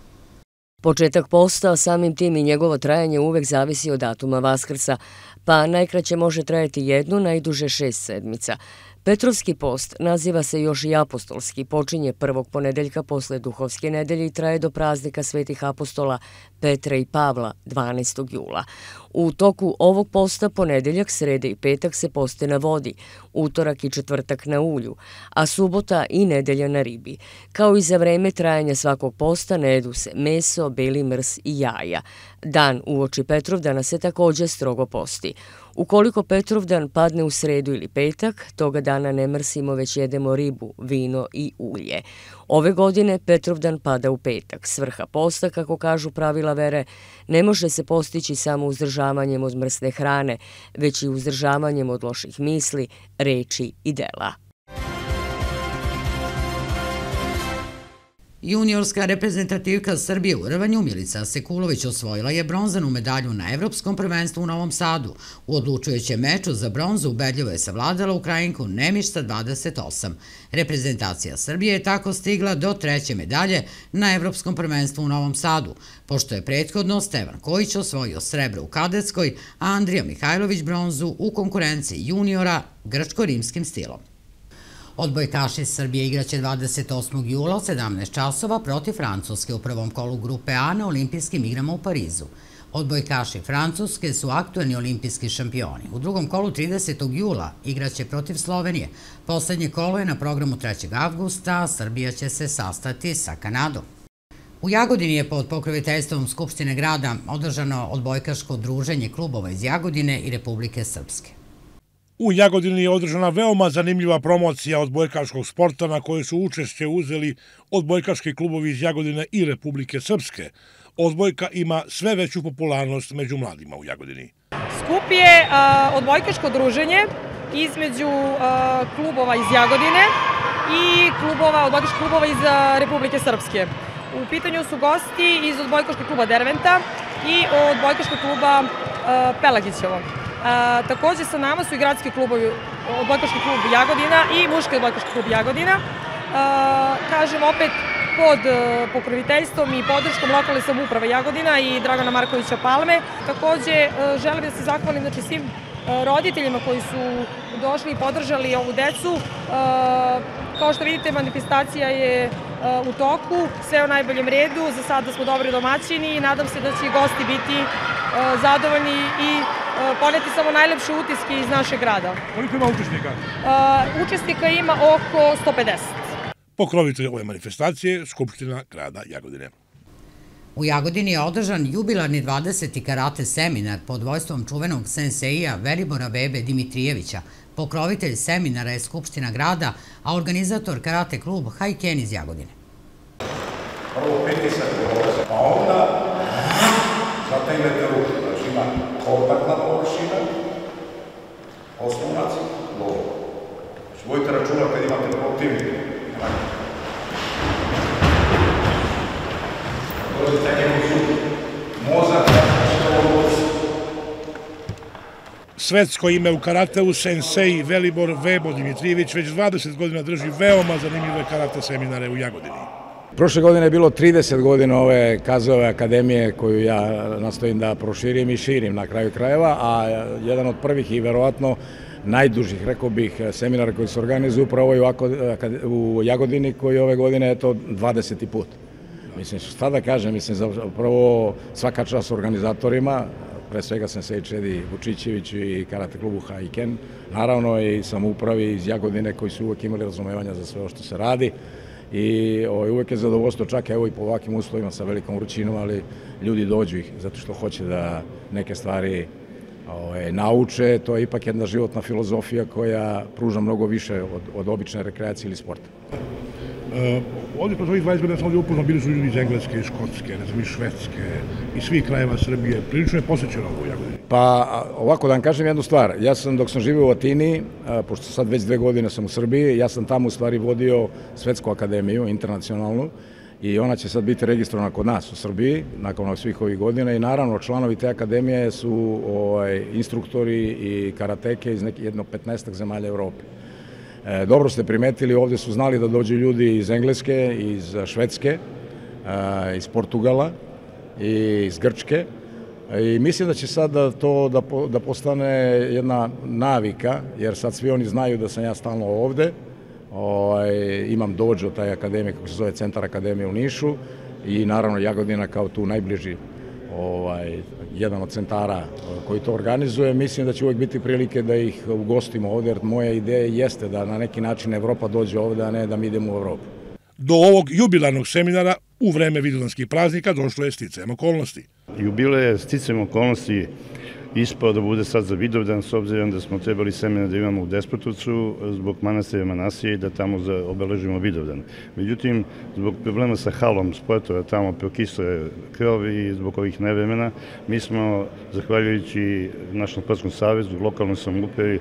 Početak posta, a samim tim i njegovo trajanje uvek zavisi od datuma Vaskrsa, pa najkraće može trajati jednu, najduže šest sedmica. Petrovski post naziva se još i apostolski, počinje prvog ponedeljka posle Duhovske nedelje i traje do praznika svetih apostola Petra i Pavla dvanaestog jula. U toku ovog posta ponedeljak, srede i petak se poste na vodi, utorak i četvrtak na ulju, a subota i nedelja na ribi. Kao i za vreme trajanja svakog posta ne jedu se meso, beli mrs i jaja. Dan uoči Petrovdana se takođe strogo posti. Ukoliko Petrovdan padne u sredu ili petak, toga dana ne mrsimo, već jedemo ribu, vino i ulje. Ove godine Petrovdan pada u petak. Svrha posta, kako kažu pravila vere, ne može se postići samo uzdržavanjem od mrsne hrane, već i uzdržavanjem od loših misli, reči i dela. Juniorska reprezentativka Srbije u rvanju Milica Sekulović osvojila je bronzanu medalju na Evropskom prvenstvu u Novom Sadu. U odlučujućem meču za bronzu ubedljivo je savladala Ukrajinku Nemišta dvadeset osam. Reprezentacija Srbije je tako stigla do treće medalje na Evropskom prvenstvu u Novom Sadu, pošto je prethodno Stevan Kojić osvojio srebro u kadetskoj, a Andrija Mihajlović bronzu u konkurenciji juniora grčko-rimskim stilom. Odbojkaši Srbije igraće dvadeset osmog jula od sedamnaest časova protiv Francuske u prvom kolu grupe A na olimpijskim igrama u Parizu. Odbojkaši Francuske su aktuelni olimpijski šampioni. U drugom kolu tridesetog jula igraće protiv Slovenije. Poslednje kolo je na programu trećeg avgusta, a Srbija će se sastati sa Kanadom. U Jagodini je pod pokroviteljstvom Skupštine grada održano odbojkaško druženje klubova iz Jagodine i Republike Srpske. U Jagodini je održana veoma zanimljiva promocija odbojkaškog sporta na kojoj su učešće uzeli odbojkaški klubovi iz Jagodine i Republike Srpske. Odbojka ima sve veću popularnost među mladima u Jagodini. Skup je odbojkaško druženje između klubova iz Jagodine i odbojkaških klubova iz Republike Srpske. U pitanju su gosti iz odbojkaškog kluba Derventa i odbojkaškog kluba Pelagićevo. Takođe sa nama su i gradski klubovi, odbojkaški klub Jagodina i muški odbojkaški klub Jagodina. Kažem opet pod pokroviteljstvom i podrškom lokalne samouprave Jagodina i Dragana Markovića Palme. Takođe želim da se zahvalim znači, svim roditeljima koji su došli i podržali ovu decu. Kao što vidite, manifestacija je u toku, sve u najboljem redu, za sada smo dobri domaćini i nadam se da će gosti biti zadovoljni i poneti samo najlepše utiske iz našeg grada. Koliko ima učesnika? Učesnika ima oko sto pedeset. Pokrovitelj ove manifestacije Skupština grada Jagodine. U Jagodini je održan jubilarni dvadeseti karate seminar pod vojstvom čuvenog senseija Velibora Bebe Dimitrijevića. Pokrovitelj seminara je Skupština grada, a organizator karate klub Hajken iz Jagodine. Prvo pritisak dolaze, pa onda zategnete ruke, znači ima kontaktna površina, oslonac, lovo. Znači vojte računa kad imate protivnika. Dolazite njemu zub, mozak, Svetsko ime u karateu sensei Velibor Vebo Dimitrijević već dvadeset godina drži veoma zanimljive karate seminare u Jagodini. Prošle godine je bilo trideset godina ove Kazove akademije koju ja nastojim da proširim i širim na kraju krajeva, a jedan od prvih i verovatno najdužih, rekao bih, seminara koji se organizuju upravo u Jagodini, koji ove godine je to dvadeseti put. Mislim, šta da kažem, mislim, zapravo svaka čast organizatorima, pre svega Sensei Čedi Vučićeviću i karate klubu Haiken, naravno i samoupravi iz Jagodine koji su uvek imali razumevanja za sve ovo što se radi i uvek je zadovoljstvo, čak evo i po ovakvim uslovima sa velikom vrućinom, ali ljudi dođu ih zato što hoće da neke stvari nauče. To je ipak jedna životna filozofija koja pruža mnogo više od obične rekreacije ili sporta. Ovdje kroz ovih dvadeset godina sam ovdje upoznao, bili su ljudi iz Engleske, iz Škotske, ne znam, iz Švedske, iz svih krajeva Srbije. Prilično je posjećeno ovo u Jagodini. Pa ovako da vam kažem jednu stvar. Ja sam dok sam živio u Atini, pošto sad već dve godine sam u Srbiji, ja sam tamo u stvari vodio Svetsku akademiju, internacionalnu, i ona će sad biti registrovana kod nas u Srbiji, nakon svih ovih godina i naravno članovi te akademije su instruktori i karateke iz jedno petnaestak zemalja Evrope. Dobro ste primetili, ovdje su znali da dođu ljudi iz Engleske, iz Švedske, iz Portugala i iz Grčke i mislim da će sad to da postane jedna navika, jer sad svi oni znaju da sam ja stalno ovdje. Imam dođo taj akademije, kako se zove Centar akademije u Nišu i naravno Jagodina kao tu najbliži jedan od centara koji to organizuje. Mislim da će uvijek biti prilike da ih ugostimo ovdje, jer moja ideja jeste da na neki način Evropa dođe ovdje, a ne da mi idemo u Evropu. Do ovog jubilarnog seminara u vreme vidovdanskih praznika došlo je sticajem okolnosti. Jubilej je sticajem okolnosti ispao da bude sad za Vidovdan, s obzirom da smo trebali seminar da imamo u Despotovcu zbog manastira Manasije i da tamo obeležimo Vidovdan. Međutim, zbog problema sa halom sportova, tamo prokisle krov i zbog ovih nevremena, mi smo, zahvaljujući našem sportskom savezu, lokalnoj samoupravi,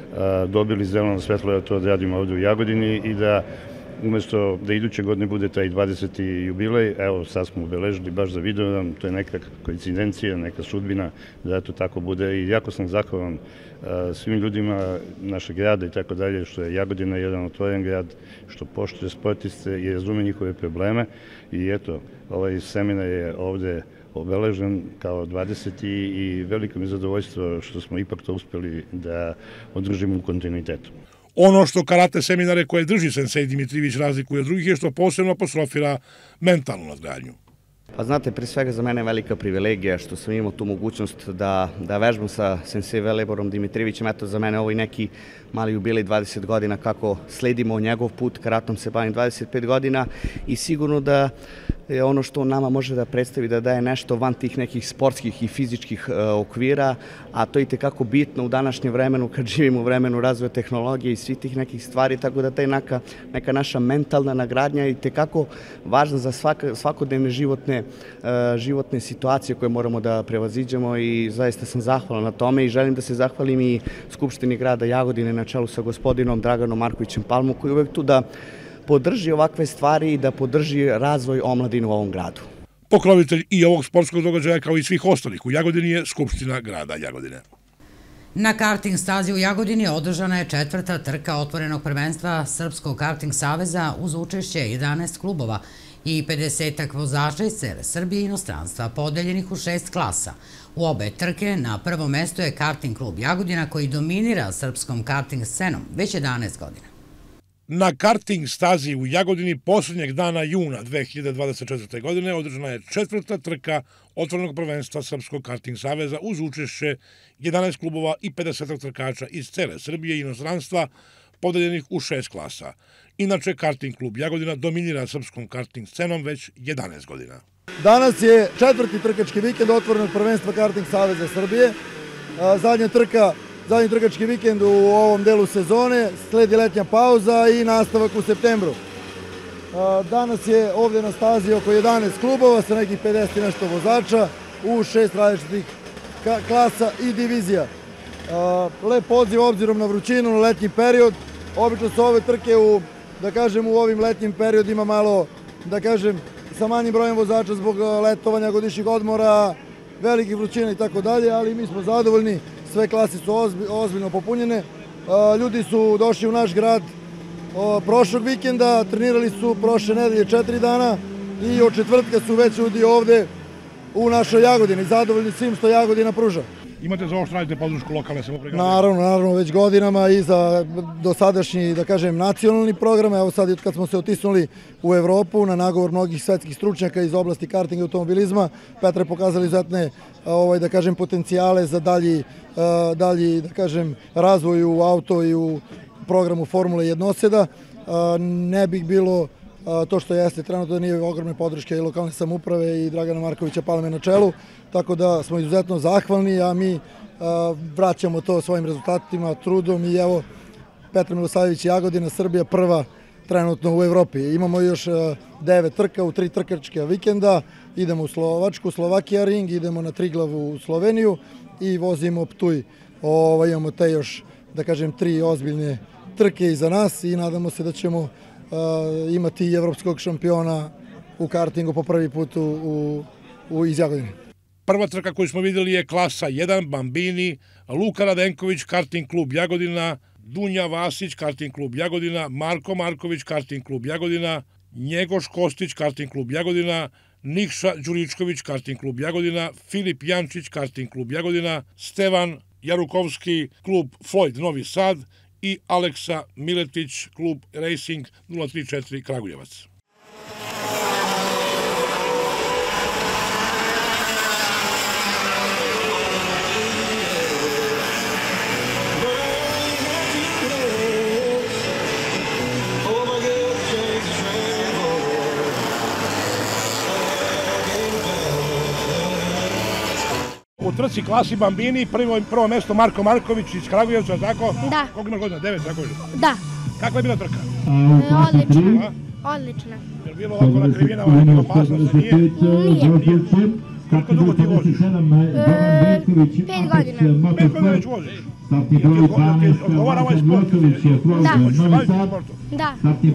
dobili zeleno svetlo da to odradimo ovdje u Jagodini i da umjesto da iduće godine bude taj dvadeseti jubilej, evo sad smo obeležili baš za Vidovdan, to je neka koincidencija, neka sudbina da to tako bude i jako sam zahvalan svim ljudima našeg grada i tako dalje, što je Jagodina jedan otvoren grad, što poštuje sportiste i razume njihove probleme i eto, ovaj seminar je ovdje obeležen kao dvadeseti i veliko mi je zadovoljstvo što smo ipak to uspjeli da održimo u kontinuitetu. Ono što karate seminare koje drži Sensei Dimitrijević razlikuje od drugih je što posebno apostrofira mentalnu nadgradnju. Pa znate, pre svega za mene je velika privilegija što sam imao tu mogućnost da, da vežbam sa Sensei Veliborom Dimitrijevićem. Eto, za mene ovo i neki mali jubilej dvadeset godina kako sledimo njegov put, karatom se bavim dvadeset pet godina i sigurno da je ono što on nama može da predstavi da daje nešto van tih nekih sportskih i fizičkih okvira, a to je itekako bitno u današnjem vremenu kad živimo u vremenu razvoja tehnologije i svih tih nekih stvari, tako da taj neka, neka naša mentalna nagradnja je itekako važna za svaka, svakodnevne životne, životne situacije koje moramo da prevaziđemo i zaista sam zahvalan na tome i želim da se zahvalim i Skupštini grada Jagodine na čelu sa gospodinom Draganom Markovićem Palmom koji je uvek tu da podrži ovakve stvari i da podrži razvoj omladine u ovom gradu. Pokrovitelj i ovog sportskog događaja kao i svih ostalih u Jagodini je Skupština grada Jagodine. Na karting stazi u Jagodini održana je četvrta trka otvorenog prvenstva Srpskog karting saveza uz učešće jedanaest klubova i pedesetak vozača iz cele Srbije i inostranstva, podeljenih u šest klasa. U obe trke na prvom mestu je karting klub Jagodina koji dominira srpskom karting scenom već jedanaest godina. Na karting stazi u Jagodini posljednjeg dana juna dve hiljade dvadeset četvrte. godine održana je četvrta trka otvorenog prvenstva Srpskog karting saveza uz učešće jedanaest klubova i pedeset trkača iz cele Srbije i inostranstva podeljenih u šest klasa. Inače, karting klub Jagodina dominira srpskom karting scenom već jedanaest godina. Danas je četvrti trkački vikend otvorenog prvenstva Karting saveza Srbije. Zadnja trka Zadnji trkački vikend u ovom delu sezone, sledi letnja pauza i nastavak u septembru. Danas je ovdje na stazi oko jedanaest klubova sa nekih pedeset i nešto vozača u šest različitih klasa i divizija. Lep poziv obzirom na vrućinu, na letnji period. Obično su ove trke u, da kažem, u ovim letnjim periodima malo, da kažem, sa manjim brojem vozača zbog letovanja, godišnjih odmora, velikih vrućina i tako dalje, ali mi smo zadovoljni. Sve klase su ozbiljno popunjene. Ljudi su došli u naš grad prošlog vikenda, trenirali su prošle nedelje četiri dana i od četvrtka su već ljudi ovde u našoj Jagodini, zadovoljni svim što Jagodina pruža. Imate za ovo što radite podršku lokalne samouprave? Naravno, naravno, već godinama i za dosadašnji, da kažem, nacionalni program. Evo sad kad smo se otisnuli u Evropu na nagovor mnogih svetskih stručnjaka iz oblasti kartinga i automobilizma, Petra je pokazali izuzetne, da kažem, potencijale za dalji, dalji, da kažem, razvoj u auto i u programu Formule jednoseda. Ne bih bilo to što jeste trenutno da nije ogromne podrške i lokalne samouprave i Dragana Markovića Palme na čelu, tako da smo izuzetno zahvalni, a mi vraćamo to svojim rezultatima, trudom i evo Petar Milosavljević Jagodina, Srbija prva trenutno u Evropi. Imamo još devet trka u tri trkačke vikenda, idemo u Slovačku, Slovakija ring, idemo na Triglav u Sloveniju i vozimo Ptuj. Imamo te još, da kažem, tri ozbiljne trke iza nas i nadamo se da ćemo imati i evropskog šampiona u kartingu po prvi put u iz Jagodine. Prva trka koju smo vidjeli je klasa jedan, Bambini, Luka Radenković, karting klub Jagodina, Dunja Vasić, karting klub Jagodina, Marko Marković, karting klub Jagodina, Njegoš Kostić, karting klub Jagodina, Nikša Đuričković, karting klub Jagodina, Filip Jančić, karting klub Jagodina, Stevan Jarukovski, klub Floyd Novi Sad i Aleksa Miletić, klub Racing nula tri četiri Kragujevac. U trci klasi Bambini, prvo, prvo mesto Marko Marković iz Kragujevca, tako? Da. Koliko imaš godina? Devet, tako je? Da. Kakva je bila trka? Odlična. Odlična. Je li bilo ovako na krivinama neka opasnost? Nije? Nije. Koliko dugo ti voziš? Pet godina. Pet godina već voziš? Jel ti odgovara ovaj sport? Da. Hoćeš se baviti sportom? Da.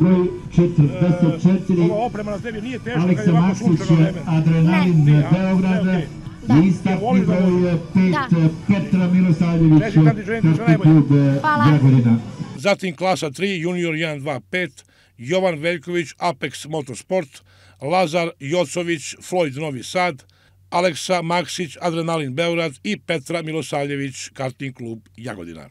Ova oprema na tebi nije teška kad je ovako sunčano vreme? Adrenalin Beograda. I startni broj pet Petra Milosavljević, karting klub Jagodina. Zatim klasa tri, junior jedan dva pet, Jovan Veljković, Apex Motorsport, Lazar Jocović, Floyd Novi Sad, Aleksa Maksić, Adrenalin Beograd i Petra Milosavljević, karting klub Jagodina.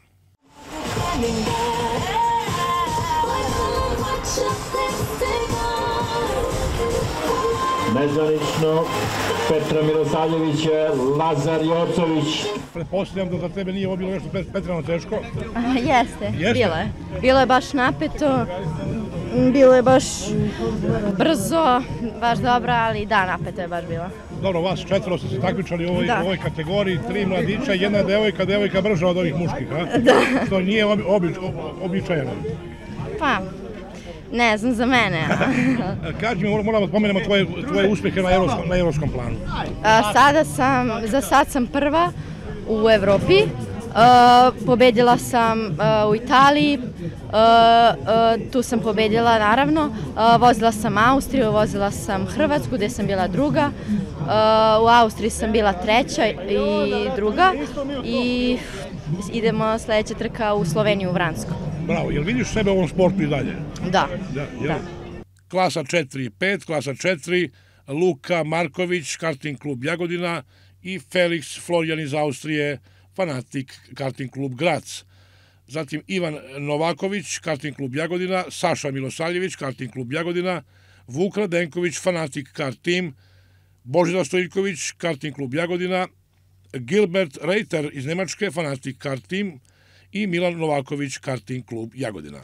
Nezvanično Petra Milosavljević, Lazar Jocović. Pretpostavljam da za tebe nije ovo bilo nešto Petrano teško? Jeste, bilo je. Bilo je baš napeto, bilo je baš brzo, baš dobro, ali da, napeto je baš bilo. Dobro, vas četvoro ste se takmičali u ovoj kategoriji, tri mladića, jedna devojka, devojka brža od ovih muških, a? Da. Što nije običajeno. Pa... Ne znam, za mene. Kaži mi, moramo da pomenemo tvoje uspehe na evropskom planu. Sada sam, za sad sam prva u Evropi. Pobedila sam u Italiji, tu sam pobedila naravno. Vozila sam Austriju, vozila sam Hrvatsku gde sam bila druga. U Austriji sam bila treća i druga. I idemo sledeća trka u Sloveniju, u Vransku. Bravo, jel vidiš sebe u ovom sportu i dalje? Da. Klasa četiri pet, klasa četiri, Luka Marković, karting klub Jagodina i Felix Florijan iz Austrije, fanatik, karting klub Grac. Zatim Ivan Novaković, karting klub Jagodina, Saša Milosavljević, karting klub Jagodina, Vuk Radenković, fanatik kart tim, Božidar Stojiković, karting klub Jagodina, Gilbert Reiter iz Nemačke, fanatik kart tim, i Milan Novaković, karting klub Jagodina.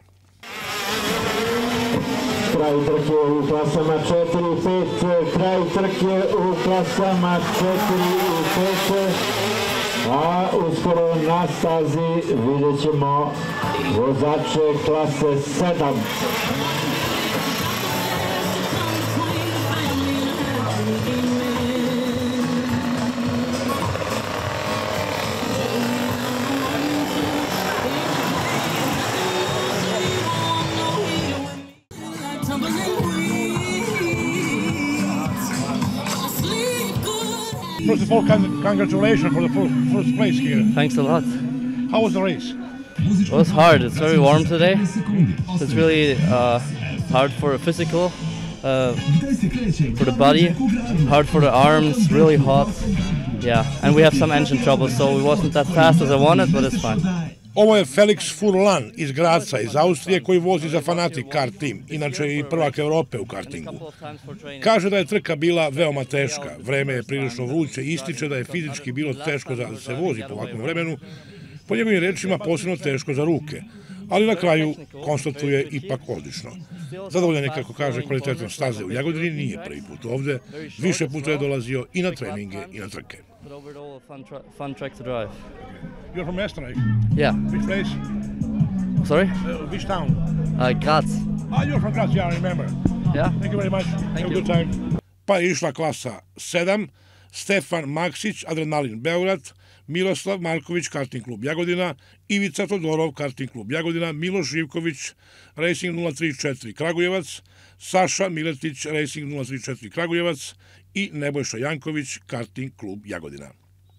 Kraj trke u klasama četiri pet, kraj trke u klasama četiri pet, a uskoro na stazi vidjet ćemo vozače klase sedam. First of all, congratulations for the first place here. Thanks a lot. How was the race? It was hard. It's very warm today. It's really uh, hard for a physical, uh, for the body, hard for the arms, really hot. Yeah, and we have some engine trouble, so it wasn't that fast as I wanted, but it's fine. Ovo je Felix Furlan iz Graca, iz Austrije, koji vozi za Fanatic kart tim, inače i prvak Evrope u kartingu. Kaže da je trka bila veoma teška, vreme je prilično vruće, ističe da je fizički bilo teško da se vozi po ovakvom vremenu, po njegovim rečima posebno teško za ruke, ali na kraju konstatuje ipak odlično. Zadovoljan je, kako kaže, kvalitetom staze u Jagodini, nije prvi put ovde, više puta je dolazio i na treninge i na trke. But overall, a fun, tra fun track to drive. You're from Estrich? Yeah. Which place? Sorry? Uh, which town? Uh, Graz. Ah, you're from Graz, yeah, I remember. Yeah. Thank you very much. Thank Have you. a good time. Pa je išla klasa sedam, Stefan Maksić, Adrenalin Beograd, Miroslav Marković, Karting klub Jagodina, Ivica Todorov, Karting klub Jagodina, Miloš Živković, Racing nula tri četiri Kragujevac, Saša Miletić, Racing nula tri četiri Kragujevac i Nebojša Janković, Karting klub Jagodina.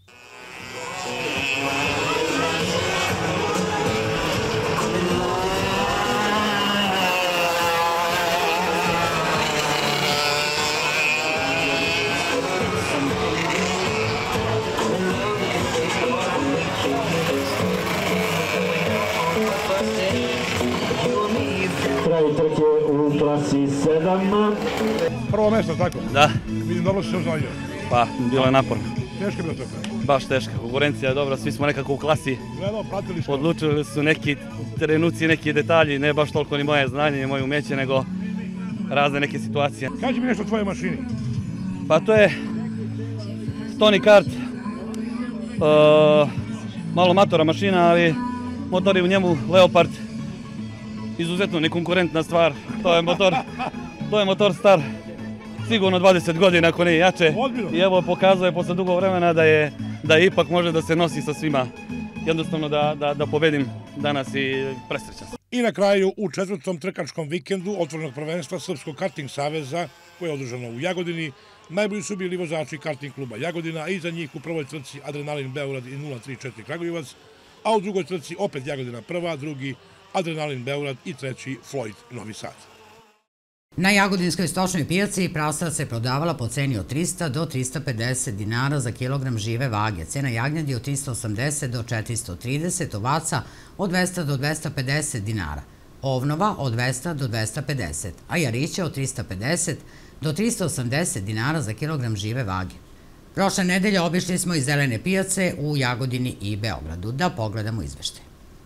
Kraj trke u klasi sedam. Prvo mesto, tako? Da. Vidim, dobro si se oznodio. Pa, bilo je naporno. Teška je bila trka? Baš teška. Konkurencija je dobra, svi smo nekako u klasi. Gledao, pratili smo. Odlučili su neki trenuci, neki detalji, ne baš toliko ni moje znanje, ni moje umeće, nego razne neke situacije. Kaži mi nešto o tvojoj mašini. Pa to je Tony Kart, uh, malo matora mašina, ali motor je u njemu Leopard. Izuzetno nekonkurentna stvar, to je motor, to je motor star sigurno dvadeset godina, ako ne jače. I evo pokazuje posle dugo vremena da je, da je ipak može da se nosi sa svima. Jednostavno da, da, da pobedim danas i presrećan sam. I na kraju, u četvrtom trkačkom vikendu otvorenog prvenstva Srpskog karting saveza, koje je održano u Jagodini, najbolji su bili vozači karting kluba Jagodina, a iza njih u prvoj trci Adrenalin Beograd i nula tri četiri Kragujevac, a u drugoj trci opet Jagodina prva, drugi Adrenalin Beograd i treći Floyd Novi Sad. Na Jagodinskoj stočnoj pijaci prasad se prodavala po ceni od trista do trista pedeset dinara za kilogram žive vage. Cena jagnjadi od trista osamdeset do četiristo trideset, ovaca od dvesta do dvesta pedeset dinara, ovnova od dvesta do dvesta pedeset, a jarića od trista pedeset do trista osamdeset dinara za kilogram žive vage. Prošle nedelje obišli smo i zelene pijace u Jagodini i Beogradu. Da pogledamo izveštaj.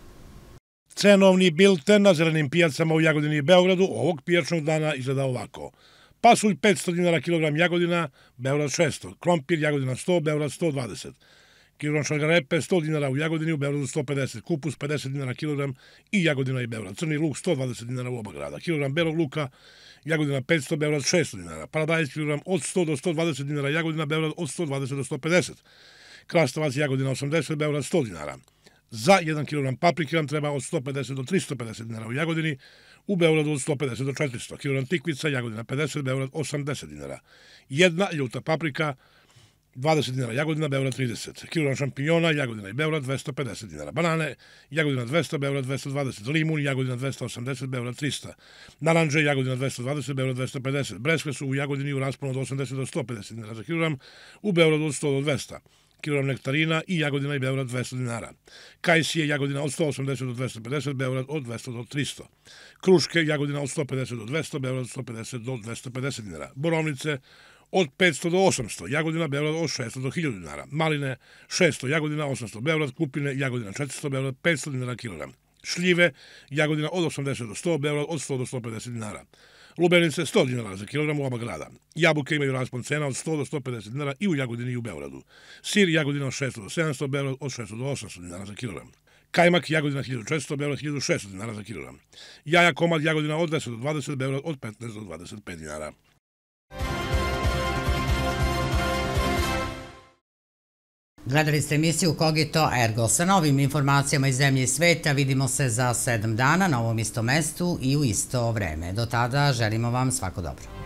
Cenovni bilten na zelenim pijacama u Jagodini i Beogradu ovog pijačnog dana izgleda ovako. Pasulj petsto dinara kilogram Jagodina, Beograd šesto, krompir Jagodina sto, Beograd sto dvadeset, kilogram šargarepe sto dinara u Jagodini, u Beogradu sto pedeset, kupus pedeset dinara kilogram i Jagodina i Beograd, crni luk sto dvadeset dinara u oba grada, kilogram belog luka Jagodina petsto, Beograd šesto dinara, paradajz kilogram od sto do sto dvadeset dinara Jagodina, Beograd od sto dvadeset do sto pedeset, krastavac Jagodina osamdeset, Beograd sto dinara. Za jedan kilogram paprike nam treba od sto pedeset do tristo pedeset dinara u Jagodini, u Beogradu od sto pedeset do četiristo. Kilogram tikvica, Jagodina pedeset, Beograd osamdeset dinara. Jedna ljuta paprika, dvadeset dinara Jagodina, Beograd trideset. Kilogram šampinjona, Jagodina i Beograd dvesta pedeset dinara. Banane, Jagodina dvesta, Beograd dvesta dvadeset. Limun, Jagodina dvesta osamdeset, Beograd trista. Naranđe, Jagodina dvesta dvadeset, Beograd dvesta pedeset. Breskve su u Jagodini u rasponu od osamdeset do sto pedeset dinara za kilogram, u Beogradu od sto do dvesta. Kilogram nektarina i Jagodina i Beograd dvesta dinara. Kajsije, Jagodina od sto osamdeset do dvesta pedeset, Beograd od dvesta do tristo. Kruške, Jagodina od sto pedeset do dvesta, Beograd od sto pedeset do dvesta pedeset dinara. Borovnice od petsto do osamsto, Jagodina, Beograd od šesto do hiljadu dinara. Maline šesto, Jagodina osamsto, Beograd, kupine, Jagodina četiristo, Beograd petsto dinara kilogram. Šljive, Jagodina od osamdeset do sto, Beograd od sto do sto pedeset dinara. Lubenice sto dinara za kilogram u oba grada. Jabuke imaju raspon cena od sto do sto pedeset dinara i u Jagodini i u Beogradu. Sir Jagodina od šesto do sedamsto, Beograd od šesto do osamsto dinara za kilogram. Kajmak Jagodina hiljadu četiristo, Beograd hiljadu šesto dinara za kilogram. Jaja komad Jagodina od deset do dvadeset, Beograd od petnaest do dvadeset pet dinara. Gledali ste emisiju Kogito Ergo. Sa novim informacijama iz zemlje i sveta vidimo se za sedam dana na ovom istom mestu i u isto vreme. Do tada želimo vam svako dobro.